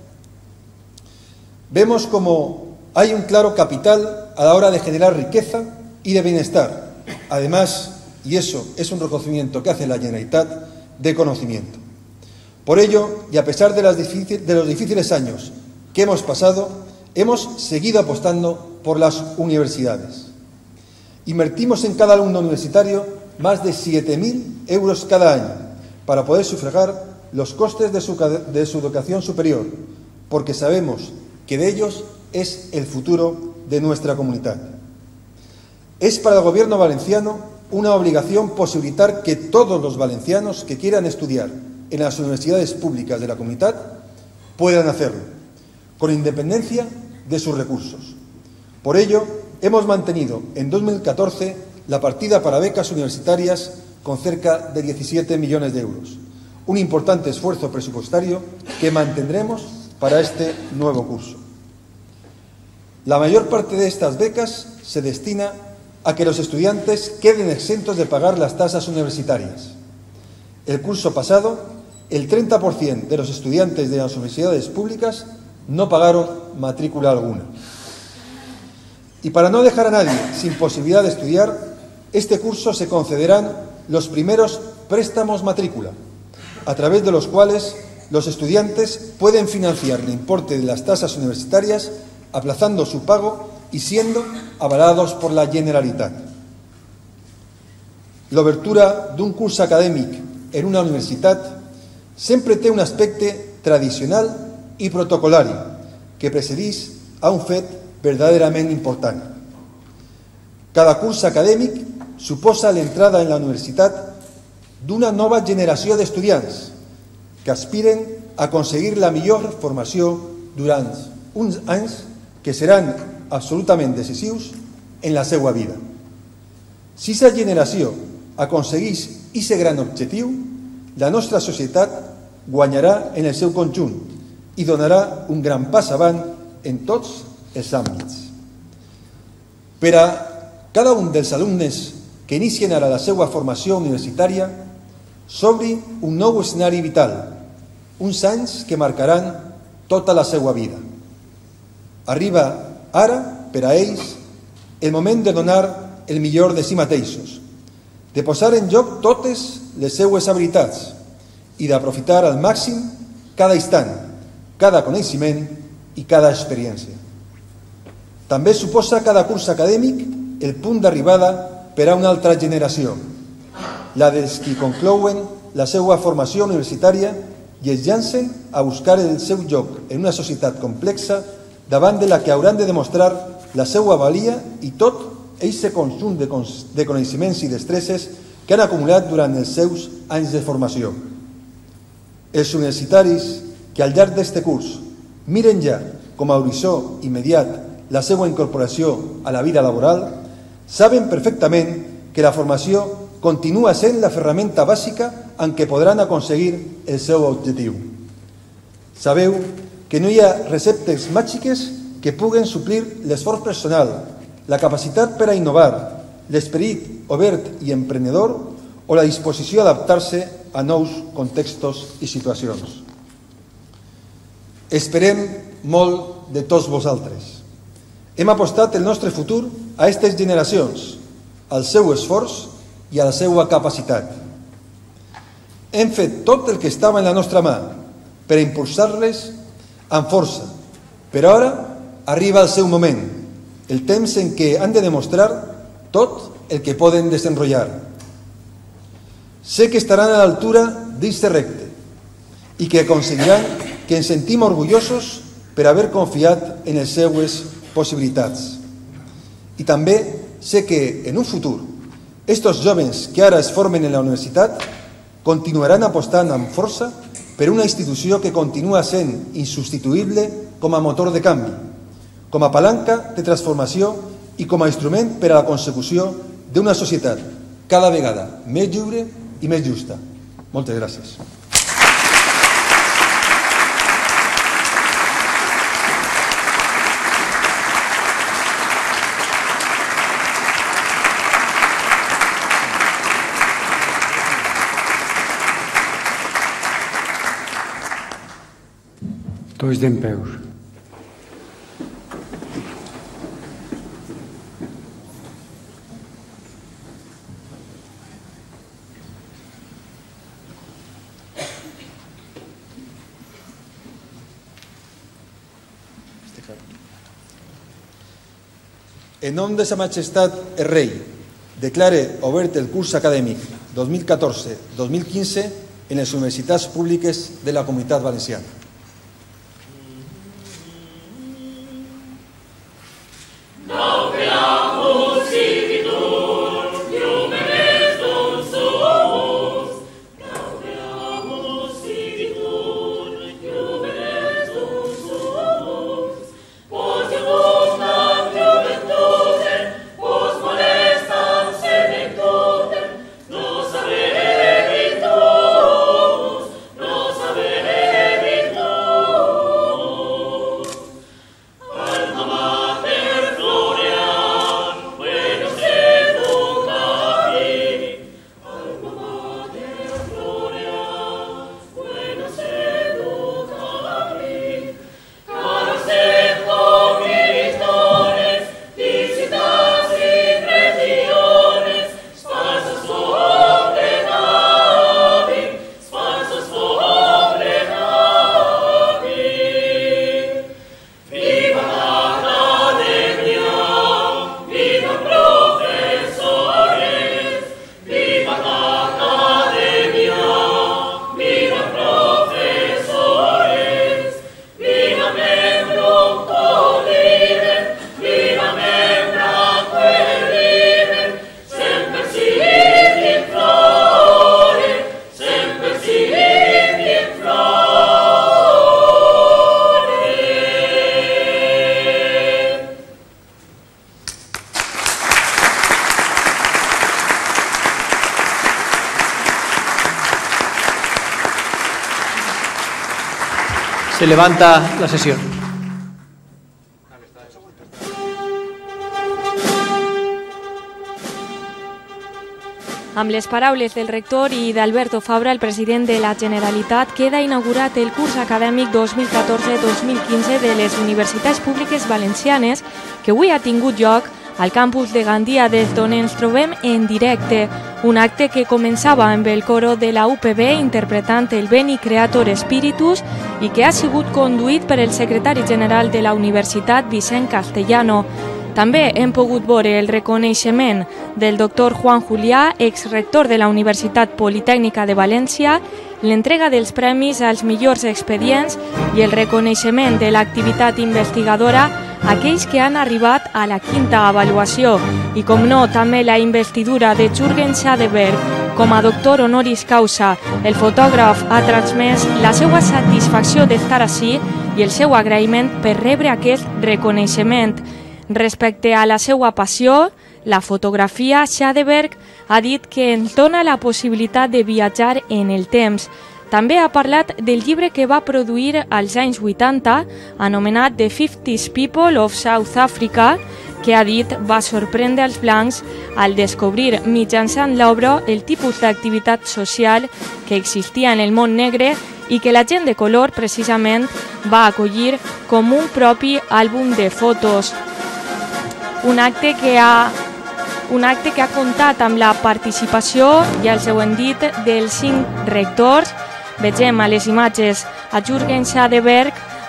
vemos como hay un claro capital a la hora de generar riqueza y de bienestar, además, y eso es un reconocimiento que hace la Generalitat, de conocimiento. Por ello, y a pesar de, las de los difíciles años que hemos pasado, hemos seguido apostando por las universidades. Invertimos en cada alumno universitario más de siete mil euros cada año para poder sufragar los costes de su, de su educación superior, porque sabemos que de ellos es el futuro de nuestra comunidad. Es para el Gobierno valenciano una obligación posibilitar que todos los valencianos que quieran estudiar en las universidades públicas de la comunidad puedan hacerlo, con independencia de sus recursos. Por ello, hemos mantenido en dos mil catorce la partida para becas universitarias con cerca de diecisiete millones de euros, un importante esfuerzo presupuestario que mantendremos para este nuevo curso. La mayor parte de estas becas se destina a que los estudiantes queden exentos de pagar las tasas universitarias. El curso pasado, el treinta por ciento de los estudiantes de las universidades públicas no pagaron matrícula alguna. Y para no dejar a nadie sin posibilidad de estudiar, este curso se concederán los primeros préstamos matrícula, a través de los cuales los estudiantes pueden financiar el importe de las tasas universitarias aplazando su pago y siendo avalados por la Generalitat. L'obertura d'un curs acadèmic en una universitat sempre té un aspecte tradicional i protocolari que precedeix a un fet verdaderament important. Cada curs acadèmic suposa l'entrada en la universitat d'una nova generació d'estudiants que aspiren a aconseguir la millor formació durant uns anys que seran absolutament decisius en la seva vida. Si aquesta generació aconsegueix aquest gran objectiu, la nostra societat guanyarà en el seu conjunt i donarà un gran pas avant en tots els àmbits. Per a cada un dels alumnes que inicien ara la seva formació universitària, s'obri un nou escenari vital, uns anys que marcaran tota la seva vida. Arriba ara, per a ells, el moment de donar el millor de si mateixos, de posar en joc totes les seues habilitats i d'aprofitar al màxim cada instant, cada coneixement i cada experiència. També suposa cada curs acadèmic el punt d'arribada per a una altra generació, la dels qui conclouen la seva formació universitària i es llancen a buscar el seu lloc en una societat complexa davant de la que hauran de demostrar la seva valia i tot aquest conjunt de coneixements i destreses que han acumulat durant els seus anys de formació. Els universitaris que al llarg d'aquest curs miren ja com a horitzó immediat la seva incorporació a la vida laboral, saben perfectament que la formació continua sent la ferramenta bàsica en què podran aconseguir el seu objectiu. Sabeu que no hi ha receptes màgiques que puguen suplir l'esforç personal, la capacitat per a innovar, l'esperit obert i emprenedor o la disposició a adaptar-se a nous contextos i situacions. Esperem molt de tots vosaltres. Hem apostat el nostre futur a aquestes generacions, al seu esforç i a la seva capacitat. Hem fet tot el que estava en la nostra mà per impulsar-les amb força, però ara arriba el seu moment el temps en què han de demostrar tot el que poden desenrotllar. Sé que estaran a l'altura d'aquest repte i que aconseguiran que ens sentim orgullosos per haver confiat en les seues possibilitats. I també sé que en un futur estos jóvens que ara es formen en la universitat continuaran apostant amb força per una institució que continua sent insubstituïble com a motor de canvi, com a palanca de transformació i com a instrument per a la consecució d'una societat cada vegada més lliure i més justa. Moltes gràcies. Tots dempeus. En nom de Sa Majestat el Rei, declare obert el curs acadèmic dos mil catorze dos mil quinze en les universitats públiques de la Comunitat Valenciana. Se levanta la sesión. Amb les paraules del rector i d'Alberto Fabra, el president de la Generalitat, queda inaugurat el curs acadèmic dos mil catorze dos mil quinze de les Universitats Públiques Valencianes, que avui ha tingut lloc al campus de Gandia, des d'on ens trobem en directe. Un acte que començava amb el coro de la U P B interpretant el Veni Creator Spiritus i que ha sigut conduït per el secretari general de la Universitat, Vicent Castellano. També hem pogut veure el reconeixement del doctor Juan Julià, exrector de la Universitat Politècnica de València, l'entrega dels premis als millors expedients i el reconeixement de l'activitat investigadora a aquells que han arribat a la quinta avaluació i, com no, també la investidura de Jürgen Schadeberg com a doctor honoris causa. El fotògraf ha transmès la seva satisfacció d'estar ací i el seu agraïment per rebre aquest reconeixement. Respecte a la seva passió, la fotografia, Schadeberg ha dit que ens dona la possibilitat de viatjar en el temps. També ha parlat del llibre que va produir als anys vuitanta, anomenat The fiftieth People of South Africa, que ha dit va sorprendre els blancs al descobrir mitjançant l'obra el tipus d'activitat social que existia en el món negre i que la gent de color precisament va acollir com un propi àlbum de fotos. Un acte que ha, un acte que ha comptat amb la participació, ja els heu dit, dels cinc rectors. Vegem a les imatges a Jürgen Schadeberg,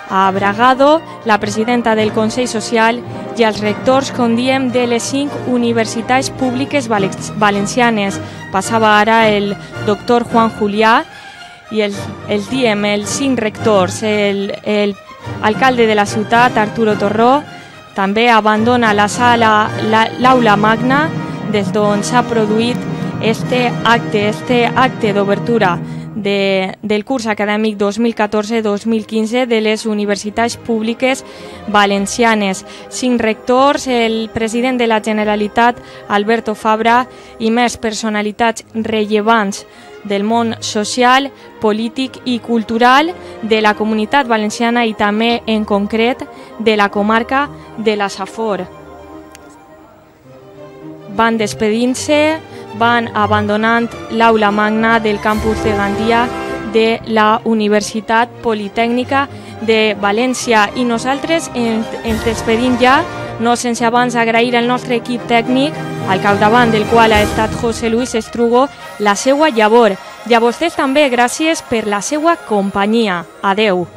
a Bragado, la presidenta del Consell Social, i els rectors, com diem, de les cinc universitats públiques valencianes. Passava ara el doctor Juan Julià i el, el diem, els cinc rectors, el, el alcalde de la ciutat, Arturo Torró, també abandona la sala, l'aula magna, des d'on s'ha produït este acte, este acte d'obertura de, del curs acadèmic dos mil catorze dos mil quinze de les universitats públiques valencianes. Cinc rectors, el president de la Generalitat, Alberto Fabra, i més personalitats rellevants del món social, polític i cultural de la comunitat valenciana i també, en concret, de la comarca de la Safor. Van despedint-se, van abandonant l'aula magna del campus de Gandia de la Universitat Politècnica de València. I nosaltres ens despedim ja, no sense abans agrair al nostre equip tècnic, al capdavant del qual ha estat José Luis Estrugo, la seva llavor. I a vostès també gràcies per la seva companyia. Adeu.